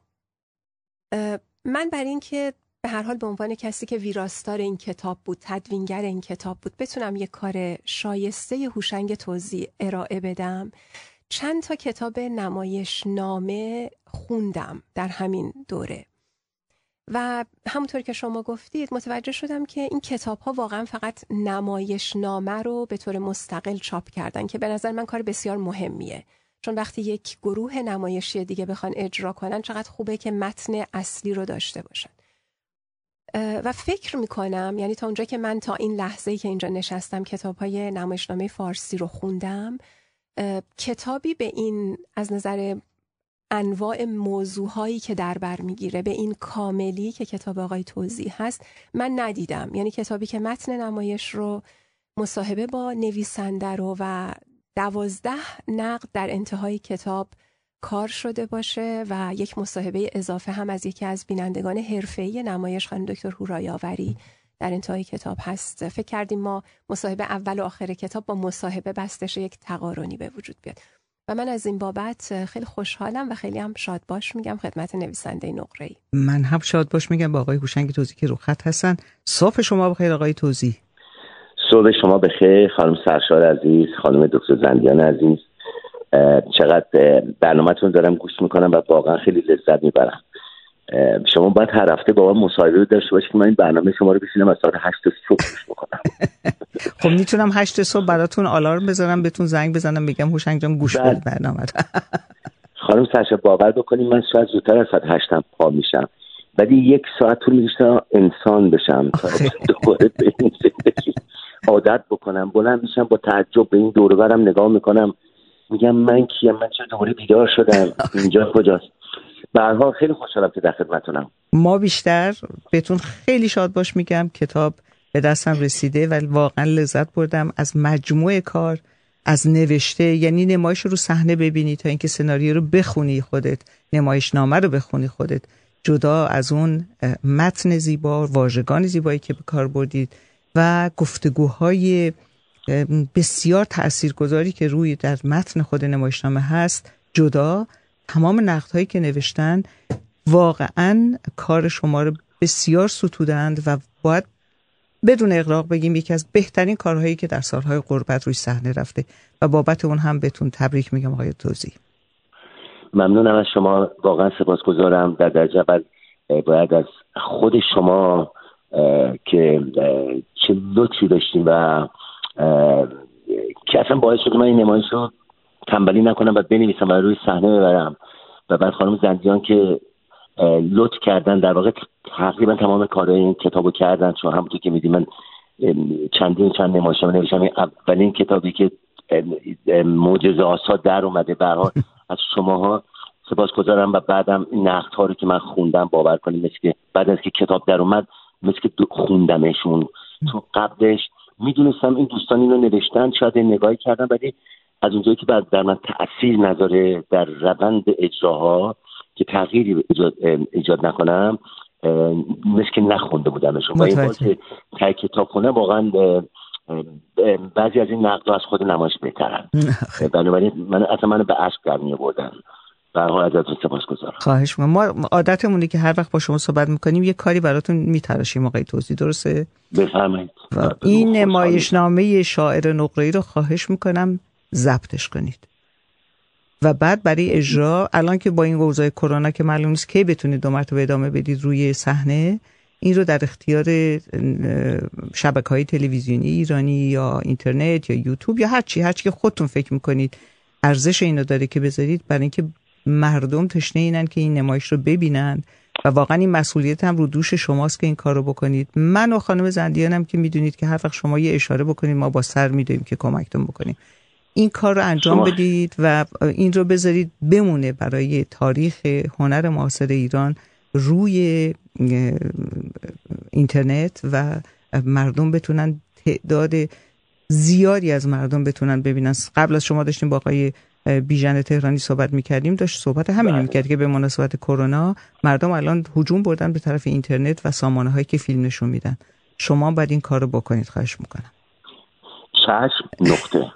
من برای این که به هر حال به عنوان کسی که ویراستار این کتاب بود، تدوینگر این کتاب بود، بتونم یک کار شایسته هوشنگ توزیع ارائه بدم، چند تا کتاب نمایشنامه خوندم در همین دوره و همونطور که شما گفتید متوجه شدم که این کتاب ها واقعا فقط نمایشنامه رو به طور مستقل چاپ کردن، که به نظر من کار بسیار مهمیه، چون وقتی یک گروه نمایشی دیگه بخوان اجرا کنن چقدر خوبه که متن اصلی رو داشته باشن. و فکر میکنم یعنی تا اونجا که من تا این لحظه‌ای که اینجا نشستم کتاب‌های نمایشنامه فارسی رو خوندم، کتابی به این از نظر انواع موضوعهایی که در بر میگیره به این کاملی که کتاب آقای توزیع هست من ندیدم. یعنی کتابی که متن نمایش رو، مصاحبه با نویسنده رو و 12 نقد در انتهای کتاب کار شده باشه و یک مصاحبه اضافه هم از یکی از بینندگان حرفه‌ای نمایش خانم دکتر هورایی‌آوری در انتهای کتاب هست. فکر کردیم ما مصاحبه اول و آخر کتاب با مصاحبه بستش یک تقارنی به وجود بیاد و من از این بابت خیلی خوشحالم و خیلی هم شادباش میگم خدمت نویسنده نقره‌ای. من هم شادباش میگم با آقای هوشنگ توزیع که رو خط هستن. صبح شما بخیر آقای توزیع. صبح شما بخیر خانم سرشار عزیز، خانم دکتر زندیان عزیز. چقدر برنامه‌تون دارم گوش میکنم و واقعا خیلی لذت میبرم. شما باید هر هفته با من مصاحبه داشته باشید که من این برنامه شما رو بشینم از ساعت 8 صبح گوش بکنم. خب میتونم 8 صبح براتون آلارم بذارم، بهتون زنگ بزنم بگم هوشنگ جان گوش بده برنامه رو. خانم سرشار باور بکنید من شاید زودتر از ساعت 8 پا میشم، ولی 1 ساعت طول می‌کشه انسان بشم تا دوباره به این زندگی عادت بکنم. بلند میشم با تعجب به این دور و برم نگاه میکنم، میگم من کیم، من چه دوباره بیدار شدم، اینجا کجاست؟ به هر حال خیلی خوشحالم که در خدمتتونم. ما بیشتر بهتون خیلی شاد باش میگم کتاب به دستم رسیده و واقعا لذت بردم از مجموعه کار، از نوشته، یعنی نمایش رو صحنه ببینی تا اینکه سناریو رو بخونی خودت، نمایشنامه رو بخونی خودت، جدا از اون متن زیبا، واژگان زیبایی که به کار بردید و گفتگوهای بسیار تاثیرگذاری که روی در متن خود نمایشنامه هست، جدا تمام نقدهایی که نوشتن واقعا کار شما رو بسیار ستودند و باید بدون اغراق بگیم یکی از بهترین کارهایی که در سالهای غربت روی صحنه رفته و بابت اون هم بهتون تبریک میگم آقای توزیع. ممنونم از شما، واقعا سپاسگزارم. در درجه اول باید از خود شما که چه لطفی داشتیم و که اصلا باعث شد من این نمایش رو تنبلی نکنم و بنویسم و روی صحنه ببرم، و بعد خانم زندیان که لطف کردن، در واقع تقریبا تمام کارهای این کتابو کردن، چون همونطور که میدید من چند نمایشم نوشتم. اولین کتابی که معجزه آسا در اومده، به هر حال از شماها سپاسگزارم. و بعدم این نقدها رو که من خوندم، باور کنید مثل که بعد از که کتاب در اومد مثل که خوندمشون، چون قبلش میدونستم این دوستان اینو نوشتن، شاید نگاهی کردم، ولی از اونجایی که بعد در من تأثیر نذاره در روند اجراها که تغییری ایجاد نکنم، مثل که نخونده بودمشون. و این بار که تای کتاب خونه واقعا بعضی از این نقدها از خود نمایش بهترن. بنابراین من به اشک در می‌آوردم. به هر حال ازتون سپاسگزارم. خواهش می‌کنم. ما عادتمونه که هر وقت با شما صحبت می‌کنیم یه کاری براتون می‌تراشیم آقای توزی، درسته؟ بفرمایید. این نمایشنامه شاعر نقره‌ای رو خواهش می‌کنم ضبطش کنید و بعد برای اجرا، الان که با این اوضاع کرونا که معلوم نیست کی بتونید 2 مرتبه ادامه بدید روی صحنه، این رو در اختیار شبکه‌های تلویزیونی ایرانی یا اینترنت یا یوتیوب یا هر چی که خودتون فکر می‌کنید ارزش اینو داره که بذارید، برای اینکه مردم تشنه اینن که این نمایش رو ببینن و واقعا این مسئولیت هم رو دوش شماست که این کارو بکنید. من و خانم زندیانم که میدونید که هر وقت شما یه اشاره بکنید ما با سر میدویم که کمکتون بکنیم. این کار رو انجام بدید و این رو بذارید بمونه برای تاریخ هنر معاصر ایران روی اینترنت و مردم بتونن، تعداد زیادی از مردم بتونن ببینن. قبل از شما داشتیم با آقای بیژن تهرانی صحبت میکردیم، داشت صحبت همین میکرد که به مناسبت کرونا مردم الان هجوم بردن به طرف اینترنت و سامانه هایی که فیلم نشون میدن. شما باید این کار رو بکنید، خواهش میکنم. چشم نقطه.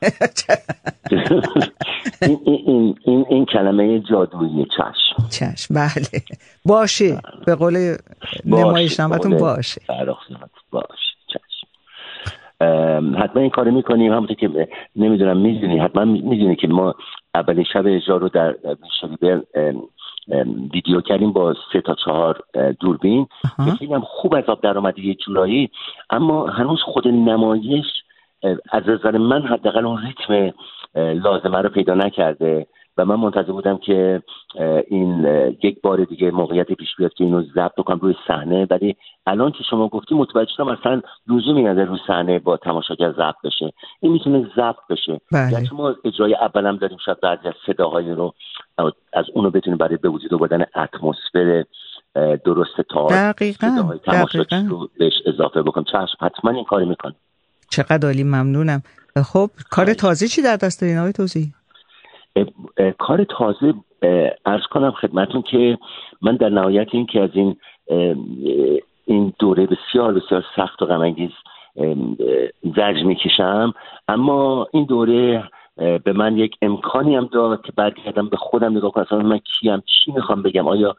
این کلمه جادویی چشم. بله باشه، به قول نمایشنامه‌تون باشه. باشه چشم. حتما این کارو میکنیم. همونطور که نمیدونم میدونی، حتما میدونی که ما اولین شب اجرا رو در شریبر ویدیو کردیم با 3 تا 4 دوربین که خیلی هم خوب از آب در اومده یه جورایی، اما هنوز خود نمایش از نظر من حداقل اون ریتم لازمه رو پیدا نکرده و من منتظر بودم که این یک بار دیگه موقعیت پیش بیاد که اینو ضبط کنم روی صحنه. ولی الان که شما گفتی متوجه شدم اصلا لزومی نداره روی صحنه با تماشاگر ضبط بشه، این میتونه ضبط بشه. یعنی ما اجرای اولم داریم، شاید بعضی از صداهای رو از اونو بتونیم برای به وجود آوردن اتمسفر درست تا صداهای تماشاگر رو بهش اضافه بکنم. چشم، حتما این کارو میکنم. چقدر عالی، ممنونم. خب کار تازه چی در دست دارین آقای توزی؟ کار تازه عرض کنم خدمتون که من در نهایت این که از این دوره بسیار بسیار سخت و غم‌انگیز زجر میکشم، اما این دوره به من یک امکانی هم داد که برگردم به خودم نگاه کنم، اصلا من کیم، چی میخوام بگم، آیا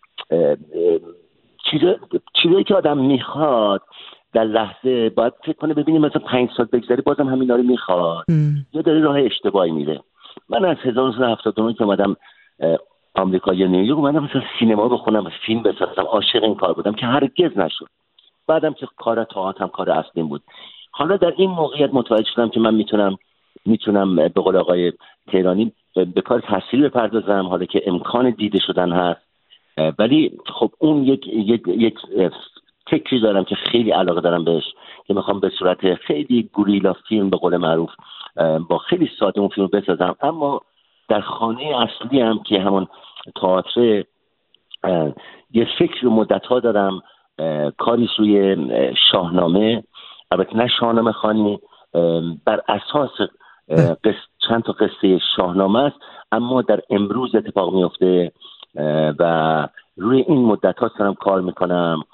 چیزایی که آدم میخواد در لحظه باید فکر کنه ببینیم مثلا 5 سال بگذره بازم همینا رو میخواد یا داره راه اشتباهی میره. من از 1979 که اومدم آمریکا یا نیویورک اومدم مثلا سینما بخونم، فیلم بسازم، عاشق این کار بودم که هرگز نشد. بعدم که کار تئاتر هم کار اصلیم بود. حالا در این موقعیت متوجه شدم که من میتونم به قول آقای تهرانی به کار تحصیلی بپردازم، حالا که امکان دیده شدن هست. ولی خب اون یک فکری دارم که خیلی علاقه دارم بهش، که میخوام به صورت خیلی گوریلا فیلم به قول معروف با خیلی ساده اون فیلم بسازم، اما در خانه اصلی هم که همون تئاتر یه فکر مدت‌ها دارم، کاری روی شاهنامه، البته نه شاهنامه خوانی، بر اساس چند تا قصه شاهنامه است اما در امروز اتفاق میفته و روی این مدت‌ها دارم کار میکنم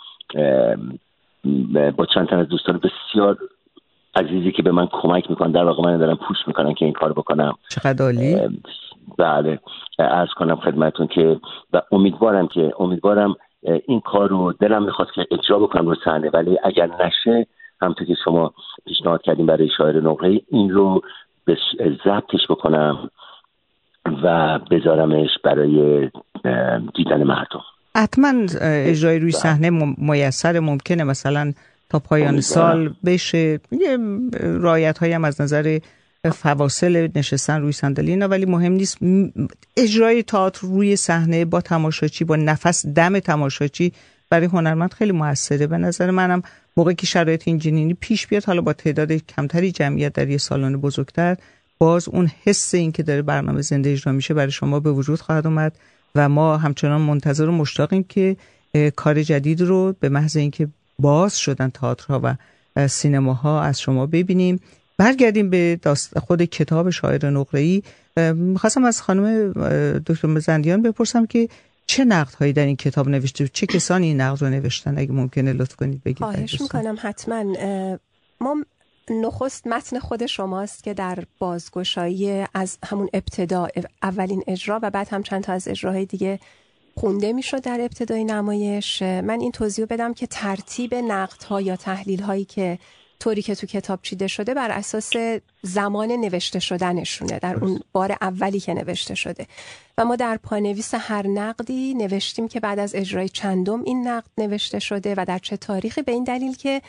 با چند تا از دوستان بسیار عزیزی که به من کمک میکنن، در واقع من دارم پوش میکنن که این کار بکنم. چقدر عالی. بله عرض کنم خدمتون که و امیدوارم این کار رو دلم میخواست که اجرا بکنم رو صحنه، ولی اگر نشه همونطور که شما پیشنهاد کردیم برای شاعر نقره‌ای این رو ضبطش بکنم و بذارمش برای دیدن مردم. حتما اجرای روی صحنه میسر ممکنه مثلا تا پایان سال بشه. یه رعایت هایی هم از نظر فواصل نشستن روی صندلی اینا، ولی مهم نیست. اجرای تئاتر روی صحنه با تماشاچی، با نفس دم تماشاچی برای هنرمند خیلی موثره. به نظر منم موقعی که شرایط اینجنینی پیش بیاد، حالا با تعداد کمتری جمعیت در یه سالن بزرگتر، باز اون حس این که داره برنامه زنده اجرا میشه برای شما به وجود خواهد اومد و ما همچنان منتظر و مشتاقیم که کار جدید رو به محض اینکه باز شدن تئاترها و سینماها از شما ببینیم. برگردیم به خود کتاب شاعر نقره‌ای. می‌خواستم از خانم دکتر مزندیان بپرسم که چه نقدهایی در این کتاب نوشته، چه کسانی این نقد رو نوشتن؟ اگه ممکنه لطف کنید بگید. خواهش می‌کنم. حتما. ما نخست متن خود شماست که در بازگشایی از همون ابتدا، اولین اجرا و بعد هم چند تا از اجراهای دیگه خونده میشد در ابتدای نمایش. من این توضیح بدم که ترتیب نقدها یا تحلیل‌هایی که طوری که تو کتاب چیده شده بر اساس زمان نوشته شدنشونه، در اون بار اولی که نوشته شده. و ما در پانویس هر نقدی نوشتیم که بعد از اجرای چندم این نقد نوشته شده و در چه تاریخی، به این دلیل که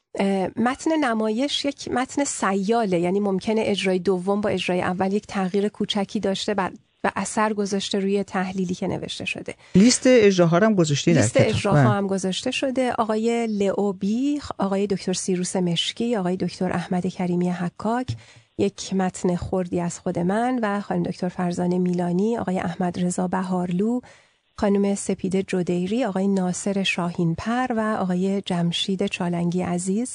متن نمایش یک متن سیاله، یعنی ممکنه اجرای دوم با اجرای اول یک تغییر کوچکی داشته و اثر گذاشته روی تحلیلی که نوشته شده. لیست اجراها هم گذاشته، لیست اجراها هم گذاشته شده. آقای لئو بی، آقای دکتر سیروس مشکی، آقای دکتر احمد کریمی حکاک، یک متن خردی از خود من و خانم دکتر فرزانه میلانی، آقای احمد رضا بهارلو، خانم سپیده جدیری، آقای ناصر شاهینپر و آقای جمشید چالنگی عزیز.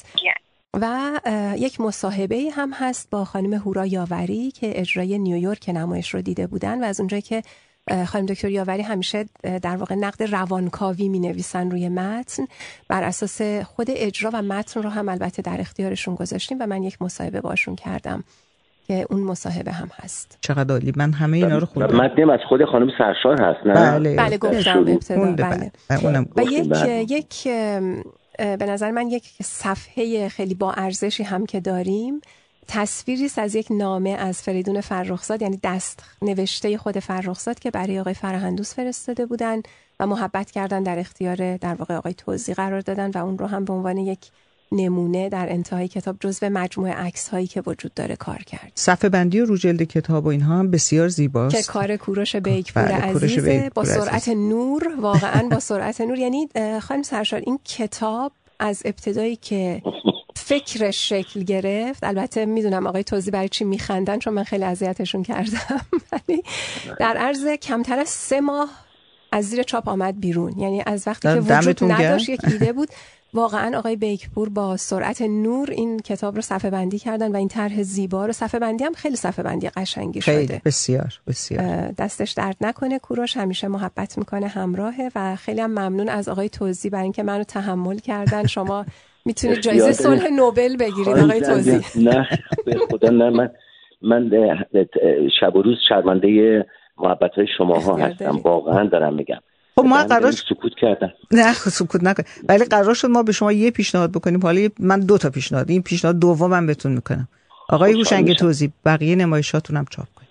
و یک مصاحبه هم هست با خانم هورا یاوری که اجرای نیویورک نمایش رو دیده بودن و از اونجایی که خانم دکتر یاوری همیشه در واقع نقد روانکاوی می نویسن روی متن، بر اساس خود اجرا و متن رو هم البته در اختیارشون گذاشتیم و من یک مصاحبه باشون کردم که اون مصاحبه هم هست. چقدر عالی. من همه اینا رو خوندم. متن از خود خانم سرشار هست نه؟ بله گفتم ابتدا. بله. و یک به نظر من یک صفحه خیلی با ارزشی هم که داریم، تصویری است از یک نامه از فریدون فرخزاد، یعنی دست نوشته خود فرخزاد که برای آقای فرهندوس فرستاده بودن و محبت کردن در اختیار در واقع آقای توزی قرار دادن و اون رو هم به عنوان یک نمونه در انتهای کتاب جزو مجموعه عکس‌هایی که وجود داره کار کرد. صفحه بندی و رو جلد کتاب و اینها هم بسیار زیباست که کار کوروش بیکپور عزیزه با سرعت نور، واقعا با سرعت نور. یعنی خانم سرشار این کتاب از ابتدایی که فکرش شکل گرفت، البته میدونم آقای توزی برای چی میخندن چون من خیلی اذیتشون کردم، ولی در عرض کمتر از 3 ماه از زیر چاپ آمد بیرون. یعنی از وقتی که وجود نداشت یک ایده بود، واقعا آقای بیکپور با سرعت نور این کتاب رو صفحه بندی کردن و این طرح زیبا رو، صفحه بندی هم خیلی صفحه بندی قشنگی شده. خیلی بسیار بسیار. دستش درد نکنه. کوروش همیشه محبت میکنه، همراهه و خیلی هم ممنون از آقای توزی برای اینکه منو تحمل کردن. شما میتونید جایزه صلح نوبل بگیرید آقای توزی. نه به خدا نه، من شب و روز شرمنده محبت‌های شماها هستم، واقعا دارم میگم. خب ما قرار سکوت کردم. نه سکوت نکن، ولی قرار شد ما به شما یه پیشنهاد بکنیم. حالا من 2 تا پیشنهاد، این پیشنهاد دومم بهتون میکنم. آقای هوشنگ توزی بقیه نمایشاتون هم چاپ کنید.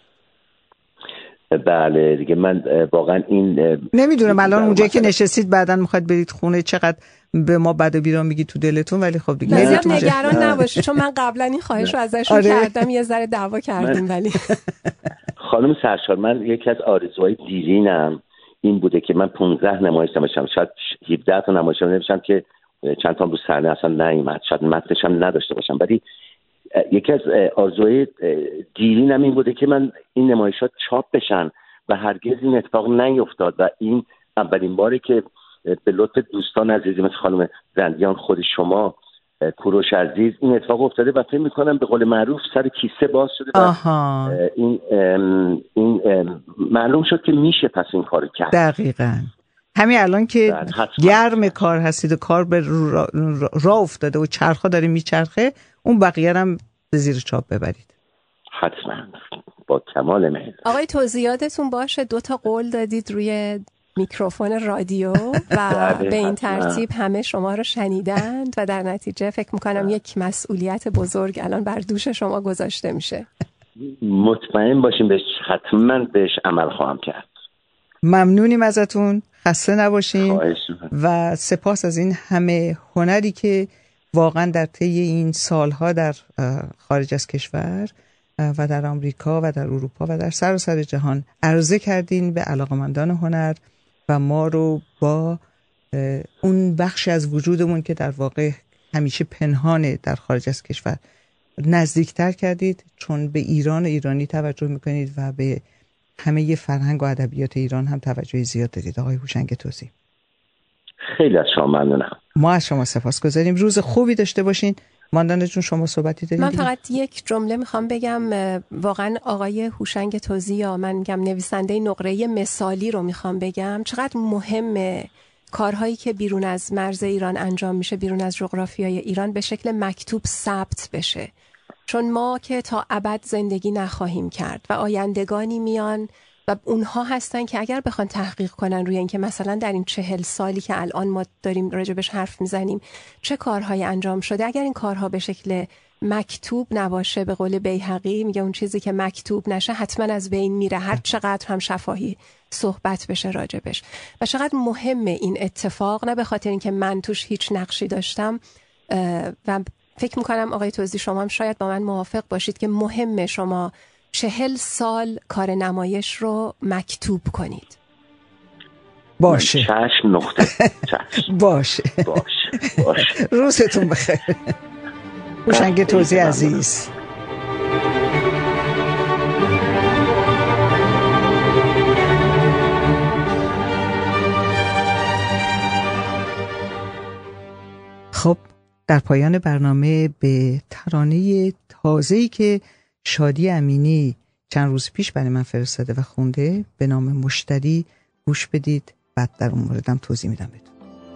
بله دیگه، من واقعا این نمیدونم الان اونجایی که نشستید بعداً میخواید برید خونه چقدر به ما بد و بیرا میگید تو دلتون، ولی خب دیگه نگران نباشید چون من قبلا این خواهش رو ازشون کردم، یه ذره دعوا کردیم. ولی خانم سرشار، من یکی از آرزوهای دیرینم این بوده که من 15 نمایش نوشتم، شاید 17 تا نمایش نوشتم که چند تا رو صحنه اصلا نیومد، شاید متنش هم نداشته باشم، ولی یکی از آرزوهای دیرینم این بوده که من این نمایشات چاپ بشن و هرگز این اتفاق نیفتاد و این اولین باره که به لطف دوستان عزیزی مثل خانم زندیان، خود شما، کوروش عزیز، این اتفاق افتاده و فکر می‌کنم به قول معروف سر کیسه باز شده و این معلوم شد که میشه پس این کارو کرد. دقیقاً همین الان که گرم کار هستید و کار به راه افتاده و چرخا داره میچرخه، اون بقیه هم به زیر چاپ ببرید. حتما با کمال میل. آقای توضیحاتتون باشه 2 تا قول دادید روی میکروفون رادیو و به این ترتیب همه شما رو شنیدند و در نتیجه فکر میکنم یک مسئولیت بزرگ الان بر دوش شما گذاشته میشه. مطمئن باشیم به حتما بهش عمل خواهم کرد. ممنونیم ازتون، خسته نباشین و سپاس از این همه هنری که واقعا در طی این سالها در خارج از کشور و در آمریکا و در اروپا و در سراسر جهان عرضه کردین به علاقمندان هنر و ما رو با اون بخشی از وجودمون که در واقع همیشه پنهانه در خارج از کشور نزدیکتر کردید، چون به ایران و ایرانی توجه میکنید و به همه فرهنگ و ادبیات ایران هم توجه زیاد دادید. آقای هوشنگ توزی، خیلی از شما ممنونم. ما از شما سپاسگزاریم. روز خوبی داشته باشین. ماندانا جون شما صحبتی دارید؟ من فقط یک جمله میخوام بگم. واقعا آقای هوشنگ توزی، یا من میگم نویسنده نقره مثالی رو میخوام بگم، چقدر مهمه کارهایی که بیرون از مرز ایران انجام میشه، بیرون از جغرافیای ایران، به شکل مکتوب ثبت بشه. چون ما که تا ابد زندگی نخواهیم کرد و آیندگانی میان و اونها هستن که اگر بخوان تحقیق کنن روی این که مثلا در این 40 سالی که الان ما داریم راجبش حرف میزنیم چه کارهایی انجام شده، اگر این کارها به شکل مکتوب نباشه، به قول بیهقی میگه اون چیزی که مکتوب نشه حتما از بین میره، هر چقدر هم شفاهی صحبت بشه راجبش. و چقدر مهمه این اتفاق، نه به خاطر اینکه من توش هیچ نقشی داشتم و فکر میکنم آقای توزی شما هم شاید با من موافق باشید که مهمه شما 40 سال کار نمایش رو مکتوب کنید. باشه. چشم نقطه. چشم. باشه. روزتون بخیر. هوشنگ توزی عزیز. خب در پایان برنامه به ترانه تازه‌ای که شادی امینی چند روز پیش برای من فرستاده و خونده به نام مشتری گوش بدید، بعد در اون موردم توضیح میدم بهتون.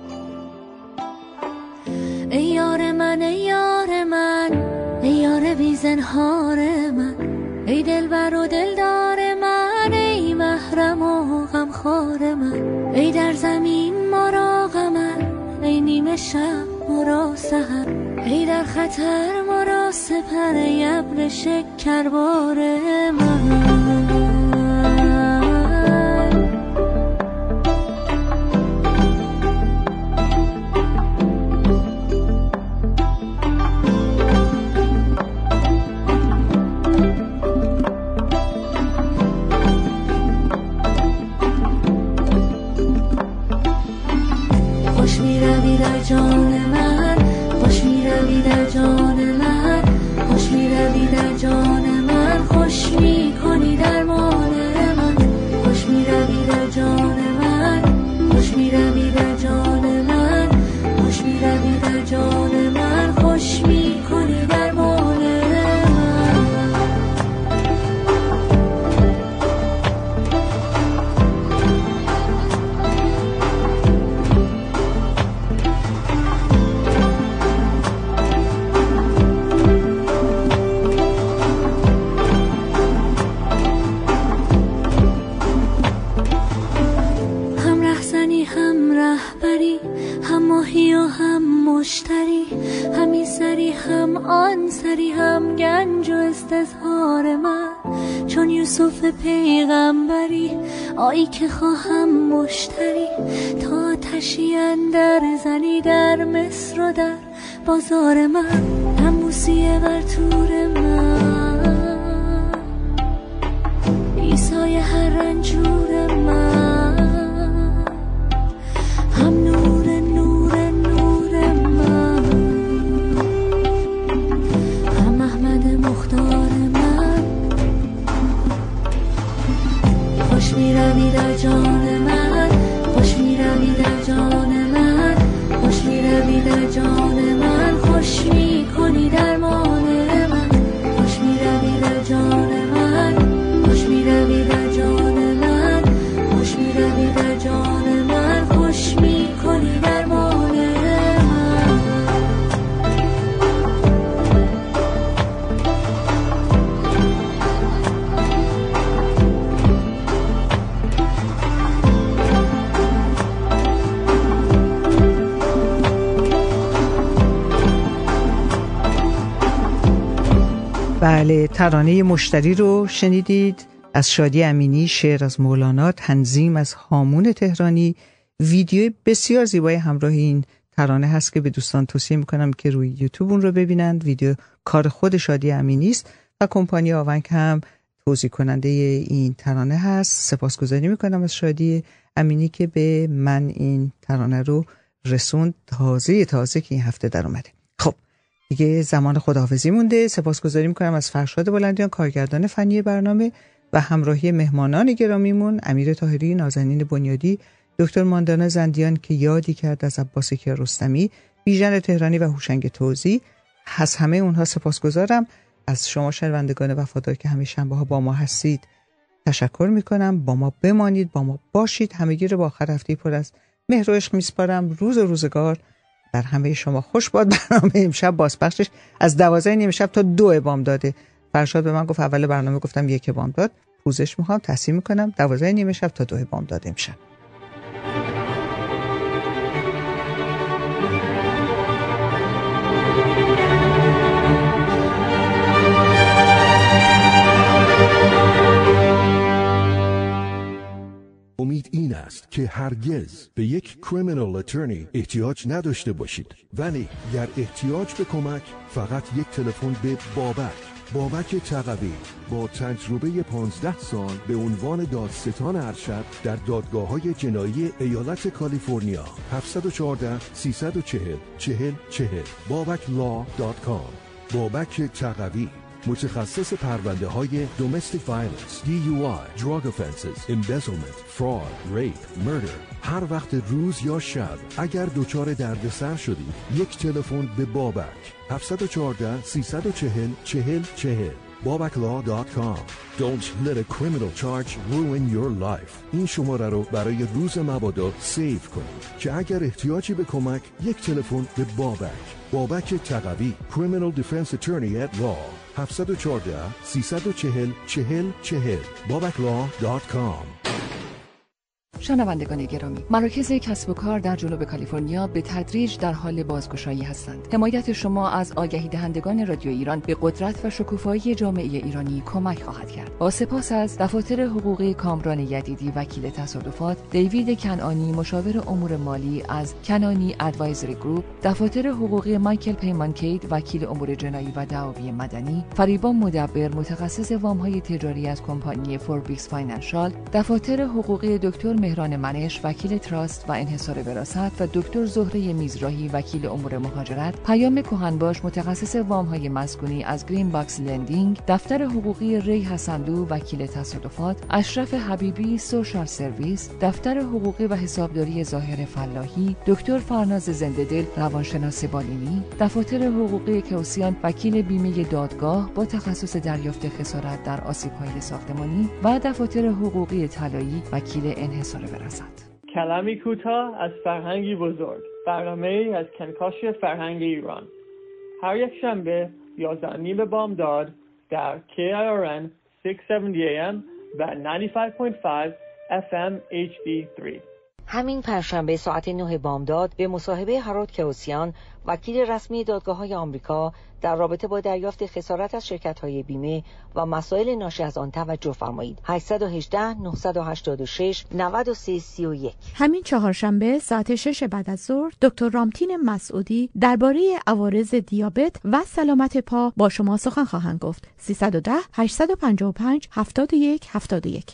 ای یار من، ای یار من، ای یار بی زنهار من، ای دلبر و دلدار من، ای محرم و غمخوار من، ای در زمین ما را غمن، ای نیمه شب ما را سحر، ای در خطر ما را سپر، ای ابر شکربار من. خوش می روی در جان من، خوش می روی در جان من، خوش می روی در جان من، خوش می کنی در مال من، خوش می روی در جان من، خوش می روی در جان من، خوش می روی در جان من، خوش می کنی در مال من. ماهی و هم مشتری، همی سری هم آن سری، هم گنج و استظهار من، چون یوسف پیغمبری آیی که خواهم مشتری، تا آتشی اندر زنی در مصر و در بازار من، نموسیه بر تور من، عیسای هر رنجور من، هم نور خوش می روی در جان من، خوش می روی در جان من، خوش می روی در جان من، خوش می کنی در مال من، خوش می روی در جان من، خوش می روی در جان من، خوش می روی در جان من، خوش می کنی در مال من. بله، ترانه مشتری رو شنیدید از شادی امینی، شعر از مولانا، تنظیم از هامون تهرانی. ویدیو بسیار زیبای همراه این ترانه هست که به دوستان توصیه میکنم که روی یوتیوب اون رو ببینند. ویدیو کار خود شادی امینی است و کمپانی آونگ هم توزیع کننده این ترانه هست. سپاسگزاری میکنم از شادی امینی که به من این ترانه رو رسوند، تازه که این هفته در اومده. خب دیگه زمان خداحافظی مونده. سپاسگزاری میکنم از فرشاد بلندیان، کارگردان فنی برنامه، و همراهی مهمانان گرامیمون امیر طاهری، نازنین بنیادی، دکتر ماندانا زندیان که یادی کرد از عباس کیارستمی، بیژن تهرانی و هوشنگ توزی. از همه اونها سپاسگزارم. از شما شنوندگان وفادار که همیشه شنبه‌ها با ما هستید تشکر میکنم. با ما بمانید، با ما باشید. همگی رو با آخر هفته پر از مهر و عشق میسپارم. روز و روزگار بر همه شما خوش باد. برنامه امشب بازپخشش از 12 نیم شب تا 2 بامداده. فرشاد به من گفت اول برنامه گفتم 1 بامداد، پوزش میخوام، تصحیح میکنم 12 نیم شب تا 2 بامداد امشب. امید این است که هرگز به یک کریمینال اترنی احتیاج نداشته باشید، ولی در احتیاج به کمک فقط یک تلفن به بابک تقوی با تجربه 15 سال به عنوان دادستان ارشد در دادگاه‌های جنایی ایالت کالیفرنیا. 714 340 4040 babaclaw.com. بابک تقوی، متخصص پرونده های domestic violence, DUI, drug offenses, embezzlement, fraud, rape, murder. هر وقت روز یا شب اگر دچار دردسر شدید، یک تلفن به بابک. 714 340 4040 babaclaw.com. Don't let a criminal charge ruin your life. این شماره رو برای روز مبادا سیو کنید که اگر احتیاجی به کمک یک تلفن به بابک تقوی، Criminal Defense Attorney at Law. 714 340 4040 babaclaw.com. شنوندگان گرامی، مراکز کسب و کار در جنوب کالیفرنیا به تدریج در حال بازگشایی هستند. حمایت شما از آگهی دهندگان رادیو ایران به قدرت و شکوفایی جامعه ایرانی کمک خواهد کرد. با سپاس از دفاتر حقوقی کامران یدیدی وکیل تصادفات، دیوید کنعانی مشاور امور مالی از کنانی ادوایزری گروپ، دفاتر حقوقی مایکل پیمانکید وکیل امور جنایی و دعاوی مدنی، فریبا مدبر متخصص وام‌های تجاری از کمپانی فوربیکس فاینانشال، دفاتر حقوقی دکتر مهران منش وکیل تراست و انحصار وراثت و دکتر زهره میزراهی وکیل امور مهاجرت، پیام کهنباش متخصص وام‌های مسکونی از گرین باکس لندینگ، دفتر حقوقی ری حسندو وکیل تصادفات، اشرف حبیبی سوشال سرویس، دفتر حقوقی و حسابداری ظاهر فلاحی، دکتر فرناز زنده‌دل روانشناس بالینی، دفاتر حقوقی کوسیان وکیل بیمه دادگاه با تخصص دریافت خسارت در آسیب‌های ساختمانی و دفاتر حقوقی طلایی وکیل انحصار وراثت. کلامی کوتاه از فرهنگی بزرگ، برنامه‌ای از کنکاش فرهنگ ایران، هر یک شنبه 11:30 بامداد در KIRN 670 AM و 95.5 FM HD3. همین پنجشنبه ساعت 9 بامداد به مصاحبه هارولد کوسیان وکیل رسمی دادگاه‌های آمریکا در رابطه با دریافت خسارت از شرکت‌های بیمه و مسائل ناشی از آن توجه فرمایید. 818 986 9331. همین چهارشنبه ساعت 6 بعد از ظهر دکتر رامتین مسعودی درباره عوارض دیابت و سلامت پا با شما سخن خواهند گفت. 310 855 71 71.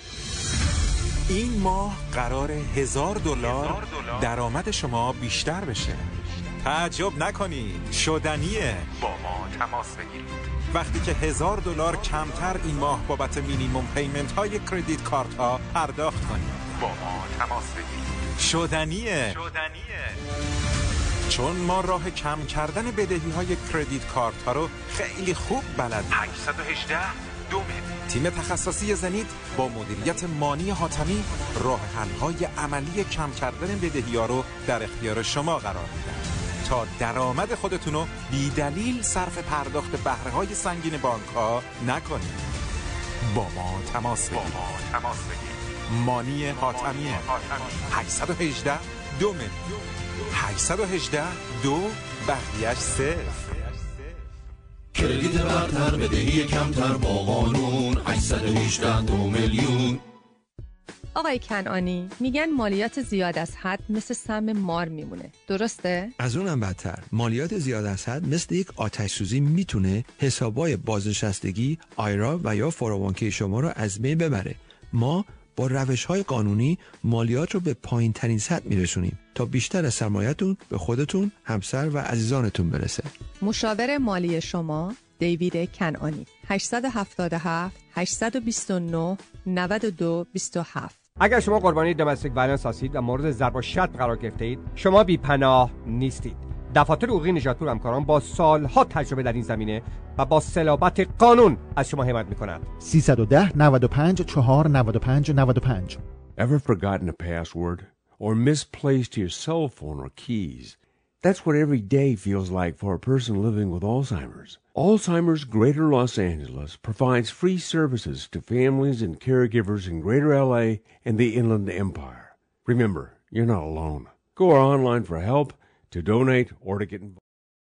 این ماه قرار $1000 درآمد شما بیشتر بشه. تعجب نکنید، شدنیه. با ما تماس بگیرید. وقتی که $1000 کمتر این ماه بابت مینیمم پیمنت های کردیت کارت ها پرداخت کنید. با ما تماس بگیرید. شدنیه. چون ما راه کم کردن بدهی های کردیت کارت ها رو خیلی خوب بلد. 818 تیم تخصصی زنید با مدیریت مانی حاتمی راه حل‌های عملی کم کردن بدهی‌ها رو در اختیار شما قرار میدن تا درآمد خودتون رو بی دلیل صرف پرداخت بهره‌های سنگین بانک‌ها نکنید. با ما تماس بگیرید. مانی حاتمی 818 818 2 بقیه‌اش 0. کردیت برتر، بدهی کمتر با قانون. 818 2 میلیون. آقای کنعانی، میگن مالیات زیاد از حد مثل سم مار میمونه، درسته؟ از اونم بدتر، مالیات زیاد از حد مثل یک آتش سوزی میتونه حسابای بازنشستگی، آیرا و یا 401k شما رو از بین ببره. ما با روش‌های قانونی مالیات رو به پایین‌ترین سطح میرسونیم تا بیشتر از سرمایه‌تون به خودتون، همسر و عزیزانتون برسه. مشاور مالی شما دیوید کنعانی. 877 829 9227. اگر شما قربانی دامستیک وایلنس هستید و مورد ضرب و شتم قرار گرفته اید، شما بی پناه نیستید. دفاتر حقوقی نژادپور همکاران با سالها تجربه در این زمینه و با صلابت قانون از شما حمایت می‌کنند. 310 95 4 95 95. Ever forgotten a password or misplaced your cell phone or keys? That's what every day feels like for a person living with Alzheimer's. Alzheimer's Greater Los Angeles provides free services to families and caregivers in Greater LA and the Inland Empire. Remember, you're not alone. Go online for help, to donate, or to get involved.